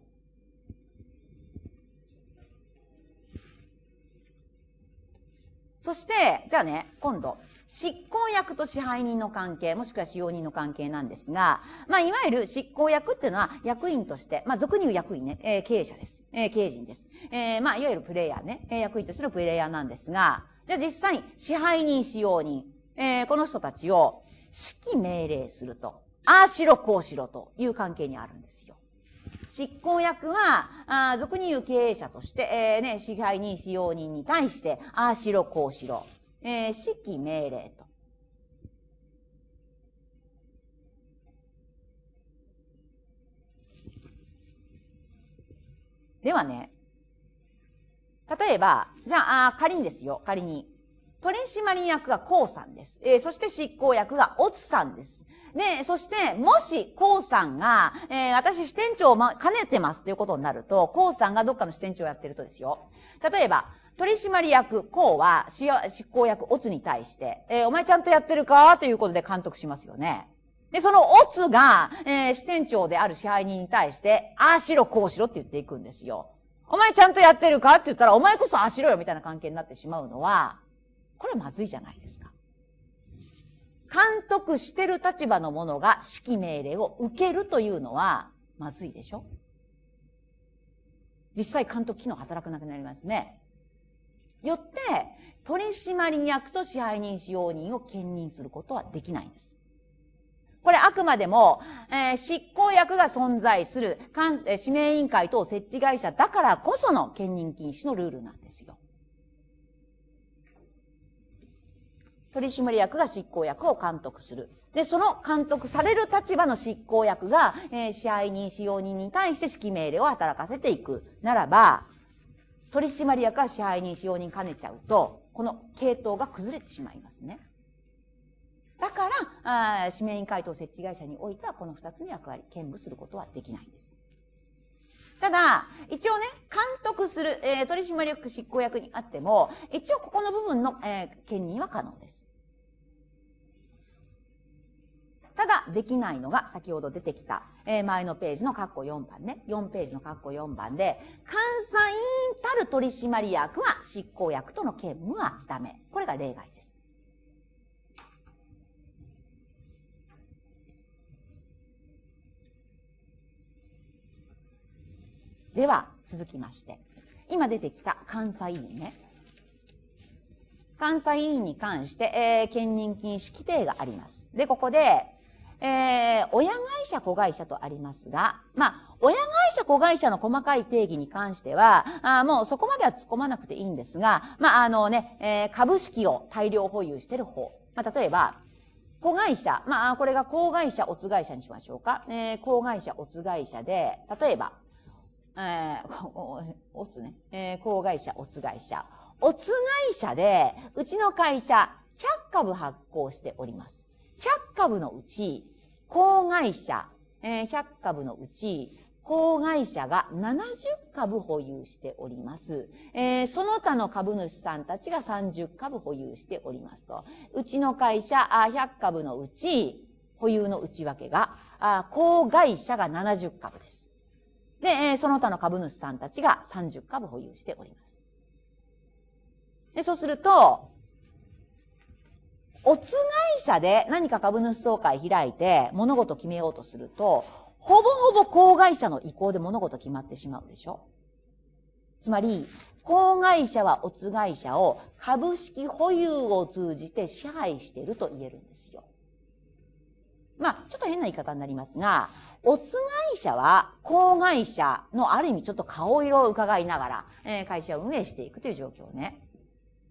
そして、じゃあね、今度、執行役と支配人の関係、もしくは使用人の関係なんですが、いわゆる執行役っていうのは役員として、俗に言う役員ね、経営者です。経営陣です。いわゆるプレイヤーね、役員としてのプレイヤーなんですが、じゃあ実際、支配人、使用人、この人たちを指揮命令すると、ああしろこうしろという関係にあるんですよ。執行役は、俗に言う経営者として、支配人、使用人に対して、ああしろこうしろ、指揮命令と。ではね、例えば、じゃあ、仮にですよ、仮に。取締役がこうさんです。そして執行役がおつさんです。で、そして、もし、こうさんが、私支店長を兼ねてますっていうことになると、こうさんがどっかの支店長をやってるとですよ。例えば、取締役、こうは、執行役、おつに対して、お前ちゃんとやってるかということで監督しますよね。で、そのおつが、支店長である支配人に対して、ああしろ、こうしろって言っていくんですよ。お前ちゃんとやってるかって言ったら、お前こそああしろよみたいな関係になってしまうのは、これはまずいじゃないですか。監督してる立場の者が指揮命令を受けるというのは、まずいでしょ？実際監督機能働かなくなりますね。よって、取締役と支配人使用人を兼任することはできないんです。これあくまでも、執行役が存在する指名委員会等設置会社だからこその兼任禁止のルールなんですよ。取締役が執行役を監督する。で、その監督される立場の執行役が、支配人、使用人に対して指揮命令を働かせていくならば、取締役が支配人、使用人兼ねちゃうと、この系統が崩れてしまいますね。だから、指名委員会等設置会社においては、この二つの役割、兼務することはできないんです。ただ、一応ね、監督する、取締役執行役にあっても、一応ここの部分の、兼任は可能です。ただ、できないのが先ほど出てきた、前のページの括弧4番ね。4ページの括弧4番で、監査委員たる取締役は執行役との兼務はダメ。これが例外です。では、続きまして。今出てきた監査委員ね。監査委員に関して、兼任禁止規定があります。で、ここで、親会社子会社とありますが、親会社子会社の細かい定義に関しては、もうそこまでは突っ込まなくていいんですが、株式を大量保有している方。例えば、子会社、これが子会社、おつ会社にしましょうか。子会社、おつ会社で、例えば、おつね、子会社、おつ会社。おつ会社で、うちの会社、100株発行しております。100株のうち、子会社、100株のうち、子会社が70株保有しております。その他の株主さんたちが30株保有しておりますと。うちの会社、100株のうち、保有の内訳が、子会社が70株です。で、その他の株主さんたちが30株保有しております。で、そうすると、おつ会社で何か株主総会開いて物事を決めようとすると、ほぼほぼ子会社の意向で物事決まってしまうでしょ。つまり、子会社はおつ会社を株式保有を通じて支配していると言えるんですよ。ちょっと変な言い方になりますが、おつ会社は子会社のある意味ちょっと顔色を伺いながら、会社を運営していくという状況ね。子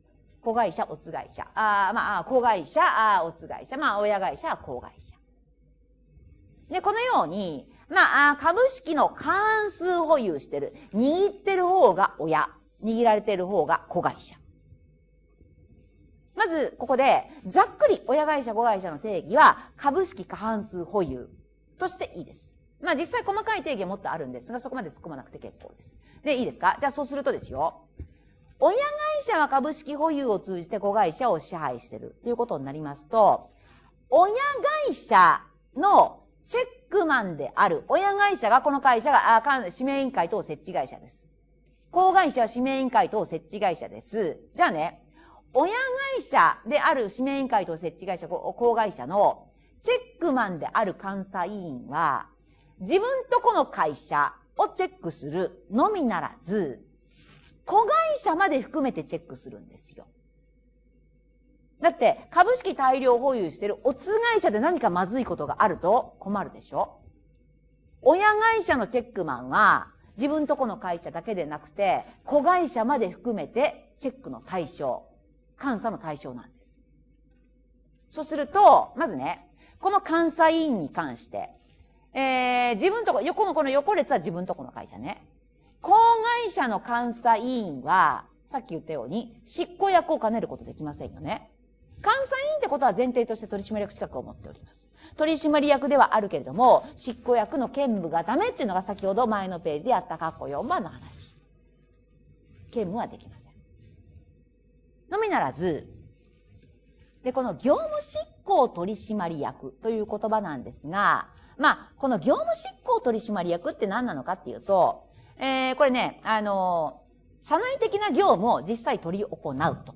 子会社、オツ会社。子会社、オツ会社。親会社、子会社。で、このように、株式の過半数保有してる。握ってる方が親。握られてる方が子会社。まず、ここで、ざっくり親会社、子会社の定義は、株式過半数保有としていいです。実際細かい定義はもっとあるんですが、そこまで突っ込まなくて結構です。で、いいですか？じゃあそうするとですよ。親会社は株式保有を通じて子会社を支配しているということになりますと、親会社のチェックマンである、親会社がこの会社が、指名委員会等設置会社です。子会社は指名委員会等設置会社です。じゃあね、親会社である指名委員会等設置会社、子会社のチェックマンである監査委員は、自分とこの会社をチェックするのみならず、子会社まで含めてチェックするんですよ。だって、株式大量保有しているオツ会社で何かまずいことがあると困るでしょ？親会社のチェックマンは、自分とこの会社だけでなくて、子会社まで含めてチェックの対象、監査の対象なんです。そうすると、まずね、この監査委員に関して、自分とこ、この横列は自分とこの会社ね。子会社の監査委員は、さっき言ったように、執行役を兼ねることできませんよね。監査委員ってことは前提として取締役資格を持っております。取締役ではあるけれども、執行役の兼務がダメっていうのが先ほど前のページでやった括弧4番の話。兼務はできません。のみならず、で、この業務執行取締役という言葉なんですが、この業務執行取締役って何なのかっていうと、これね、社内的な業務を実際取り行うと。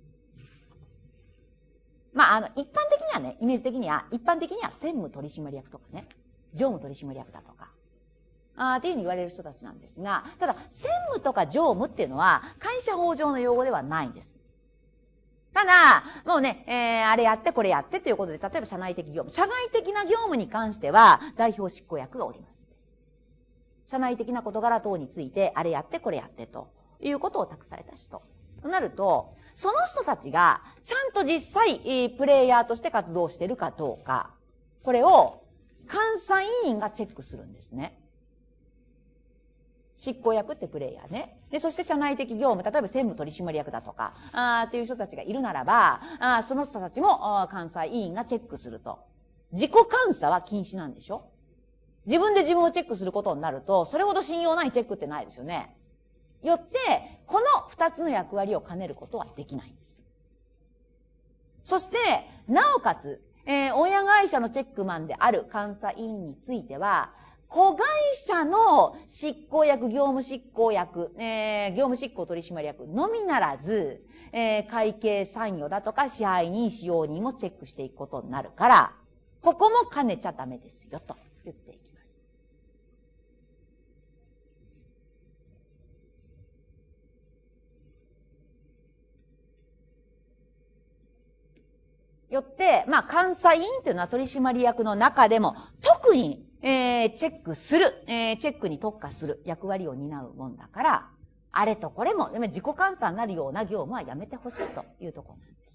一般的にはね、イメージ的には、一般的には専務取締役とかね、常務取締役だとか、っていうふうに言われる人たちなんですが、ただ、専務とか常務っていうのは、会社法上の用語ではないんです。ただ、もうね、あれやってこれやってということで、例えば社内的業務。社外的な業務に関しては、代表執行役がおります。社内的な事柄等について、あれやってこれやってということを託された人。となると、その人たちが、ちゃんと実際、プレイヤーとして活動しているかどうか、これを、監査委員がチェックするんですね。執行役ってプレイヤーね。で、そして社内的業務、例えば専務取締役だとか、っていう人たちがいるならば、その人たちも、監査委員がチェックすると。自己監査は禁止なんでしょ？自分で自分をチェックすることになると、それほど信用ないチェックってないですよね。よって、この二つの役割を兼ねることはできないんです。そして、なおかつ、親会社のチェックマンである監査委員については、子会社の執行役、業務執行役、業務執行取締役のみならず、会計参与だとか支配人、使用人もチェックしていくことになるから、ここも兼ねちゃダメですよ、と言っていきます。よって、監査委員というのは取締役の中でも、特にチェックする、チェックに特化する役割を担うもんだから、あれとこれも、自己監査になるような業務はやめてほしいというところなんです。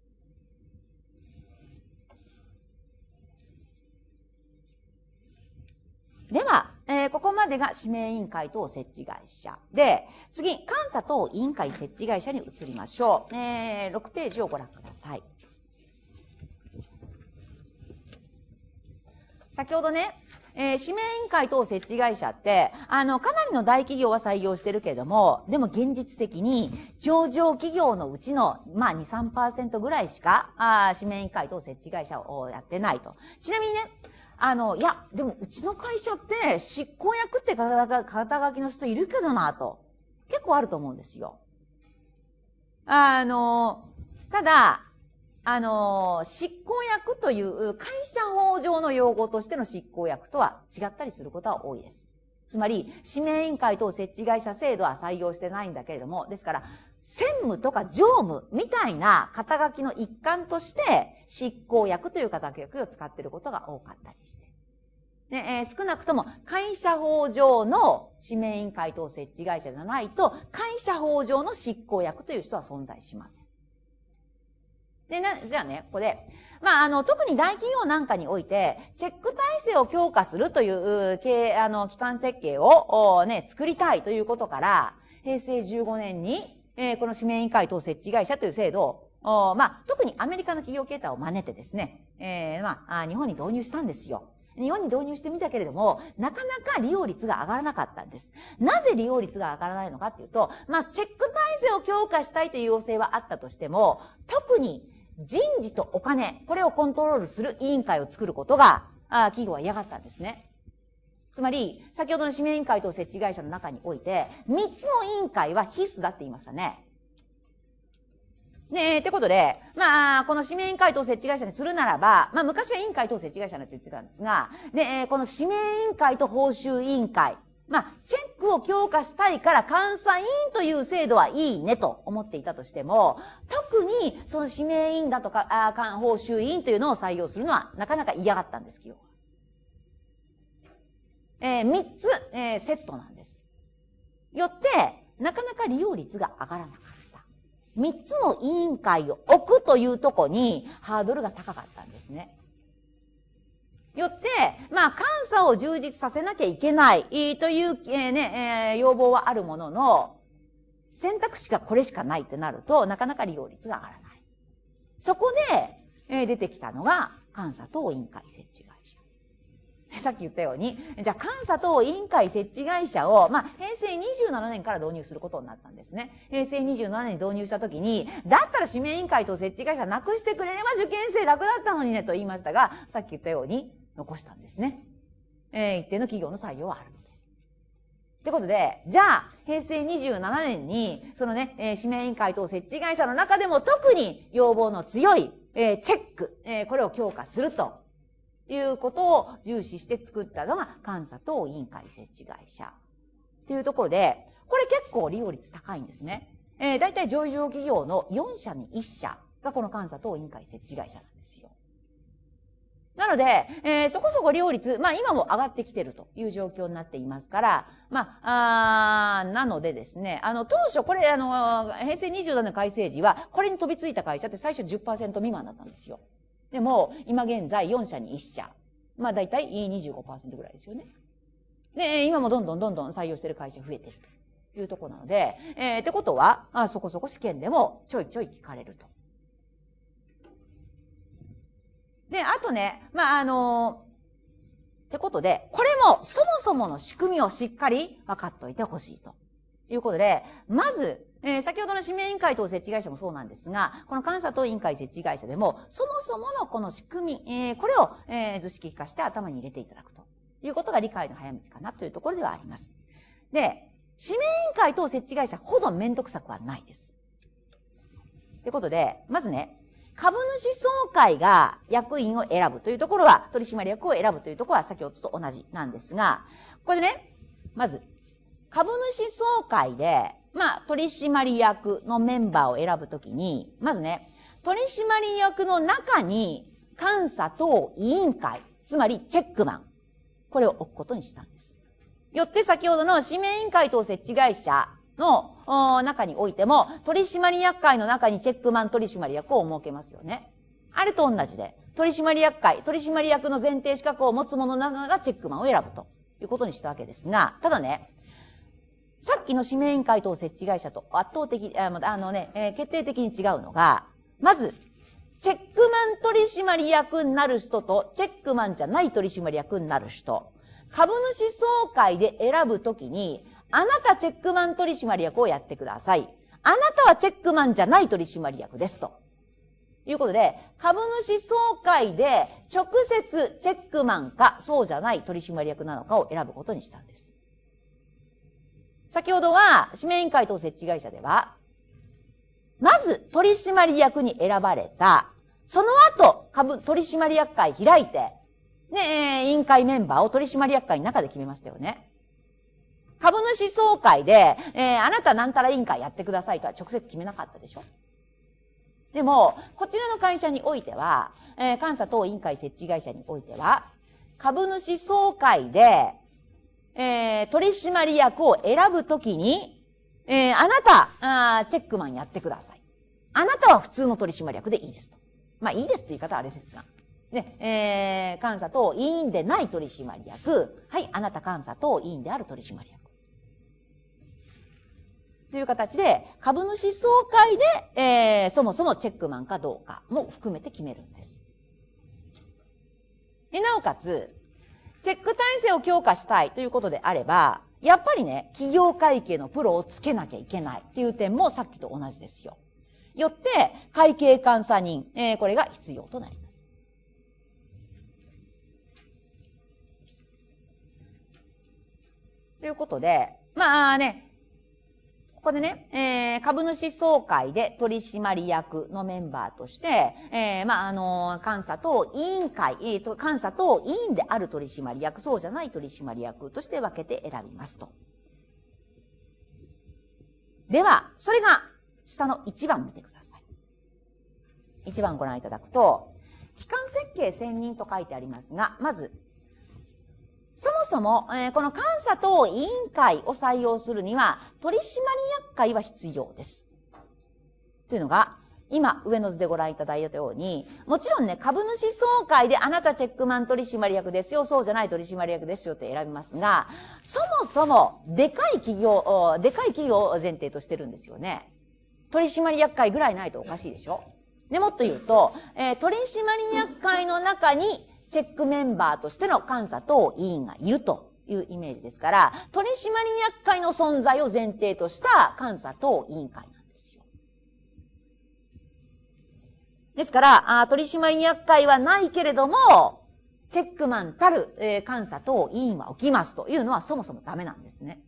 では、ここまでが指名委員会等設置会社。で、次、監査等委員会設置会社に移りましょう。6ページをご覧ください。先ほどね、指名委員会等設置会社って、かなりの大企業は採用してるけれども、でも現実的に上場企業のうちの、2、3% ぐらいしか、指名委員会等設置会社をやってないと。ちなみにね、いや、でもうちの会社って執行役って肩書きの人いるけどなと。結構あると思うんですよ。ただ、執行役という会社法上の用語としての執行役とは違ったりすることは多いです。つまり、指名委員会等設置会社制度は採用してないんだけれども、ですから、専務とか常務みたいな肩書きの一環として、執行役という肩書きを使っていることが多かったりして。で、少なくとも会社法上の指名委員会等設置会社じゃないと、会社法上の執行役という人は存在しません。 で、じゃあね、ここで、特に大企業なんかにおいて、チェック体制を強化するという、基幹設計を、作りたいということから、平成15年に、この指名委員会等設置会社という制度を、特にアメリカの企業形態を真似てですね、日本に導入したんですよ。日本に導入してみたけれども、なかなか利用率が上がらなかったんです。なぜ利用率が上がらないのかっていうと、チェック体制を強化したいという要請はあったとしても、特に人事とお金、これをコントロールする委員会を作ることが、企業は嫌がったんですね。つまり、先ほどの指名委員会等設置会社の中において、3つの委員会は必須だって言いましたね。ってことで、この指名委員会等設置会社にするならば、昔は委員会等設置会社なんて言ってたんですが、この指名委員会と報酬委員会、チェックを強化したいから監査委員という制度はいいねと思っていたとしても、特にその指名委員だとか、報酬委員というのを採用するのはなかなか嫌がったんです、企業は。3つ、セットなんです。よって、なかなか利用率が上がらなかった。3つの委員会を置くというとこにハードルが高かったんですね。よって、監査を充実させなきゃいけないという、要望はあるものの、選択肢がこれしかないってなると、なかなか利用率が上がらない。そこで、出てきたのが、監査等委員会設置会社。さっき言ったように、じゃあ監査等委員会設置会社を、平成27年から導入することになったんですね。平成27年に導入したときに、だったら指名委員会と設置会社なくしてくれれば受験生楽だったのにねと言いましたが、さっき言ったように残したんですね。一定の企業の採用はあるので。ってことで、じゃあ、平成27年に、そのね、指名委員会等設置会社の中でも特に要望の強い、チェック、これを強化すると。いうことを重視して作ったのが監査等委員会設置会社っていうところで、これ結構利用率高いんですね。だいたい上場企業の4社に1社がこの監査等委員会設置会社なんですよ。なので、そこそこ利用率、今も上がってきてるという状況になっていますから、なのでですね、当初これ、平成27年改正時は、これに飛びついた会社って最初 10% 未満だったんですよ。でも、今現在4社に1社。だいたい 25% ぐらいですよね。で、今もどんどん採用してる会社増えてるというところなので、ってことは、そこそこ試験でもちょいちょい聞かれると。で、あとね、ってことで、これもそもそもの仕組みをしっかり分かっておいてほしいということで、まず、先ほどの指名委員会等設置会社もそうなんですが、この監査等委員会設置会社でも、そもそものこの仕組み、これを、図式化して頭に入れていただくということが理解の早道かなというところではあります。で、指名委員会等設置会社ほどめんどくさくはないです。ということで、まずね、株主総会が役員を選ぶというところは、取締役を選ぶというところは先ほどと同じなんですが、これでね、まず、株主総会で、取締役のメンバーを選ぶときに、まずね、取締役の中に監査等委員会、つまりチェックマン、これを置くことにしたんです。よって先ほどの指名委員会等設置会社の中においても、取締役会の中にチェックマン取締役を設けますよね。あれと同じで、取締役会、取締役の前提資格を持つ者の中がチェックマンを選ぶということにしたわけですが、ただね、さっきの指名委員会等設置会社と圧倒的、決定的に違うのが、まず、チェックマン取締役になる人と、チェックマンじゃない取締役になる人、株主総会で選ぶときに、あなたチェックマン取締役をやってください。あなたはチェックマンじゃない取締役ですと。いうことで、株主総会で直接チェックマンかそうじゃない取締役なのかを選ぶことにしたんです。先ほどは、指名委員会等設置会社では、まず取締役に選ばれた、その後、取締役会開いて、委員会メンバーを取締役会の中で決めましたよね。株主総会で、あなたなんたら委員会やってくださいとは直接決めなかったでしょ。でも、こちらの会社においては、監査等委員会設置会社においては、株主総会で、取締役を選ぶときに、あなたチェックマンやってください。 あなたは普通の取締役でいいですと。まあいいですという言い方はあれですが。で、監査等委員でない取締役。はい、あなた監査等委員である取締役。という形で、株主総会で、そもそもチェックマンかどうかも含めて決めるんです。で、なおかつ、チェック体制を強化したいということであれば、やっぱりね、企業会計のプロをつけなきゃいけないっていう点もさっきと同じですよ。よって、会計監査人、これが必要となります。ということで、まあね、ここでね、株主総会で取締役のメンバーとして、監査等委員会、監査等委員である取締役、そうじゃない取締役として分けて選びますと。では、それが下の1番見てください。1番ご覧いただくと、機関設計専任と書いてありますが、まず、そもそも、この監査等委員会を採用するには、取締役会は必要です。というのが、今、上の図でご覧いただいたように、もちろんね、株主総会であなたチェックマン取締役ですよ、そうじゃない取締役ですよって選びますが、そもそも、でかい企業を前提としてるんですよね。取締役会ぐらいないとおかしいでしょ。でもっと言うと、取締役会の中に、チェックメンバーとしての監査等委員がいるというイメージですから、取締役会の存在を前提とした監査等委員会なんですよ。ですから、取締役会はないけれども、チェックマンたる、監査等委員は起きますというのはそもそもダメなんですね。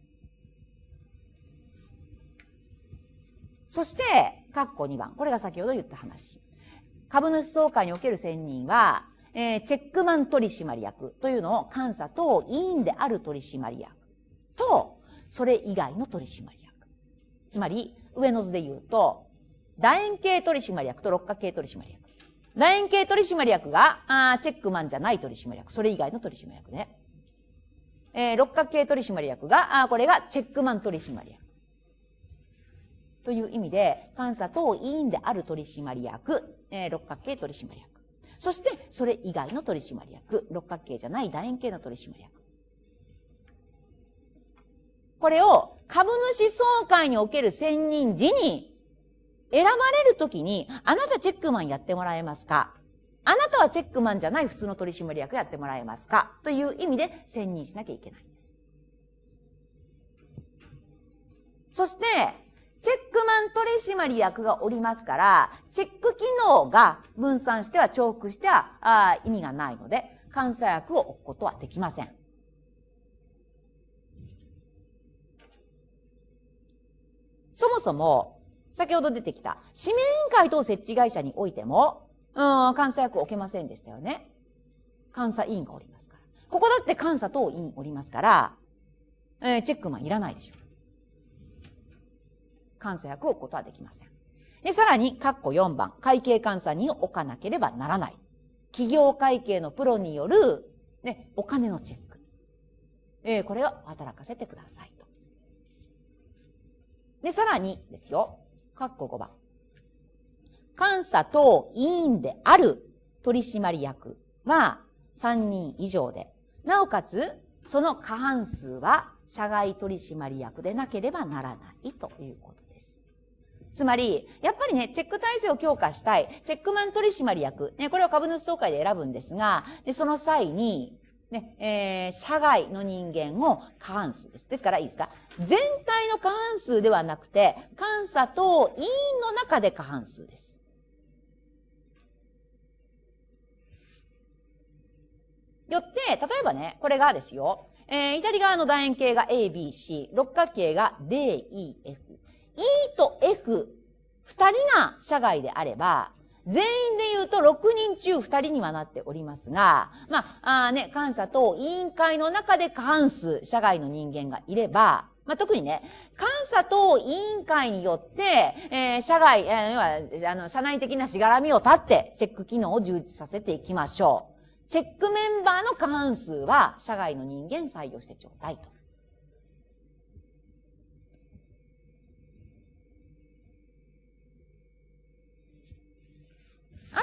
そして、括弧2番。これが先ほど言った話。株主総会における選任は、チェックマン取締役というのを監査等委員である取締役と、それ以外の取締役。つまり、上の図で言うと、楕円形取締役と六角形取締役。楕円形取締役が、チェックマンじゃない取締役。それ以外の取締役ね。六角形取締役が、これがチェックマン取締役。という意味で、監査等委員である取締役、六角形取締役。そして、それ以外の取締役、六角形じゃない楕円形の取締役。これを株主総会における選任時に選ばれるときに、あなたチェックマンやってもらえますか？あなたはチェックマンじゃない普通の取締役やってもらえますか？という意味で選任しなきゃいけないんです。そして、チェックマン取締役がおりますから、チェック機能が分散しては重複しては意味がないので、監査役を置くことはできません。そもそも、先ほど出てきた、指名委員会等設置会社においても、監査役を置けませんでしたよね。監査委員がおりますから。ここだって監査等委員おりますから、チェックマンいらないでしょ。監査役を置くことはできません。で、さらに、括弧4番、会計監査人を置かなければならない。企業会計のプロによる、ね、お金のチェック。これを働かせてくださいと。で、さらにですよ、括弧5番。監査等委員である取締役は3人以上で、なおかつ、その過半数は社外取締役でなければならないということ。つまり、やっぱりね、チェック体制を強化したい、チェックマン取締役、ね、これを株主総会で選ぶんですが、でその際に、ね、社外の人間を過半数です。ですからいいですか？全体の過半数ではなくて、監査等委員の中で過半数です。よって、例えばね、これがですよ、左側の楕円形が A、B、C、六角形が D、E、F。E と F、二人が社外であれば、全員で言うと6人中2人にはなっておりますが、監査等委員会の中で過半数、社外の人間がいれば、特にね、監査等委員会によって、社外、社内的なしがらみを断って、チェック機能を充実させていきましょう。チェックメンバーの過半数は、社外の人間採用してちょうだいと。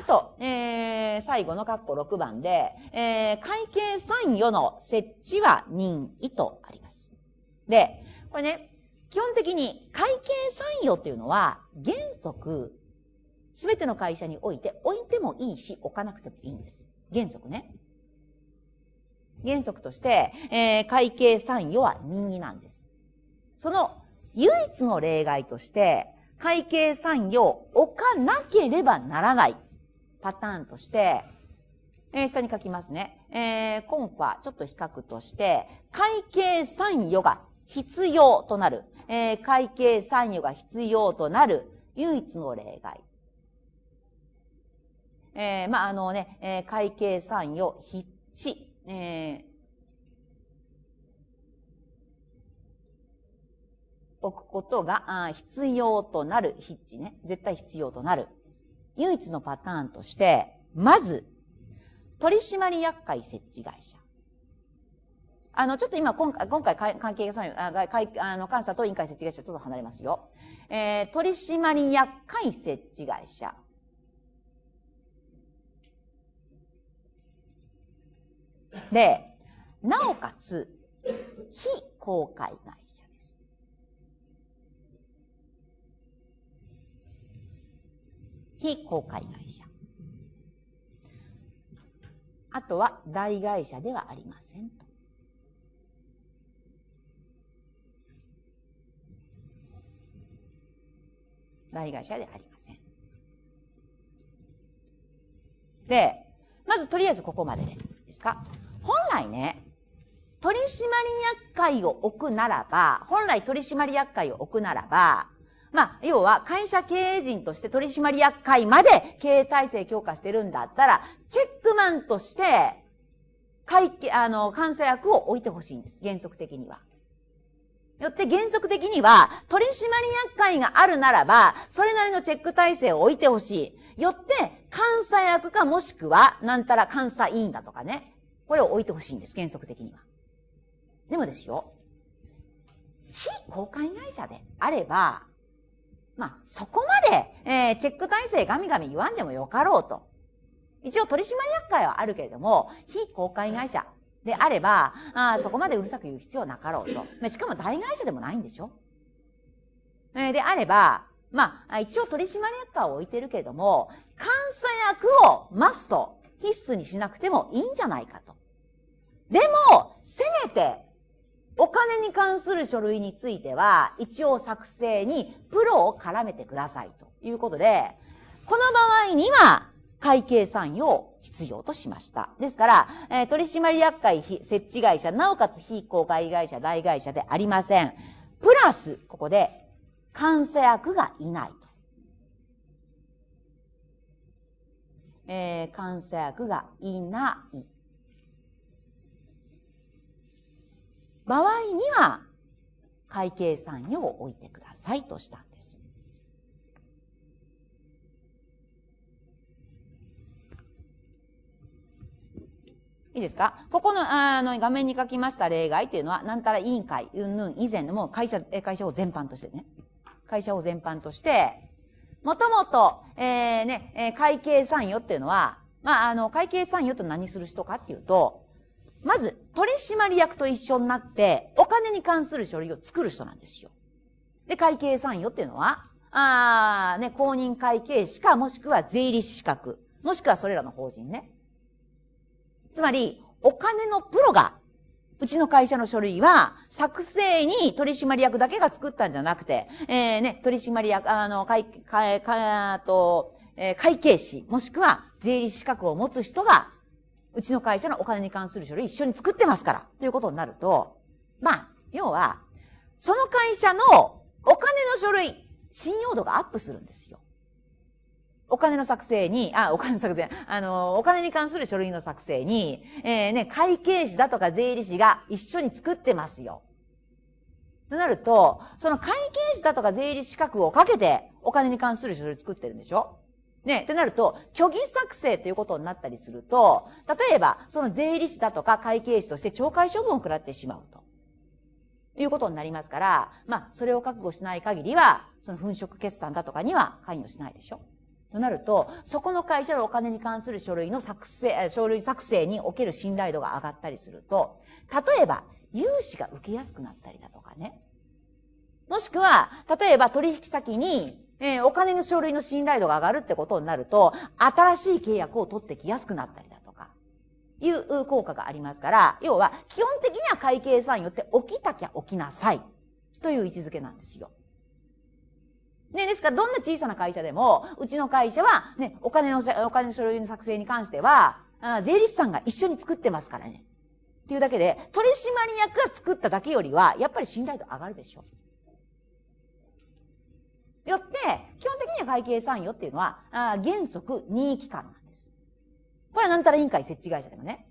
と、最後の括弧6番で、会計参与の設置は任意とあります。で、これね、基本的に会計参与っていうのは原則、すべての会社において置いてもいいし、置かなくてもいいんです。原則ね。原則として、会計参与は任意なんです。その唯一の例外として、会計参与を置かなければならないパターンとして、下に書きますね。今はちょっと比較として、会計参与が必要となる、会計参与が必要となる唯一の例外。会計参与必置、置くことが必要となる、必置ね。絶対必要となる。唯一のパターンとして、まず、取締役会設置会社。ちょっと今回関係参与、監査と委員会設置会社ちょっと離れますよ。取締役会設置会社。で、なおかつ、非公開会社です。非公開会社。あとは、大会社ではありませんと。大会社でありません。で、まずとりあえずここまででいいですか。本来ね、取締役会を置くならば、要は会社経営陣として取締役会まで経営体制強化してるんだったら、チェックマンとして、監査役を置いてほしいんです、原則的には。よって原則的には、取締役会があるならば、それなりのチェック体制を置いてほしい。よって、監査役かもしくは、なんたら監査委員だとかね。これを置いてほしいんです、原則的には。でもですよ、非公開会社であれば、そこまで、チェック体制ガミガミ言わんでもよかろうと。一応取締役会はあるけれども、非公開会社であれば、そこまでうるさく言う必要なかろうと。しかも大会社でもないんでしょ。であれば、一応取締役会を置いてるけれども、監査役をマスト、必須にしなくてもいいんじゃないかと。でも、せめて、お金に関する書類については、一応作成にプロを絡めてくださいということで、この場合には、会計参与を必要としました。ですから、取締役会設置会社、なおかつ非公開会社、大会社でありません。プラス、ここで、監査役がいないと。監査役がいない。場合には、会計参与を置いてくださいとしたんです。いいですか？ここの、画面に書きました例外というのは、なんたら委員会、以前のもう会社を全般としてね。会社を全般として、もともと、会計参与っていうのは、会計参与と何する人かっていうと、まず、取締役と一緒になって、お金に関する書類を作る人なんですよ。で、会計参与っていうのは、公認会計士か、もしくは税理士資格、もしくはそれらの法人ね。つまり、お金のプロが、うちの会社の書類は、作成に取締役だけが作ったんじゃなくて、取締役、会計士、もしくは税理士資格を持つ人が、うちの会社のお金に関する書類一緒に作ってますから、ということになると、要は、その会社のお金の書類、信用度がアップするんですよ。お金に関する書類の作成に、会計士だとか税理士が一緒に作ってますよ。となると、その会計士だとか税理士資格をかけてお金に関する書類作ってるんでしょ？ってなると、虚偽作成ということになったりすると、例えば、その税理士だとか会計士として懲戒処分を食らってしまうと。いうことになりますから、それを覚悟しない限りは、その粉飾決算だとかには関与しないでしょ。 となると、そこの会社のお金に関する書類作成における信頼度が上がったりすると、例えば、融資が受けやすくなったりだとかね。もしくは、例えば取引先に、お金の書類の信頼度が上がるってことになると、新しい契約を取ってきやすくなったりだとか、いう効果がありますから、要は、基本的には会計算よって起きたきゃ起きなさい、という位置づけなんですよ。ね、ですから、どんな小さな会社でも、うちの会社は、ね、お金の書類の作成に関しては、税理士さんが一緒に作ってますからね。っていうだけで、取締役が作っただけよりは、やっぱり信頼度上がるでしょ。よって、基本的には会計算よっていうのは、原則任意機関なんです。これはなんたら委員会設置会社でもね。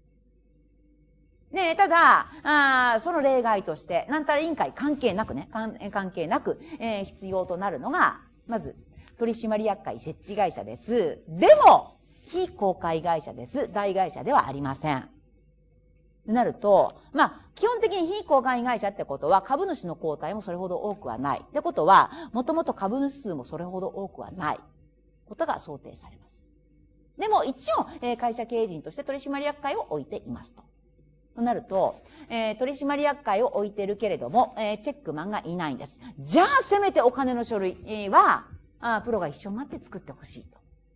ね、ただ、その例外として、なんたら委員会関係なくね、関係なく、必要となるのが、まず、取締役会設置会社です。でも、非公開会社です。大会社ではありません。なると、基本的に非公開会社ってことは、株主の交代もそれほど多くはない。ってことは、もともと株主数もそれほど多くはない。ことが想定されます。でも、一応、会社経営陣として取締役会を置いていますと。となると、取締役会を置いてるけれども、チェックマンがいないんです。じゃあ、せめてお金の書類は、プロが一緒になって作ってほしいと。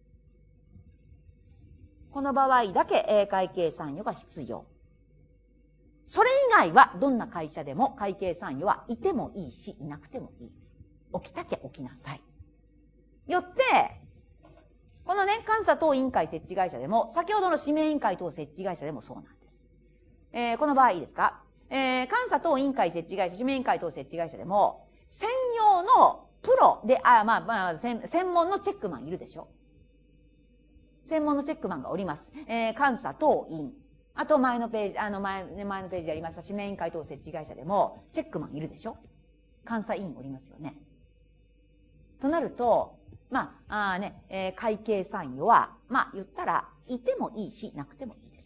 この場合だけ、会計算予が必要。それ以外は、どんな会社でも会計算予はいてもいいし、いなくてもいい。起きたきゃ起きなさい。よって、このね、監査等委員会設置会社でも、先ほどの指名委員会等設置会社でもそうなんです。この場合いいですか？監査等委員会設置会社、指名委員会等設置会社でも、専用のプロで、専門のチェックマンいるでしょ？専門のチェックマンがおります。監査等委員。あと前のページ、前のページでありました指名委員会等設置会社でも、チェックマンいるでしょ？監査委員おりますよね。となると、会計算予は、言ったら、いてもいいし、なくてもいいです。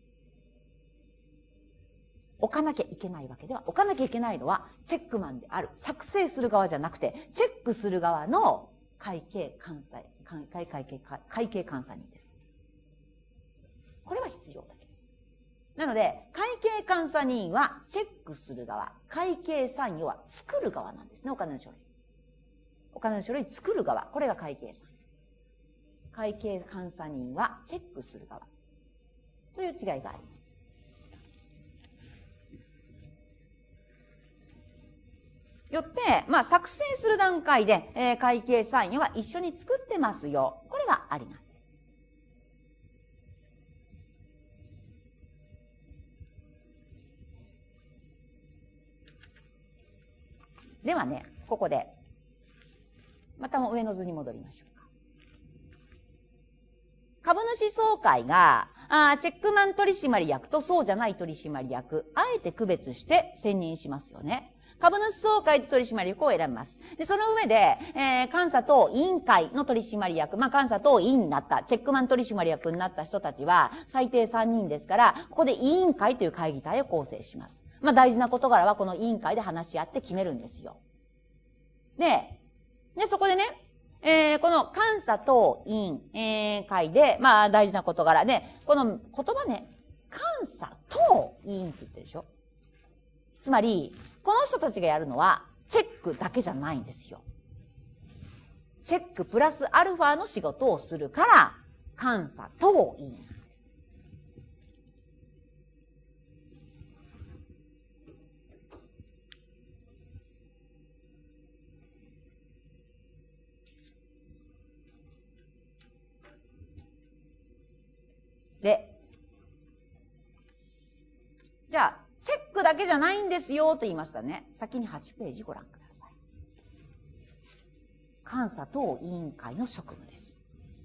置かなきゃいけないわけでは、置かなきゃいけないのは、チェックマンである。作成する側じゃなくて、チェックする側の会計監査人です。これは必要だけ。なので、会計監査人はチェックする側、会計算予は作る側なんですね、お金の書類。お金の書類作る側、これが会計算。会計監査人はチェックする側。という違いがあります。よって、作成する段階で、会計算予が一緒に作ってますよ。これはありなんです。ではね、ここで、またも上の図に戻りましょうか。株主総会が、チェックマン取締役とそうじゃない取締役、あえて区別して選任しますよね。株主総会で取締役を選びます。で、その上で、監査等委員会の取締役、監査等委員になった、チェックマン取締役になった人たちは、最低3人ですから、ここで委員会という会議体を構成します。大事な事柄はこの委員会で話し合って決めるんですよ。で、そこでね、この監査等委員、会で、大事な事柄で、この言葉ね、監査等委員って言ってるでしょ。つまり、この人たちがやるのは、チェックだけじゃないんですよ。チェックプラスアルファの仕事をするから、監査等委員なんです。で、じゃあ、チェックだけじゃないんですよと言いましたね。先に8ページご覧ください。監査等委員会の職務です。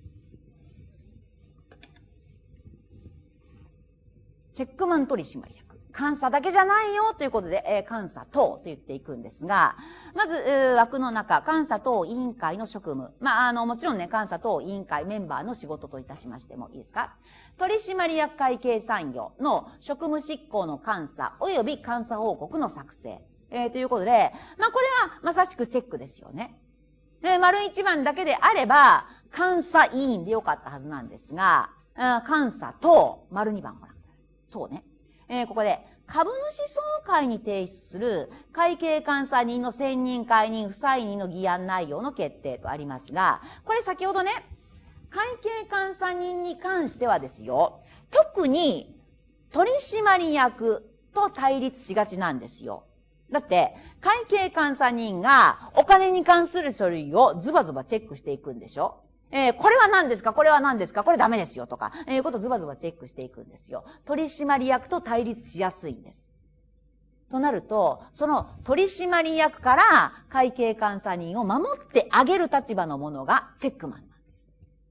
チェックマン取締役。監査だけじゃないよということで、監査等と言っていくんですが、まず、枠の中、監査等委員会の職務。もちろんね、監査等委員会メンバーの仕事といたしましてもいいですか？取締役会計算予の職務執行の監査及び監査報告の作成。ということで、これはまさしくチェックですよね。丸1番だけであれば、 監査委員でよかったはずなんですが、監査等、丸2番ご覧ください。等ね。ここで、株主総会に提出する会計監査人の選任解任不再任の議案内容の決定とありますが、これ先ほどね、会計監査人に関してはですよ、特に取締役と対立しがちなんですよ。だって、会計監査人がお金に関する書類をズバズバチェックしていくんでしょ。これは何ですかこれは何ですかこれダメですよとか、いうことをズバズバチェックしていくんですよ。取締役と対立しやすいんです。となると、その取締役から会計監査人を守ってあげる立場のものがチェックマンなんです。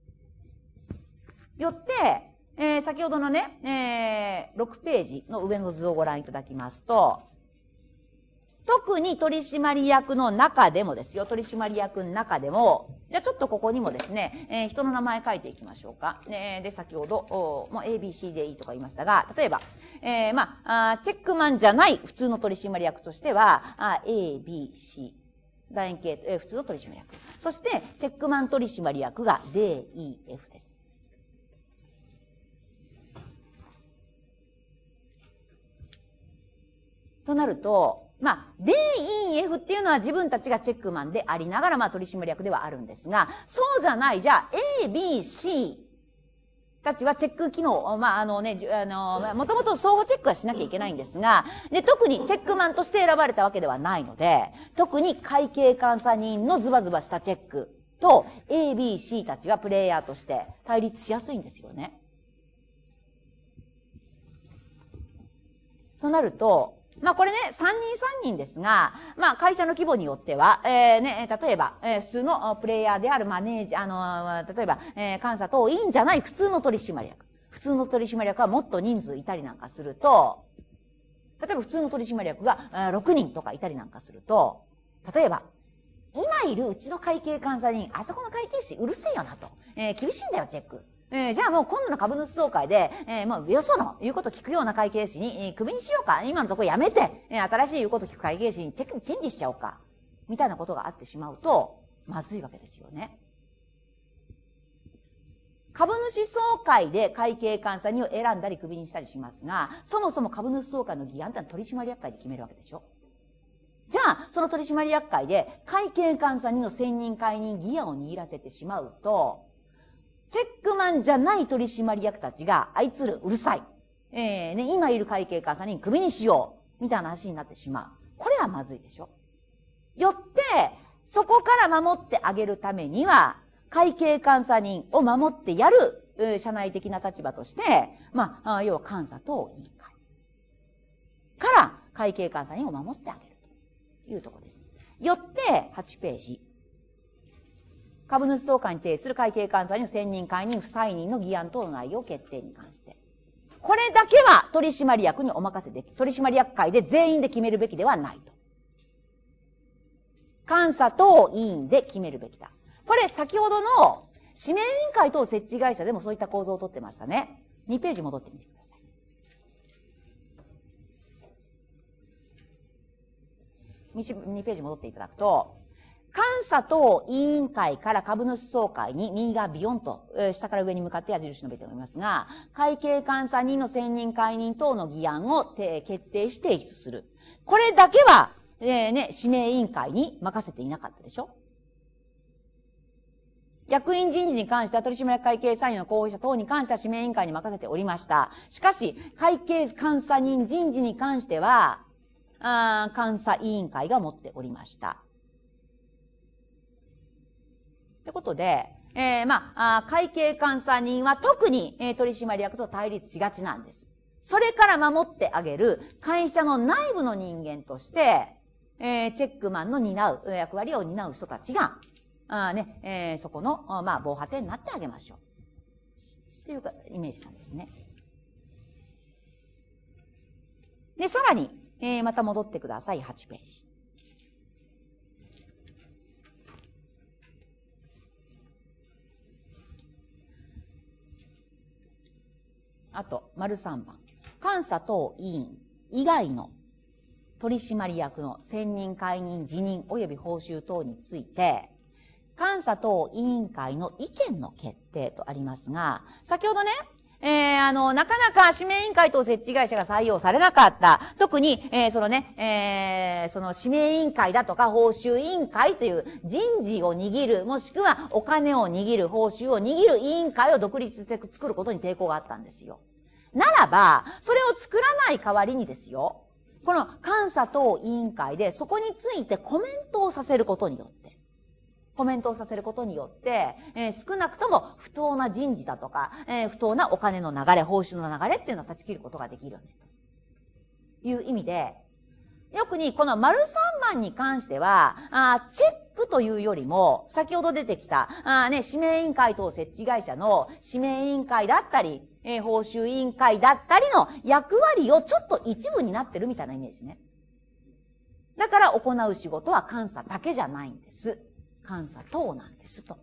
よって、先ほどのね、6ページの上の図をご覧いただきますと、特に取締役の中でもですよ、取締役の中でも、じゃあちょっとここにもですね、人の名前書いていきましょうか。で、先ほど、もう ABC でいいとか言いましたが、例えば、チェックマンじゃない普通の取締役としては、ABC、楕円形、普通の取締役。そして、チェックマン取締役が DEF です。となると、DEF っていうのは自分たちがチェックマンでありながら、取締役ではあるんですが、そうじゃない、じゃあ ABC たちはチェック機能、もともと相互チェックはしなきゃいけないんですが、で、特にチェックマンとして選ばれたわけではないので、特に会計監査人のズバズバしたチェックと ABC たちはプレイヤーとして対立しやすいんですよね。となると、これね、3人ですが、会社の規模によっては、例えば、普通のプレイヤーであるマネージャー、例えば、監査等委員じゃない普通の取締役。普通の取締役はもっと人数いたりなんかすると、例えば普通の取締役が6人とかいたりなんかすると、例えば、今いるうちの会計監査人、あそこの会計士うるせえよなと。厳しいんだよ、チェック。じゃあもう今度の株主総会で、もうよその言うこと聞くような会計士に、クビにしようか。今のところやめて、新しい言うこと聞く会計士にチェンジしちゃおうか。みたいなことがあってしまうと、まずいわけですよね。株主総会で会計監査人を選んだりクビにしたりしますが、そもそも株主総会の議案ってのは取締役会で決めるわけでしょ。じゃあ、その取締役会で会計監査人の選任解任議案を握らせてしまうと、チェックマンじゃない取締役たちが、あいつらうるさい。今いる会計監査人クビにしよう。みたいな話になってしまう。これはまずいでしょ。よって、そこから守ってあげるためには、会計監査人を守ってやる、社内的な立場として、要は監査等委員会から会計監査人を守ってあげるというところです。よって、8ページ。株主総会に提出する会計監査人の選任解任不再任の議案等の内容決定に関して。これだけは取締役にお任せでき、取締役会で全員で決めるべきではないと。監査等委員で決めるべきだ。これ先ほどの指名委員会等設置会社でもそういった構造をとってましたね。2ページ戻ってみてください。2ページ戻っていただくと、監査等委員会から株主総会に右がビヨンと、下から上に向かって矢印述べておりますが、会計監査人の選任解任等の議案を決定し提出する。これだけは、指名委員会に任せていなかったでしょ。役員人事に関しては取締役会計参与の候補者等に関しては指名委員会に任せておりました。しかし、会計監査人人事に関しては、監査委員会が持っておりました。ということで、会計監査人は特に、取締役と対立しがちなんです。それから守ってあげる会社の内部の人間として、チェックマンの役割を担う人たちが、そこの、防波堤になってあげましょう。というイメージなんですね。で、さらに、また戻ってください、8ページ。あと、丸3番。監査等委員以外の取締役の選任、解任、辞任及び報酬等について、 監査等委員会の意見の決定とありますが、先ほどね、なかなか指名委員会等設置会社が採用されなかった。特に、その指名委員会だとか報酬委員会という人事を握る、もしくはお金を握る、報酬を握る委員会を独立して作ることに抵抗があったんですよ。ならば、それを作らない代わりにですよ、この監査等委員会でそこについてコメントをさせることによって、少なくとも不当な人事だとか、不当なお金の流れ、報酬の流れっていうのを断ち切ることができるよね、という意味で、特にこの丸3番に関しては、チェックというよりも、先ほど出てきた、指名委員会等設置会社の指名委員会だったり、報酬委員会だったりの役割をちょっと一部になってるみたいなイメージね。だから行う仕事は監査だけじゃないんです。監査等なんですと。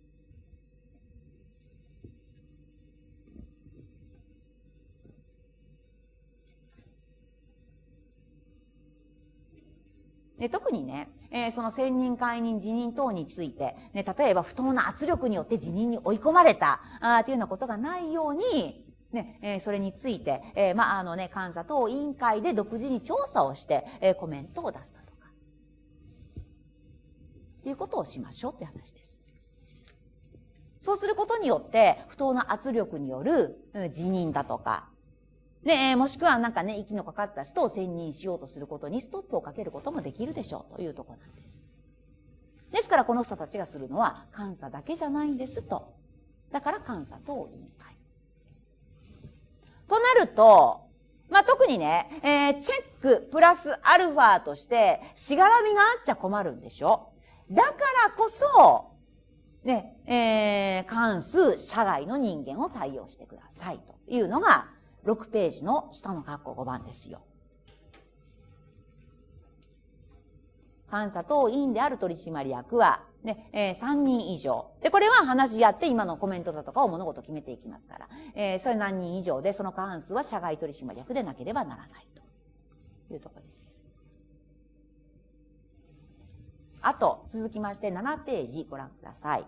で特にね、その選任解任辞任等について、ね、例えば不当な圧力によって辞任に追い込まれたというようなことがないように、ね、それについて、監査等委員会で独自に調査をして、コメントを出すだとか、っていうことをしましょうという話です。そうすることによって、不当な圧力による辞任だとか、で、もしくはなんかね、息のかかった人を選任しようとすることにストップをかけることもできるでしょうというところなんです。ですからこの人たちがするのは監査だけじゃないんですと。だから監査等委員会。となると、特にね、チェックプラスアルファとしてしがらみがあっちゃ困るんでしょ。だからこそ、ね、関数社外の人間を採用してくださいというのが6ページの下の括弧5番ですよ。監査等委員である取締役は、ね3人以上。で、これは話し合って今のコメントだとかを物事決めていきますから、それ何人以上で、その過半数は社外取締役でなければならないというところです。あと、続きまして7ページご覧ください。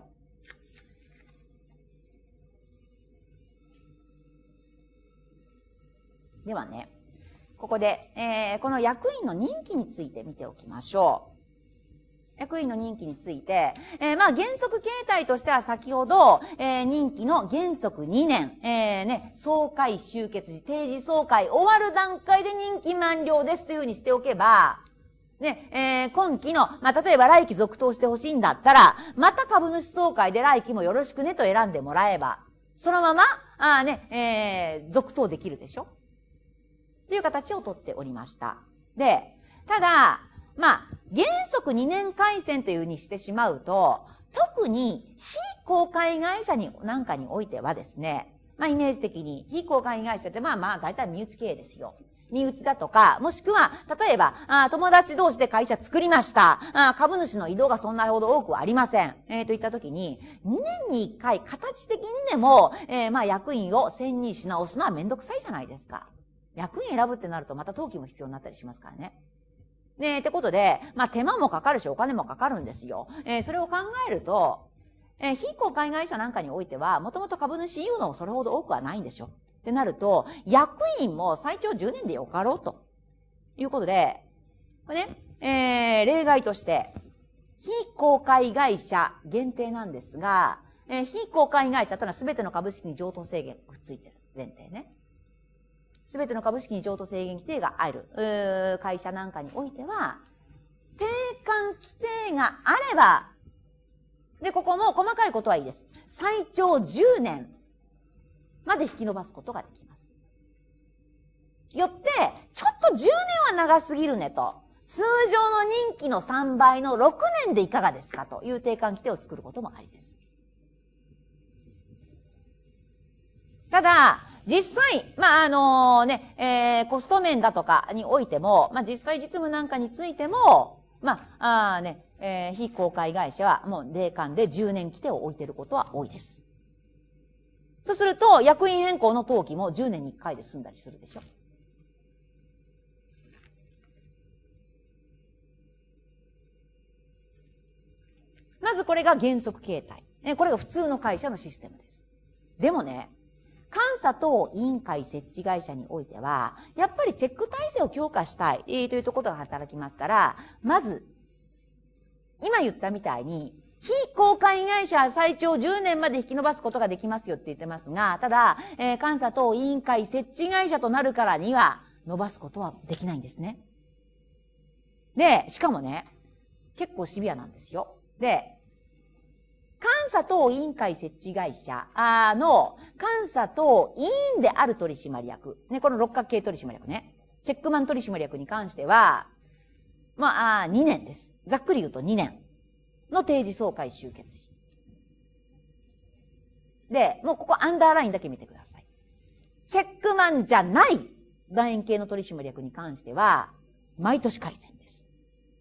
ではね、ここで、この役員の任期について見ておきましょう。役員の任期について、原則形態としては先ほど、任期の原則2年、総会終結時、定時総会終わる段階で任期満了ですというふうにしておけば、今期の、例えば来期続投してほしいんだったら、また株主総会で来期もよろしくねと選んでもらえば、そのまま、続投できるでしょっていう形をとっておりました。で、ただ、原則2年改選というふうにしてしまうと、特に非公開会社なんかにおいてはですね、イメージ的に非公開会社って大体身内経営ですよ。身内だとか、もしくは、例えば、友達同士で会社作りました。株主の移動がそんなほど多くはありません。といったときに、2年に1回、形的にでも、役員を選任し直すのはめんどくさいじゃないですか。役員選ぶってなるとまた登記も必要になったりしますからね。ってことで、手間もかかるしお金もかかるんですよ。それを考えると、非公開会社なんかにおいては、もともと株主いるのもそれほど多くはないんですよ。ってなると、役員も最長10年でよかろうということで、これね、例外として、非公開会社限定なんですが、非公開会社というのは全ての株式に譲渡制限くっついてる前提ね。すべての株式に譲渡制限規定がある会社なんかにおいては、定款規定があれば、で、ここも細かいことはいいです。最長10年まで引き延ばすことができます。よって、ちょっと10年は長すぎるねと。通常の任期の3倍の6年でいかがですかという定款規定を作ることもありです。ただ、実際、コスト面だとかにおいても、実際実務なんかについても、非公開会社はもう定款で10年規定を置いていることは多いです。そうすると、役員変更の登記も10年に1回で済んだりするでしょ。 まずこれが原則形態。これが普通の会社のシステムです。でもね、監査等委員会設置会社においては、やっぱりチェック体制を強化したい、ということが働きますから、まず、今言ったみたいに、非公開会社は最長10年まで引き延ばすことができますよって言ってますが、ただ、監査等委員会設置会社となるからには、伸ばすことはできないんですね。で、しかもね、結構シビアなんですよ。で、監査等委員会設置会社の監査等委員である取締役。ね、この六角形取締役ね。チェックマン取締役に関しては、2年です。ざっくり言うと2年の定時総会終結時。で、もうここアンダーラインだけ見てください。チェックマンじゃない楕円形の取締役に関しては、毎年改選です。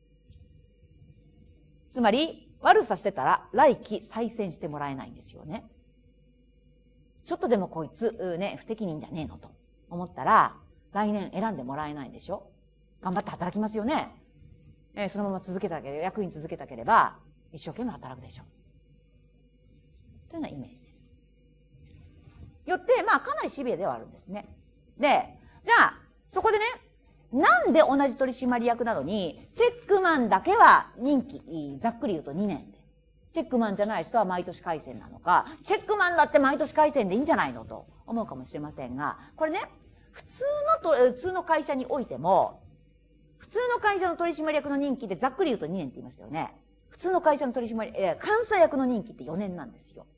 つまり、悪さしてたら来期再選してもらえないんですよね。ちょっとでもこいつ、不適任じゃねえのと思ったら、来年選んでもらえないんでしょ。頑張って働きますよね。そのまま役員続けたければ、一生懸命働くでしょう。というようなイメージです。よって、かなりシビアではあるんですね。で、じゃあ、そこでね、なんで同じ取締役なのに、チェックマンだけは任期、ざっくり言うと2年で。チェックマンじゃない人は毎年改選なのか、チェックマンだって毎年改選でいいんじゃないのと思うかもしれませんが、これね、普通の会社においても、普通の会社の取締役の任期でざっくり言うと2年って言いましたよね。普通の会社の監査役の任期って4年なんですよ。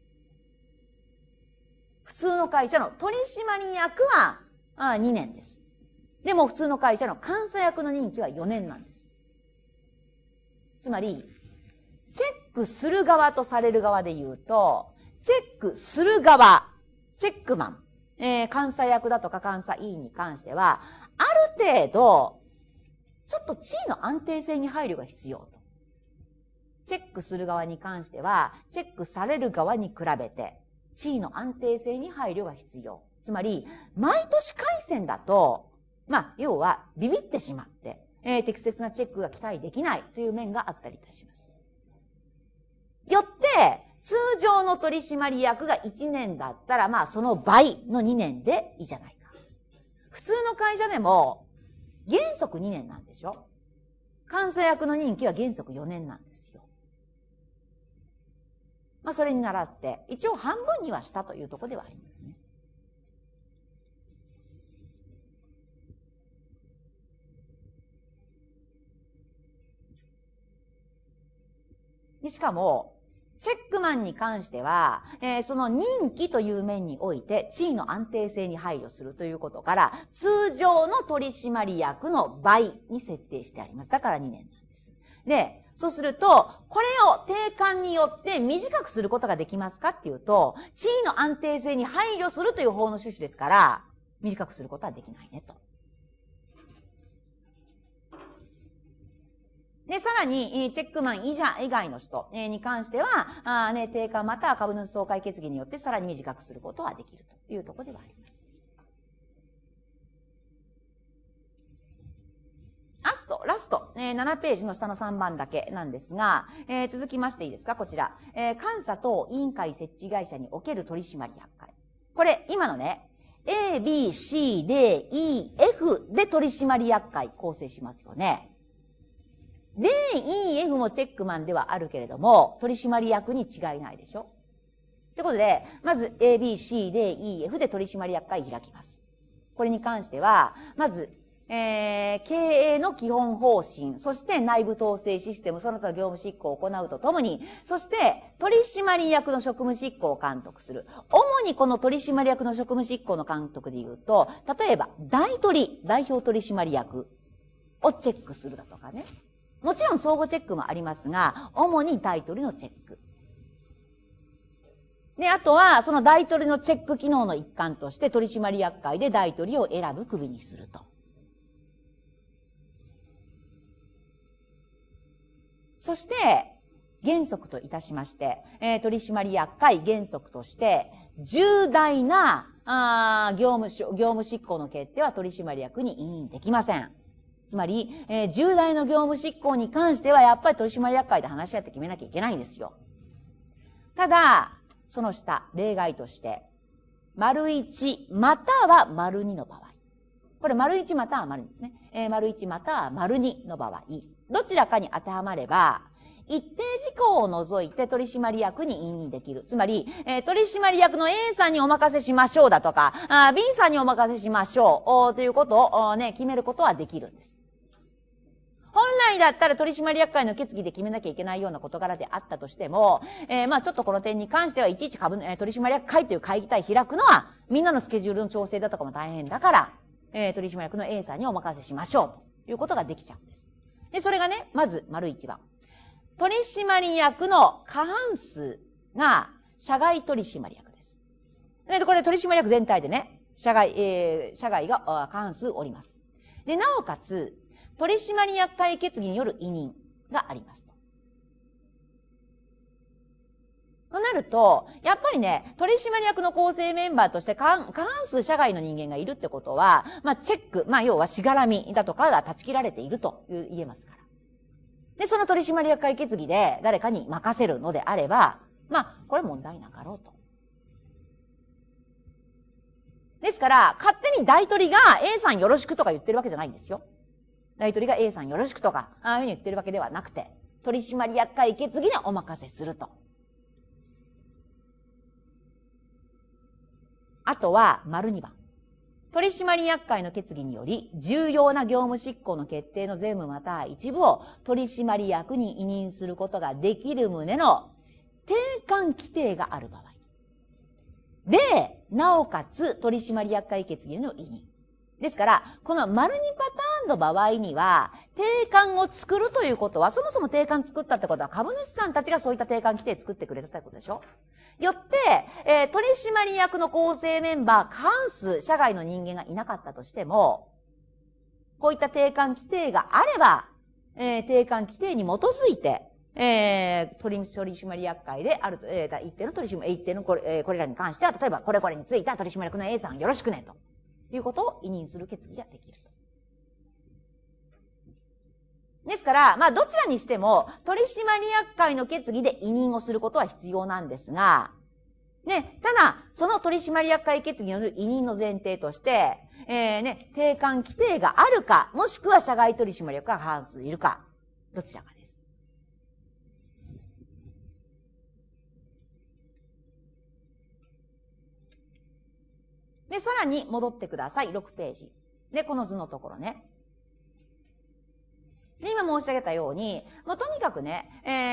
普通の会社の取締役は2年です。でも普通の会社の監査役の任期は4年なんです。つまり、チェックする側とされる側で言うと、チェックする側、チェックマン、監査役だとか監査委員に関しては、ある程度、ちょっと地位の安定性に配慮が必要と。チェックする側に関しては、チェックされる側に比べて、地位の安定性に配慮が必要。つまり、毎年改選だと、要は、ビビってしまって、適切なチェックが期待できないという面があったりいたします。よって、通常の取締役が1年だったら、その倍の2年でいいじゃないか。普通の会社でも、原則2年なんでしょ？監査役の任期は原則4年なんですよ。それに倣って、一応半分にはしたというところではありますね。でしかも、チェックマンに関しては、その任期という面において地位の安定性に配慮するということから、通常の取締役の倍に設定してあります。だから2年なんです。で、そうすると、これを定款によって短くすることができますかっていうと、地位の安定性に配慮するという法の趣旨ですから、短くすることはできないねと。で、さらに、チェックマン以外の人に関しては、定款または株主総会決議によってさらに短くすることはできるというところではあります。ラスト、7ページの下の3番だけなんですが、続きましていいですか、こちら。監査等委員会設置会社における取締役会。これ、今のね、A, B, C, D, E, F で取締役会構成しますよね。D, E, F もチェックマンではあるけれども、取締役に違いないでしょ。ということで、まず A, B, C, D, E, F で取締役会開きます。これに関しては、まず、経営の基本方針、そして内部統制システム、その他業務執行を行うとともに、そして取締役の職務執行を監督する。主にこの取締役の職務執行の監督で言うと、例えば代表取締役をチェックするだとかね。もちろん相互チェックもありますが、主に代取のチェック。で、あとは、その代取のチェック機能の一環として、取締役会で代取を選ぶ、首にすると。そして、原則といたしまして、取締役会原則として、重大な業務執行の決定は取締役に委任できません。つまり、重大な業務執行に関しては、やっぱり取締役会で話し合って決めなきゃいけないんですよ。 ただ、その下、例外として、1または2の場合。これ1または2ですね。1または2の場合。どちらかに当てはまれば、一定事項を除いて取締役に委任できる。つまり、取締役の A さんにお任せしましょうだとか、B さんにお任せしましょうということを決めることはできるんです。本来だったら取締役会の決議で決めなきゃいけないような事柄であったとしても、ちょっとこの点に関してはいちいち取締役会という会議体開くのは、みんなのスケジュールの調整だとかも大変だから、取締役の A さんにお任せしましょうということができちゃうんです。で、それがね、まず、1番。取締役の過半数が社外取締役です。これ取締役全体でね、社外が過半数おります。で、なおかつ、取締役会決議による委任があります。となると、やっぱりね、取締役の構成メンバーとして過半数社外の人間がいるってことは、チェック、要はしがらみだとかが断ち切られていると言えますから。で、その取締役会決議で誰かに任せるのであれば、これ問題なかろうと。ですから、勝手に大取りが A さんよろしくとか言ってるわけじゃないんですよ。大取りが A さんよろしくとか、ああいうふうに言ってるわけではなくて、取締役会決議にお任せすると。あとは、2番。取締役会の決議により、重要な業務執行の決定の全部または一部を取締役に委任することができる旨の定款規定がある場合。で、なおかつ取締役会決議の委任。ですから、この②パターンの場合には、定款を作るということは、そもそも定款作ったってことは、株主さんたちがそういった定款規定作ってくれたってことでしょ。よって、取締役の構成メンバー過半数、社外の人間がいなかったとしても、こういった定款規定があれば、定款規定に基づいて、取締役会である、一定のこれらに関しては、例えばこれについては取締役の A さんよろしくね、ということを委任する決議ができると。ですから、どちらにしても、取締役会の決議で委任をすることは必要なんですが、ね、ただ、その取締役会決議による委任の前提として、定款規定があるか、もしくは社外取締役が過半数いるか、どちらかです。で、さらに戻ってください。6ページ。で、この図のところね。で、今申し上げたように、とにかくね、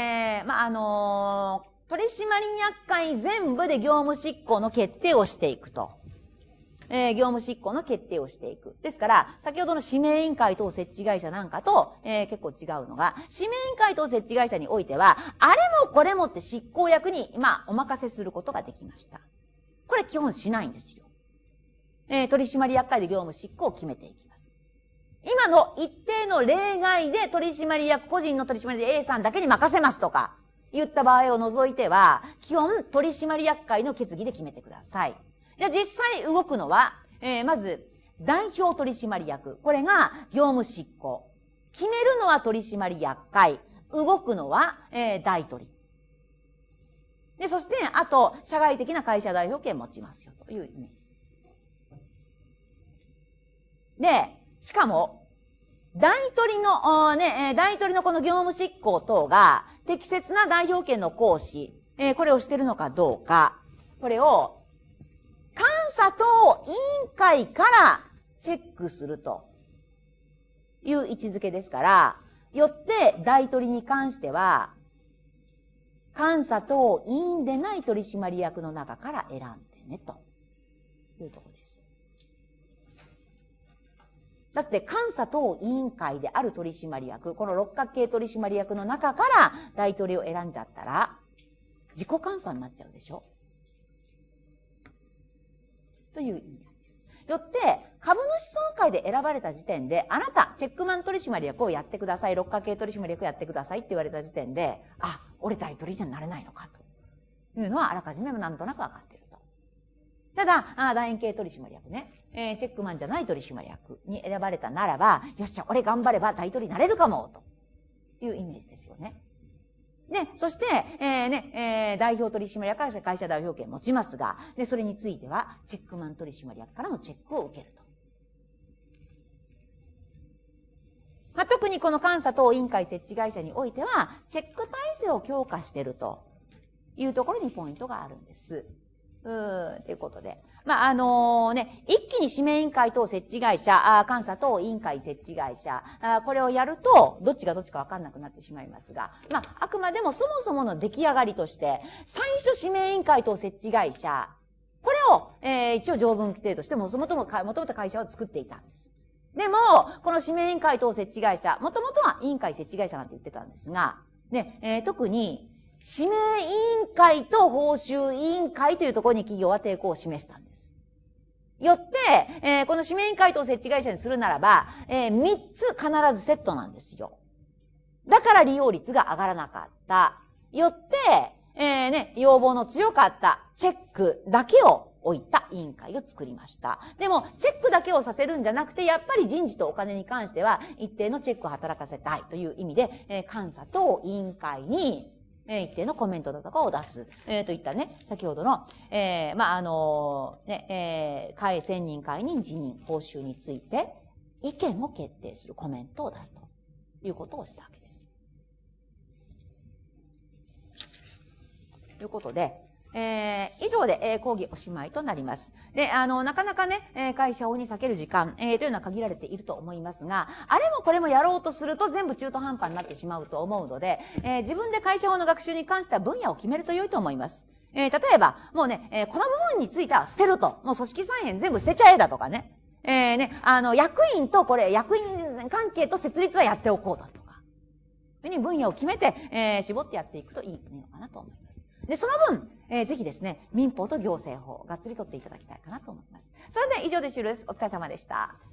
取締役会全部で業務執行の決定をしていくと。業務執行の決定をしていく。ですから、先ほどの指名委員会等設置会社なんかと、結構違うのが、指名委員会等設置会社においては、あれもこれもって執行役に、お任せすることができました。これ基本しないんですよ。取締役会で業務執行を決めていきます。今の一定の例外で個人の取締役で A さんだけに任せますとか、言った場合を除いては、基本取締役会の決議で決めてください。じゃあ実際動くのは、まず、代表取締役。これが業務執行。決めるのは取締役会。動くのは、代取。で、そして、あと、社外的な会社代表権持ちますよ、というイメージです。で、しかも、代取のこの業務執行等が適切な代表権の行使、これをしているのかどうか、これを監査等委員会からチェックするという位置づけですから、よって代取に関しては、監査等委員でない取締役の中から選んでね、というところです。だって監査等委員会である取締役、この六角形取締役の中から代取を選んじゃったら、自己監査になっちゃうでしょという意味なんです。よって、株主総会で選ばれた時点で、あなた、チェックマン取締役をやってください、六角形取締役をやってくださいって言われた時点で、俺代取じゃなれないのかというのはあらかじめなんとなく分かっていると。ただ、楕円形取締役ね、チェックマンじゃない取締役に選ばれたならば、よっしゃ、俺頑張れば代取になれるかも、というイメージですよね。 ね、そして、代表取締役から会社代表権持ちますが、で、それについては、チェックマン取締役からのチェックを受けると。まあ、特にこの監査等委員会設置会社においては、チェック体制を強化しているというところにポイントがあるんです。ということで。まあ、一気に指名委員会等設置会社、監査等委員会設置会社、これをやると、どっちがどっちかわかんなくなってしまいますが、まあ、あくまでもそもそもの出来上がりとして、最初指名委員会等設置会社、これを、一応条文規定としてもともと会社を作っていたんです。でも、この指名委員会等設置会社、もともとは委員会設置会社なんて言ってたんですが、ね、特に、指名委員会と報酬委員会というところに企業は抵抗を示したんです。よって、この指名委員会等設置会社にするならば、3つ必ずセットなんですよ。だから利用率が上がらなかった。よって、要望の強かったチェックだけを置いた委員会を作りました。でも、チェックだけをさせるんじゃなくて、やっぱり人事とお金に関しては、一定のチェックを働かせたいという意味で、監査等委員会に、一定のコメントだとかを出す。といったね、先ほどの、選任解任辞任報酬について意見を決定するコメントを出すということをしたわけです。ということで、以上で、講義おしまいとなります。で、なかなかね、会社法に避ける時間、というのは限られていると思いますが、あれもこれもやろうとすると全部中途半端になってしまうと思うので、自分で会社法の学習に関しては分野を決めると良いと思います。例えば、もうね、この部分については捨てると。もう組織再編全部捨てちゃえだとかね。役員と役員関係と設立はやっておこうだとか。分野を決めて、絞ってやっていくといいのかなと思います。で、その分、ぜひですね、民法と行政法、がっつり取っていただきたいかなと思います。それで以上で終了です。お疲れ様でした。